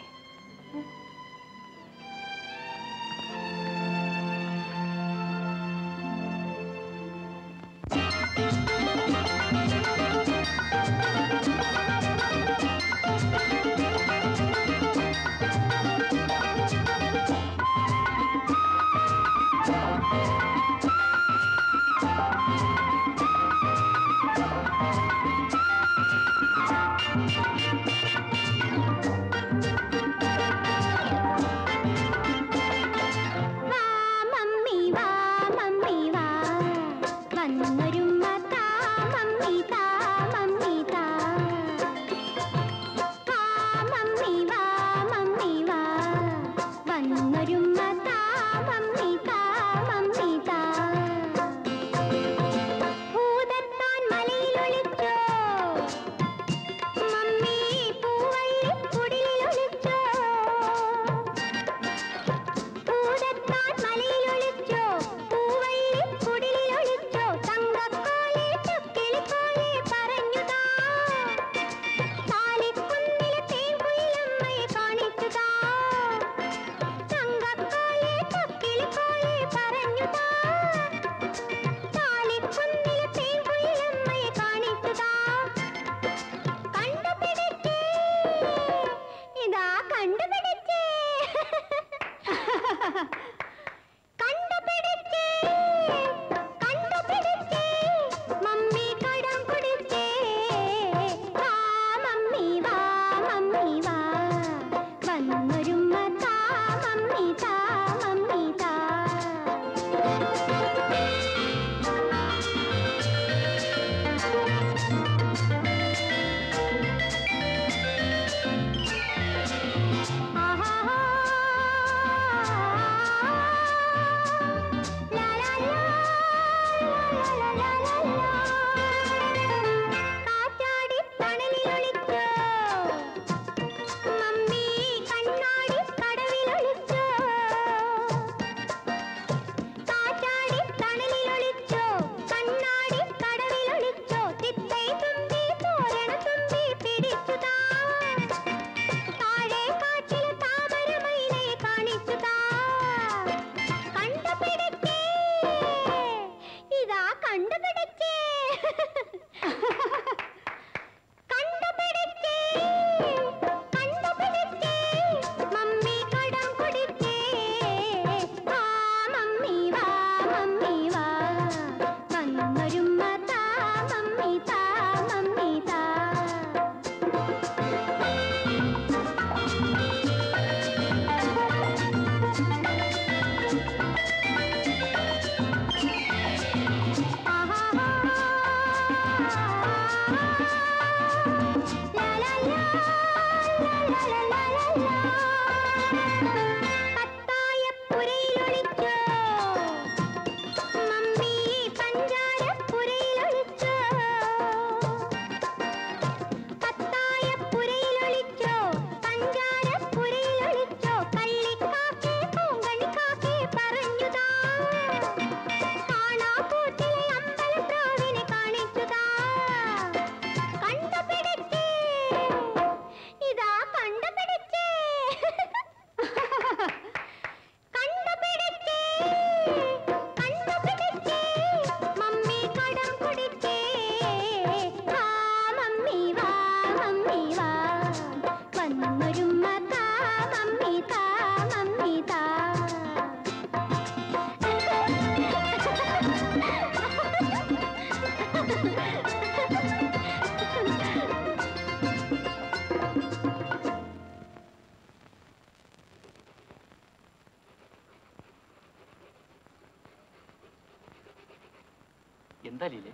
എന്താ ലീലേ?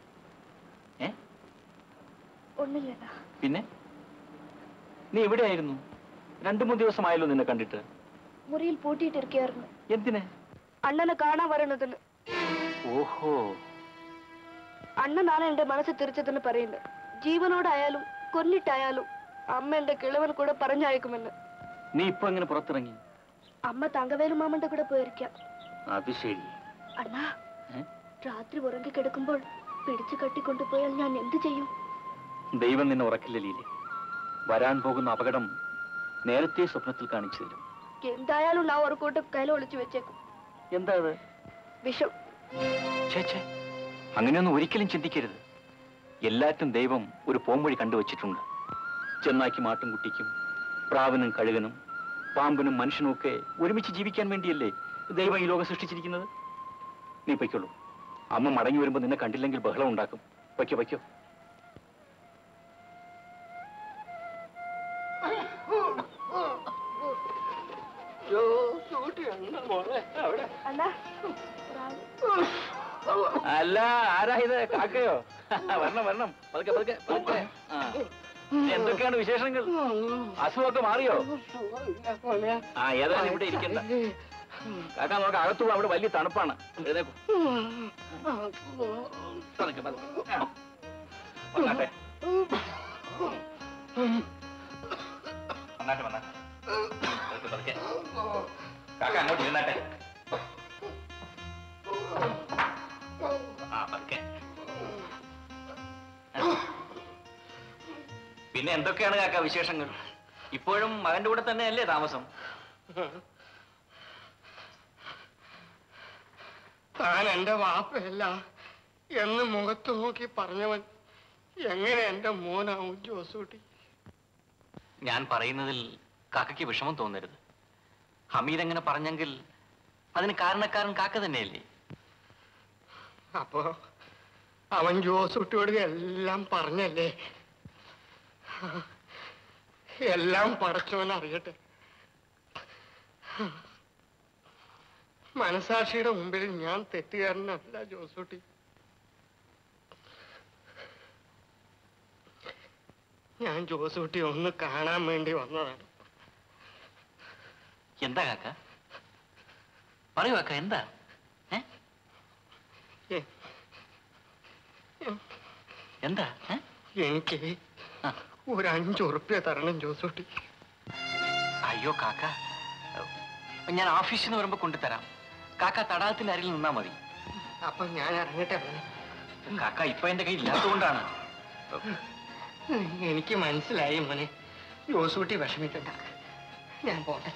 ഒന്നുമില്ല. പിന്നെ നീ എവിടെയായിരുന്നു? 2-3 ദിവസമായല്ലോ നിന്നെ കണ്ടിട്ട്. മുറിയിൽ പൂട്ടിയിട്ടിരിക്കുകയായിരുന്നു. എന്തിന്? അണ്ണനെ കാണാൻ വരണതിന്. ഓഹോ. അണ്ണനാണ് എന്റെ മനസ്സ് തിരിച്ചതെന്ന് പറയുന്നത്. ജീവനോടായാലും കൊന്നിട്ടായാലും അമ്മ എന്റെ കിളവൻ കൂടെ പറഞ്ഞയക്കുമെന്ന്. നീ ഇപ്പൊ എങ്ങനെ പുറത്തിറങ്ങി? അമ്മ തങ്കവേലു മാമന്റെ കൂടെ പോയിരിക്കാം. അത് ശരി. അണ്ണാ, രാത്രി ഉറങ്ങി കിടക്കുമ്പോൾ പിടിച്ചു കെട്ടിക്കൊണ്ടുപോയാൽ ഞാൻ എന്ത് ചെയ്യും? ദൈവം നിന്നെ ഉറക്കില്ല ലീലെ. വരാൻ പോകുന്ന അപകടം നേരത്തെ സ്വപ്നത്തിൽ കാണിച്ചു തരും. എന്തായാലും ഞാൻ ഒരു കൂട്ടം കയ്യിൽ ഒളിച്ചു വെച്ചേക്കും. എന്താ അത്? വിഷം. ചേച്ചേ, അങ്ങനെയൊന്നും ഒരിക്കലും ചിന്തിക്കരുത്. എല്ലാറ്റും ദൈവം ഒരു പോംവഴി കണ്ടുവച്ചിട്ടുണ്ട്. ചെന്നായ്ക്കും ആട്ടുംകുട്ടിക്കും, പ്രാവിനും കഴുകനും, പാമ്പിനും മനുഷ്യനും ഒക്കെ ഒരുമിച്ച് ജീവിക്കാൻ വേണ്ടിയല്ലേ ദൈവം ഈ ലോകം സൃഷ്ടിച്ചിരിക്കുന്നത്. നീ പൊയ്ക്കോളൂ. അമ്മ മടങ്ങി വരുമ്പോ നിന്നെ കണ്ടില്ലെങ്കിൽ ബഹളം ഉണ്ടാക്കും. വയ്ക്കോ വയ്ക്കോ. അല്ല, ആരാ ഇത്? കാക്കയോ? വരണം വരണം, പതുക്കെ പതുക്കെ പതുക്കെ. എന്തൊക്കെയാണ് വിശേഷങ്ങൾ? അസുഖമൊക്കെ മാറിയോ? ഏതായാലും ഇവിടെ ഇരിക്കണ്ട. കാക്ക നോക്ക, അകത്തു അവിടെ വലിയ തണുപ്പാണ്. എഴുന്നേക്കൂ. പതുക്കെ പതുക്കെ വന്നാട്ടെ വന്നാട്ടെ വന്നാട്ടെ. പതുക്കെ പതുക്കെ. കാക്ക അങ്ങോട്ട് ഇരുന്നാട്ടെ. പതുക്കെ. പിന്നെ എന്തൊക്കെയാണ് കാക്ക വിശേഷങ്ങൾ? ഇപ്പോഴും മകന്റെ കൂടെ തന്നെയല്ലേ താമസം? താൻ എന്റെ വാപ്പയല്ല എന്ന് മുഖത്ത് നോക്കി പറഞ്ഞവൻ എങ്ങനെ എന്റെ മോനാവും ജോസൂട്ടി? ഞാൻ പറയുന്നതിൽ കാക്കയ്ക്ക് വിഷമം തോന്നരുത്. ഹമീദ് എങ്ങനെ പറഞ്ഞെങ്കിൽ അതിന് കാരണക്കാരൻ കാക്ക തന്നെയല്ലേ? അപ്പോ അവൻ ജോസൂട്ടിയോട് എല്ലാം പറഞ്ഞല്ലേ? എല്ലാം പടച്ചവൻ അറിയട്ടെ. മനസാക്ഷിയുടെ മുമ്പിൽ ഞാൻ തെറ്റുകാരനല്ല ജോസൂട്ടി. ഞാൻ ജോസൂട്ടി ഒന്ന് കാണാൻ വേണ്ടി വന്നതാണ്. എന്താ കാക്ക? പറയൂ കാക്ക, എന്താ? എന്താ? എനിക്ക് ഒരു 5 ഉറുപ്പ്യ തരണം ജോസൂട്ടി. അയ്യോ കാക്ക, ഞാൻ ഓഫീസിൽ നിന്ന് വരുമ്പോ കൊണ്ടുതരാം. കാക്ക തടാകത്തിന്റെ അരികിൽ നിന്നാ മതി. അപ്പൊ ഞാൻ ഇറങ്ങട്ടെ? കാക്ക ഇപ്പൊ എന്റെ കയ്യിൽ ഇല്ലാത്തതുകൊണ്ടാണ്. എനിക്ക് മനസ്സിലായി മോനെ. ജോസൂട്ടി വിഷമിക്കണ്ട, ഞാൻ പോട്ടെ.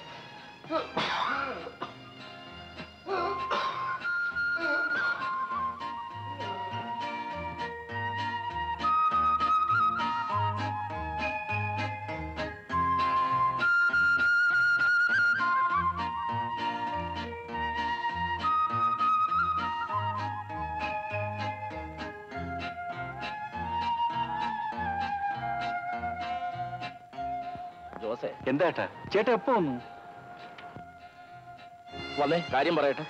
ജോസേ. എന്താ ഏട്ടാ? ചേട്ടാ എപ്പോ വന്നു? വന്നേ, കാര്യം പറയട്ടെ.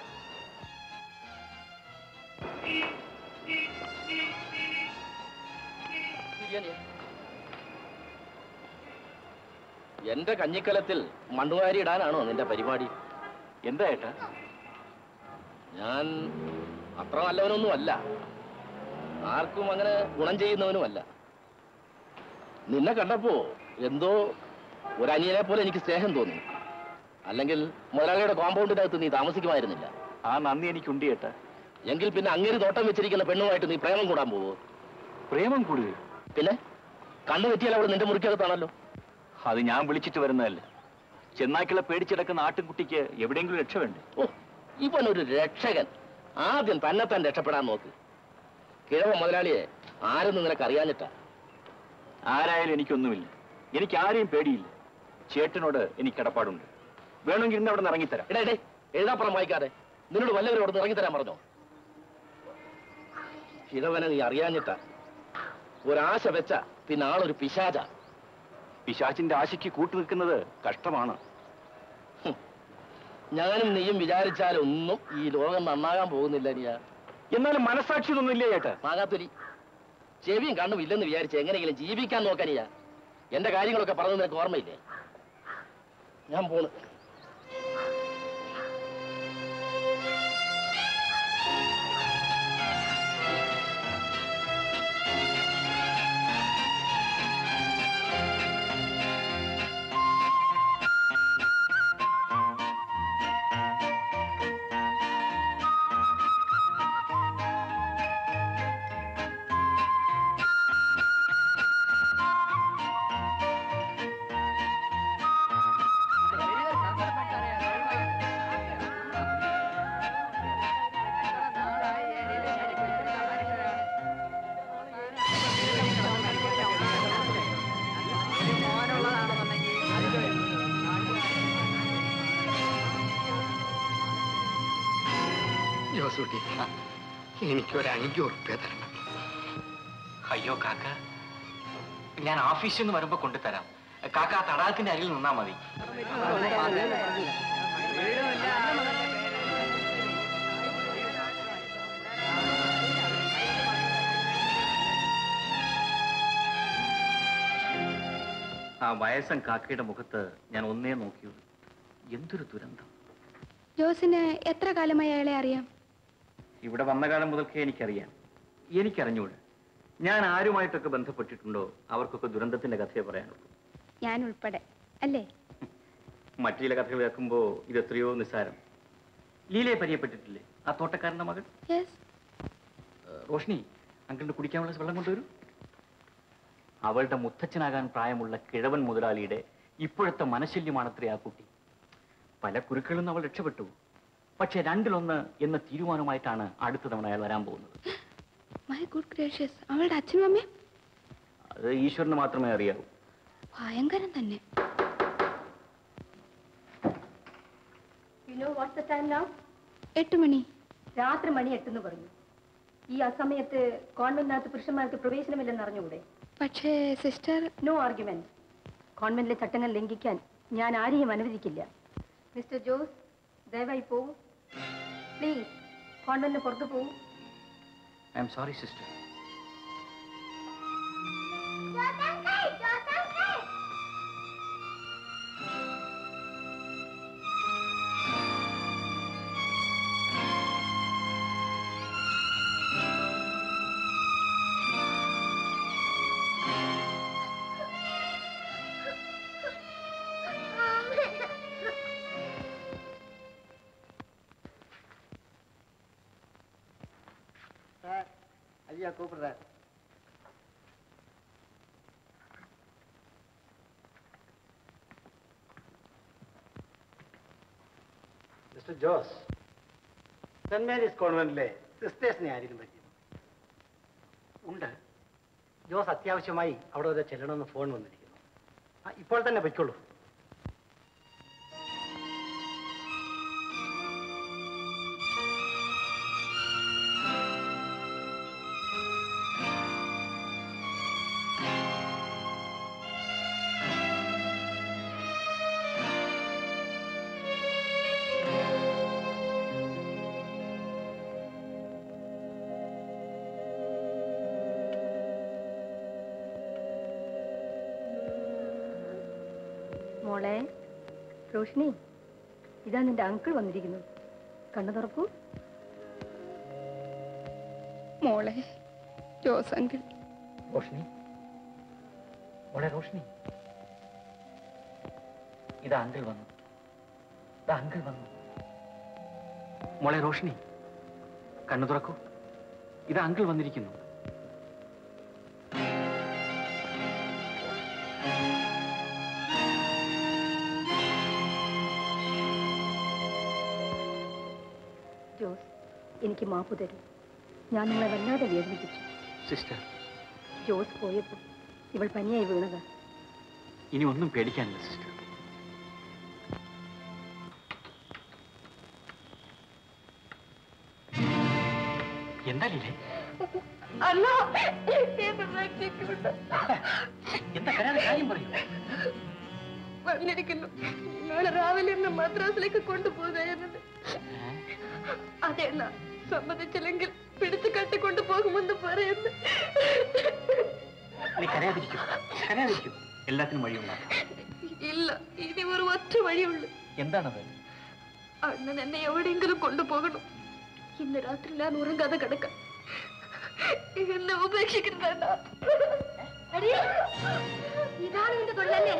എന്റെ കഞ്ഞിക്കലത്തിൽ മണ്ണുവാരി ഇടാനാണോ നിന്റെ പരിപാടി? എന്താ ഏട്ടാ? ഞാൻ അത്ര നല്ലവനൊന്നുമല്ല, ആർക്കും അങ്ങനെ ഗുണം ചെയ്യുന്നവനുമല്ല. നിന്നെ കണ്ടപ്പോ എന്തോ ഒരനിയനെ പോലെ എനിക്ക് സ്നേഹം തോന്നി. അല്ലെങ്കിൽ മുതലാളിയുടെ കോമ്പൗണ്ടിനകത്ത് നീ താമസിക്കുമായിരുന്നില്ല. ആ നന്ദി എനിക്കുണ്ട് ഏട്ടാ. എങ്കിൽ പിന്നെ അങ്ങേര് തോട്ടം വെച്ചിരിക്കുന്ന പെണ്ണുമായിട്ട് നീ പ്രേമം കൂടാൻ പോവോ? പ്രേമം കൂടുക? പിന്നെ കണ്ണു തെറ്റിയാൽ അവൾ നിന്റെ മുറിക്കകത്താണല്ലോ. അത് ഞാൻ വിളിച്ചിട്ട് വരുന്നതല്ല. ചെന്നായ്ക്കളെ പേടിച്ചിടക്കുന്ന ആട്ടിൻകുട്ടിക്ക് എവിടെയെങ്കിലും രക്ഷ വേണ്ടേ? ഓ, ഇവനൊരു രക്ഷകൻ. ആദ്യം തന്നെ രക്ഷപ്പെടാൻ നോക്ക്. കിഴവ മുതലാളിയെ ആരെന്ന് നിനക്ക് അറിയാഞ്ഞിട്ടാ. ആരായാലും എനിക്കൊന്നുമില്ല. എനിക്ക് ആരെയും പേടിയില്ല. ചേട്ടനോട് എനിക്ക് കടപ്പാടുണ്ട്. വേണമെങ്കിൽ ഇന്ന് അവിടെ നിന്ന് ഇറങ്ങിത്തരാം. ഇടേ എഴുതാപ്പുറം വായിക്കാതെ നിന്നോട് വല്ലവരും അവിടെ നിന്ന് ഇറങ്ങിത്തരാൻ പറഞ്ഞോ? കിഴവനെ നീ അറിയാഞ്ഞിട്ടാ. ഒരാശ വെച്ച പിന്നെ ആളൊരു പിശാച. പിശാചിന്റെ ആശയ്ക്ക് കൂട്ടു നിൽക്കുന്നത് കഷ്ടമാണ്. ഞാനും നീയും വിചാരിച്ചാലൊന്നും ഈ ലോകം നന്നാകാൻ പോകുന്നില്ല. നീ എന്നാലും മനസാക്ഷി ഒന്നുമില്ലേ ചേട്ടാ? മാകാത്തുരി, ചെവിയും കണ്ണും ഇല്ലെന്ന് വിചാരിച്ച് എങ്ങനെയെങ്കിലും ജീവിക്കാൻ നോക്കാനിയാ. എന്റെ കാര്യങ്ങളൊക്കെ പറഞ്ഞു നിനക്ക് ഓർമ്മയില്ലേ? ഞാൻ പോണ്. ജോസൂട്ടി, എനിക്കൊരു 5 ഉറുപ്പ്യ തരണം. അയ്യോ കാക്ക, ഞാൻ ഓഫീസിൽ നിന്ന് വരുമ്പോ കൊണ്ടുതരാം. കാക്ക ആ തടാകത്തിന്റെ അരികിൽ നിന്നാ മതി. ആ വയസ്സൻ കാക്കയുടെ മുഖത്ത് ഞാൻ ഒന്നേ നോക്കിയുള്ളൂ. എന്തൊരു ദുരന്തം. ജോസിന് എത്ര കാലമായി അയാളെ അറിയാം? ഇവിടെ വന്ന കാലം മുതൽക്കേ എനിക്കറിയാം. എനിക്കറിഞ്ഞൂടെ. ഞാൻ ആരുമായിട്ടൊക്കെ ബന്ധപ്പെട്ടിട്ടുണ്ടോ അവർക്കൊക്കെ ദുരന്തത്തിന്റെ കഥയെ പറയാനുള്ളൂ. ഞാൻ ഉൾപ്പെടെ അല്ലേ? മറ്റു ചില കഥകൾ കേൾക്കുമ്പോ ഇത് എത്രയോ നിസ്സാരം. ലീലയെ പരിചയപ്പെട്ടിട്ടില്ലേ? ആ തോട്ടക്കാരന്റെ മകൾ. റോഷ്നി, അങ്കിളിന് കുടിക്കാനുള്ള വെള്ളം കൊണ്ടുവരും. അവളുടെ മുത്തച്ഛനാകാൻ പ്രായമുള്ള കിഴവൻ മുതലാളിയുടെ ഇപ്പോഴത്തെ മനശല്യമാണത്രേ ആ കുട്ടി. പല കുരുക്കളിൽ നിന്ന് അവൾ രക്ഷപ്പെട്ടു. പക്ഷെ 2-1 എന്ന തീരുമാനമായിട്ടാണ് അടുത്ത തവണ അയാൾ വരാൻ പോകുന്നത്. മൈ ഗുഡ് ഗ്രേഷ്യസ്, അവളുടെ അച്ഛനും അമ്മയും? അത് ഈശ്വരന് മാത്രമേ അറിയാവൂ. ഭയങ്കരം തന്നെ. You know what's the time now? 8 മണി. രാത്രി മണി 8 എന്ന് പറഞ്ഞു. ഈ അസമയത്ത് കോൺവെന്റിനകത്ത് പുരുഷന്മാർക്ക് പ്രവേശനമില്ലെന്ന് അറിഞ്ഞുകൂടെ? പക്ഷേ സിസ്റ്റർ. No argument. കോൺവെന്റിലെ ചട്ടങ്ങൾ ലംഘിക്കാൻ ഞാൻ ആരെയും അനുവദിക്കില്ല. മിസ്റ്റർ ജോസ്, ദയവായി പോകൂ. പ്ലീസ്, കോൺവെന്റിന് പുറത്തു പോകൂ. I'm sorry sister. ஐயா கூப்பிடுறார். മിസ്റ്റർ ജോസ്, സെന്റ് മേരീസ് കോൺവെന്റിലെ സിസ്റ്റേഴ്സിനെ ആരെങ്കിലും പറ്റി? ഉണ്ട്. ജോസ് അത്യാവശ്യമായി അവിടെ വരെ ചെല്ലണമെന്ന് ഫോൺ വന്നിരിക്കുന്നു. ഇപ്പോൾ തന്നെ പൊയ്ക്കോളൂ. മോളെ റോഷ്നി, ഇതാ നിന്റെ അങ്കിൾ വന്നിരിക്കുന്നു. കണ്ണു തുറക്കൂ. മോളെ ജോസ് അങ്കിൾ. റോഷ്നി, മോളെ റോഷ്നി, ഇതാ അങ്കിൾ വന്നു. ഇതാ അങ്കിൾ വന്നു. മോളെ റോഷ്നി, കണ്ണു തുറക്കൂ. ഇതാ അങ്കിൾ വന്നിരിക്കുന്നു. ജോസ്, എനിക്ക് മാപ്പ് തരൂ. ഞാൻ നിങ്ങളെ വല്ലാതെ വേദനിപ്പിച്ചു. സിസ്റ്റർ, ജോസ് പോയപ്പോൾ ഇവൾ പനിയായി വീണതാ. ഇനി ഒന്നും പേടിക്കാനില്ല സിസ്റ്റർ. എന്താ ലീലേ? എന്താ കരാതെ കാര്യം പറയൂ. വന്നിരിക്കുന്നു. നാളെ രാവിലെ എന്നെ മദ്രാസിലേക്ക് കൊണ്ടുപോകുന്നത്. അതെന്നാ സമ്മതിച്ചില്ലെങ്കിൽ പിടിച്ചു കെട്ടിക്കൊണ്ടു പോകുമെന്ന് പറയുന്നു. നീ കരയാതിരിക്കും, കരയാതിരിക്കും. എല്ലാത്തിനും വഴിയുണ്ടാക്കാം. ഇല്ല, ഇനി ഒരു ഒറ്റ വഴിയുള്ളൂ. എന്താണത്? അണ്ണൻ എന്നെ എവിടെയെങ്കിലും കൊണ്ടുപോകണം. ഇന്ന് രാത്രി ഞാൻ ഉറങ്ങാതെ കിടക്കാം. എന്നെ ഉപേക്ഷിക്കുന്നതല്ല. ഇതാണ് നിന്റെ തൊഴിലല്ലേ?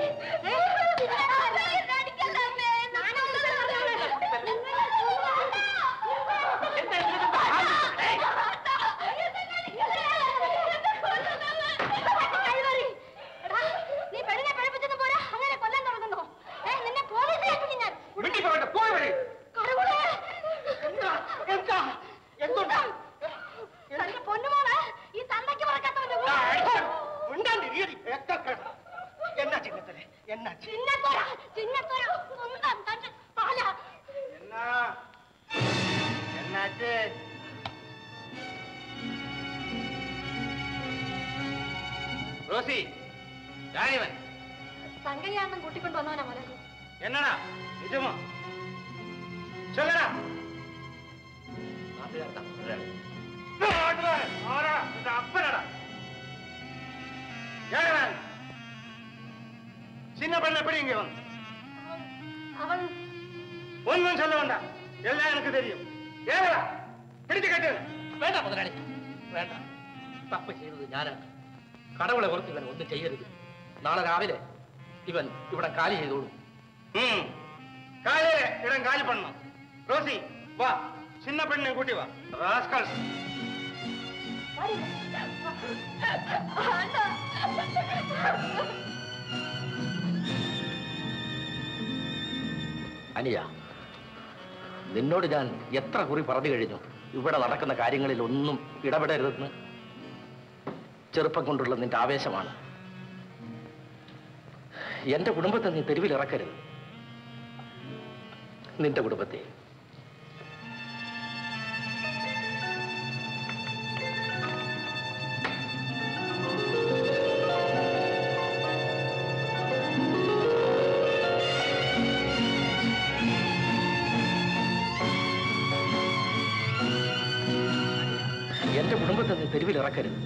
നീ പെണ്ണിനെ പഠിപ്പിച്ചത് പോരാ, അങ്ങനെ കൊല്ലാൻ തുടങ്ങുന്നു. നിന്നെ പോലീസിലാക്കി ഞാൻ. പൊന്നുമോള് ഈ തന്തയ്ക്ക് പറക്കാത്തവന്റെ എന്നാ ചിന്നത്തല്ലേ? എന്നാ ചിന്നത്തോര ചിന്നത്തോര സ്വന്തം തന്റെ പാല. എന്നാച്ച് റോസി, ഞാനിവൻ സംഗതിയാണെന്നും കൂട്ടിക്കൊണ്ട് വന്നവനാ മലക്കു. എന്നടാ നിജമോ? ചൊല്ലടാ. അപ്പനടാ சின்ன பெண்ண எப்படி இங்க வந்து? അവൻ ஒன்னும் சொல்ல வேண்டாம், எல்லாம் எனக்கு தெரியும். ஏறா பிடிச்சு கட்டு. വേണ്ട മുതലാളി, വേണ്ട. തപ്പ് ചെയ്തത് ഞാനാണ്. കടവുളെ പുറത്ത് ഇവൻ ഒന്നും ചെയ്യരുത്. നാളെ രാവിലെ ഇവൻ ഇവിടെ കാലി ചെയ്തോളൂ. காலையில இடம் காலி பண்ணணும். ரோசி வா, சின்ன பெண்ணை கூட்டி வா. ராஸ்கல் അനിയ, നിന്നോട് ഞാൻ എത്ര കുറി പറഞ്ഞു കഴിഞ്ഞു ഇവിടെ നടക്കുന്ന കാര്യങ്ങളിൽ ഒന്നും ഇടപെടരുതെന്ന്. ചെറുപ്പം കൊണ്ടുള്ള നിന്റെ ആവേശമാണ്. എന്റെ കുടുംബത്തെ നീ തെരുവിൽ ഇറക്കരുത്. നിന്റെ കുടുംബത്തെ എന്റെ കുടുംബത്തെ നീ തെരുവിൽ ഇറക്കരുത്.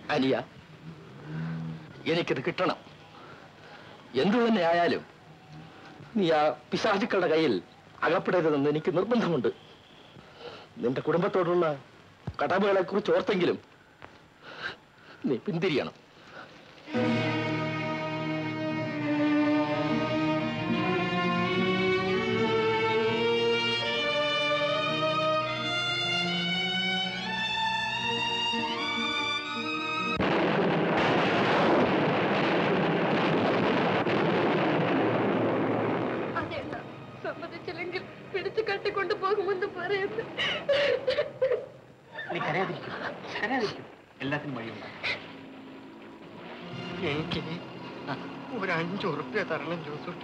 അനിയ, എനിക്കത് കിട്ടണം. എന്തു തന്നെ ആയാലും നീ ആ പിശാചുക്കളുടെ കയ്യിൽ അകപ്പെടരുതെന്ന് എനിക്ക് നിർബന്ധമുണ്ട്. നിന്റെ കുടുംബത്തോടുള്ള കടമകളെ കുറിച്ച് ഓർത്തെങ്കിലും നീ പിന്തിരിയണം. സമ്മതിച്ചില്ലെങ്കിൽ പിടിച്ചു കെട്ടിക്കൊണ്ടു പോകുമെന്ന് പറയുന്നു. നീ കരയാതിരിക്കും, കരയാതിരിക്കും. എല്ലാത്തിനും വഴിയുണ്ട്. എനിക്ക് ഒരു 5 ഉറുപ്പ്യ തരണം ജോസൂട്ടി.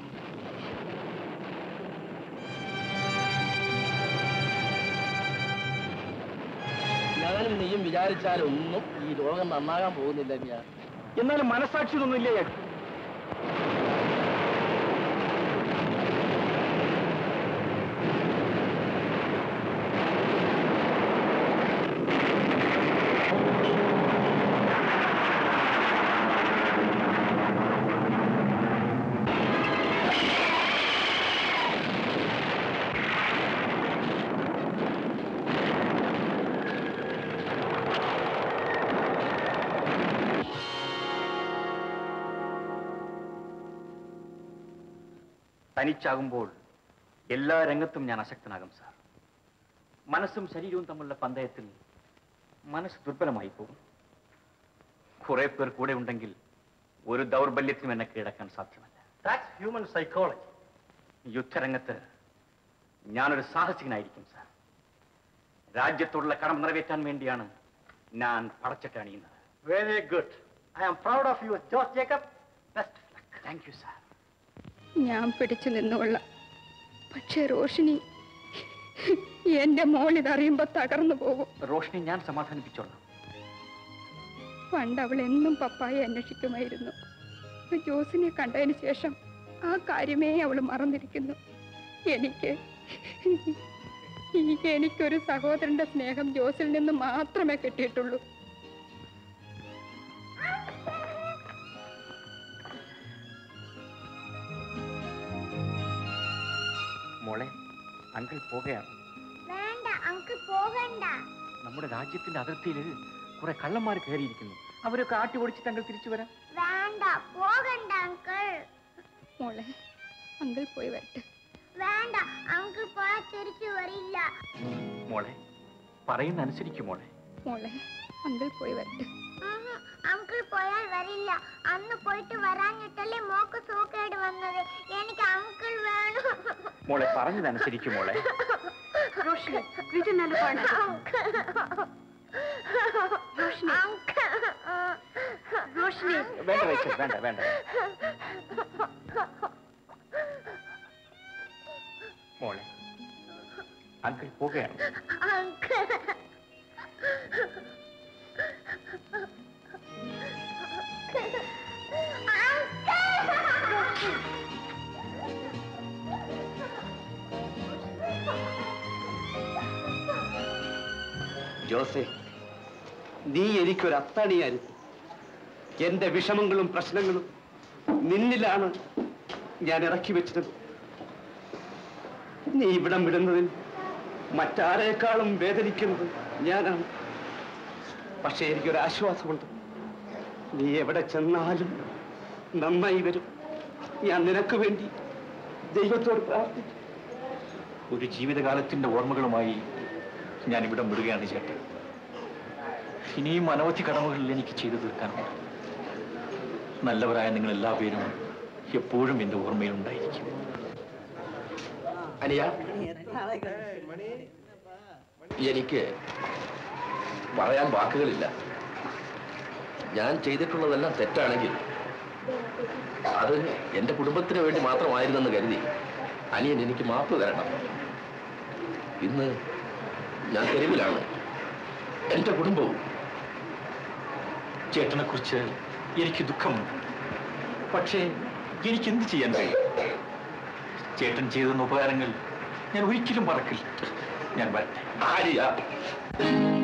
ഞാനും നീയും വിചാരിച്ചാലൊന്നും ഈ ലോകം നന്നാകാൻ പോകുന്നില്ല. ഞാൻ എന്നാലും മനസ്സാക്ഷിയൊന്നുമില്ലേ? തനിച്ചാകുമ്പോൾ എല്ലാ രംഗത്തും ഞാൻ അശക്തനാകും സാർ. മനസ്സും ശരീരവും തമ്മിലുള്ള പന്തയത്തിൽ മനസ്സ് ദുർബലമായി പോകും. കുറെ പേർ കൂടെ ഉണ്ടെങ്കിൽ ഒരു ദൗർബല്യത്തിനും എന്നെ കീഴടക്കാൻ സാധ്യമല്ല. That's human psychology. യുദ്ധരംഗത്ത് ഞാനൊരു സാഹസികനായിരിക്കും സാർ. രാജ്യത്തോടുള്ള കടമ നിറവേറ്റാൻ വേണ്ടിയാണ് ഞാൻ പടച്ചട്ട അണിയുന്നത്. Very good. I am proud of you, George Jacob. Best of luck. Thank you, sir. ഞാൻ പിടിച്ചു നിന്നുകൊള്ളാം. പക്ഷേ റോഷിനി, എന്റെ മോൾ ഇതറിയുമ്പോ തകർന്നു പോകും. റോഷിനി ഞാൻ സമാധാനിപ്പിച്ചോളാം. പണ്ട് അവൾ എന്നും പപ്പായെ അന്വേഷിക്കുമായിരുന്നു. ജോസിനെ കണ്ടതിന് ശേഷം ആ കാര്യമേ അവൾ മറന്നിരിക്കുന്നു. എനിക്കൊരു സഹോദരന്റെ സ്നേഹം ജോസിൽ നിന്ന് മാത്രമേ കിട്ടിയിട്ടുള്ളൂ. മോളെ, അങ്കിൾ പോകുകയാണ്. വേണ്ട അങ്കിൾ പോകണ്ട. നമ്മുടെ രാജ്യത്തിന്റെ അതിർത്തിയിൽ കുറെ കള്ളന്മാർ കയറിയിരിക്കുന്നു. അവരൊക്കെ ആട്ടി ഓടിച്ചിട്ട് അങ്കിൾ തിരിച്ചു വരാം. വേണ്ട പോകണ്ട അങ്കിൾ. മോളെ, അങ്കിൾ പോയി വരട്ടെ. വേണ്ട അങ്കിൾ പോയാൽ തിരിച്ചു വരില്ല. മോളെ, പറയുന്ന അനുസരിക്കും മോളെ. മോളെ, അങ്കിൾ പോയി വരട്ടെ. അങ്കിൾ പോയാൽ വരില്ല. അന്ന് പോയിട്ട് വരാഞ്ഞിട്ടല്ലേ മോക്ക് സൂക്കേട് വന്നത്. എനിക്ക് അങ്കിൾ വേണം. മോളെ, പറഞ്ഞതനുസരിക്കും മോളെ. വേണ്ട റേച്ചൽ, വേണ്ട വേണ്ട. മോളെ, അങ്കിൾ പോകുകയാണ്. ജോസേ, നീ എനിക്കൊരു അത്താണിയായിരുന്നു. എന്റെ വിഷമങ്ങളും പ്രശ്നങ്ങളും നിന്നിലാണ് ഞാൻ ഇറക്കി വെച്ചത്. നീ ഇവിടം വിടുന്നതിൽ മറ്റാരേക്കാളും വേദനിക്കുന്നത് ഞാനാണ്. പക്ഷേ എനിക്കൊരു ആശ്വാസമുണ്ട്. നീ എവിടെ ചെന്നാലും നന്നായി വരും. ഞാൻ നിനക്ക് വേണ്ടി ദൈവത്തോട് പ്രാർത്ഥിക്കും. ഒരു ജീവിതകാലത്തിന്റെ ഓർമ്മകളുമായി ഞാൻ ഇവിടെ വിടുകയാണ് ചേട്ടൻ. ഇനിയും അനവധി കടമകളിൽ എനിക്ക് ചെയ്തു തീർക്കാനുണ്ട്. നല്ലവരായ നിങ്ങൾ എല്ലാവരും എപ്പോഴും എന്റെ ഓർമ്മയിൽ ഉണ്ടായിരിക്കും. അനിയ, എനിക്ക് പറയാൻ വാക്കുകളില്ല. ഞാൻ ചെയ്തിട്ടുള്ളതെല്ലാം തെറ്റാണെങ്കിൽ അത് എന്റെ കുടുംബത്തിന് വേണ്ടി മാത്രമായിരുന്നെന്ന് കരുതി അനിയൻ എനിക്ക് മാപ്പ് തരണം. ഇന്ന് ഞാൻ തെരുവിലാണ്, എന്റെ കുടുംബവും. ചേട്ടനെ കുറിച്ച് എനിക്ക് ദുഃഖമുണ്ട്. പക്ഷേ എനിക്ക് എന്ത് ചെയ്യാൻ കഴിയും? ചേട്ടൻ ചെയ്തുന്ന ഉപകാരങ്ങൾ ഞാൻ ഒരിക്കലും മറക്കില്ല. ഞാൻ വരട്ടെ. ആര്യ,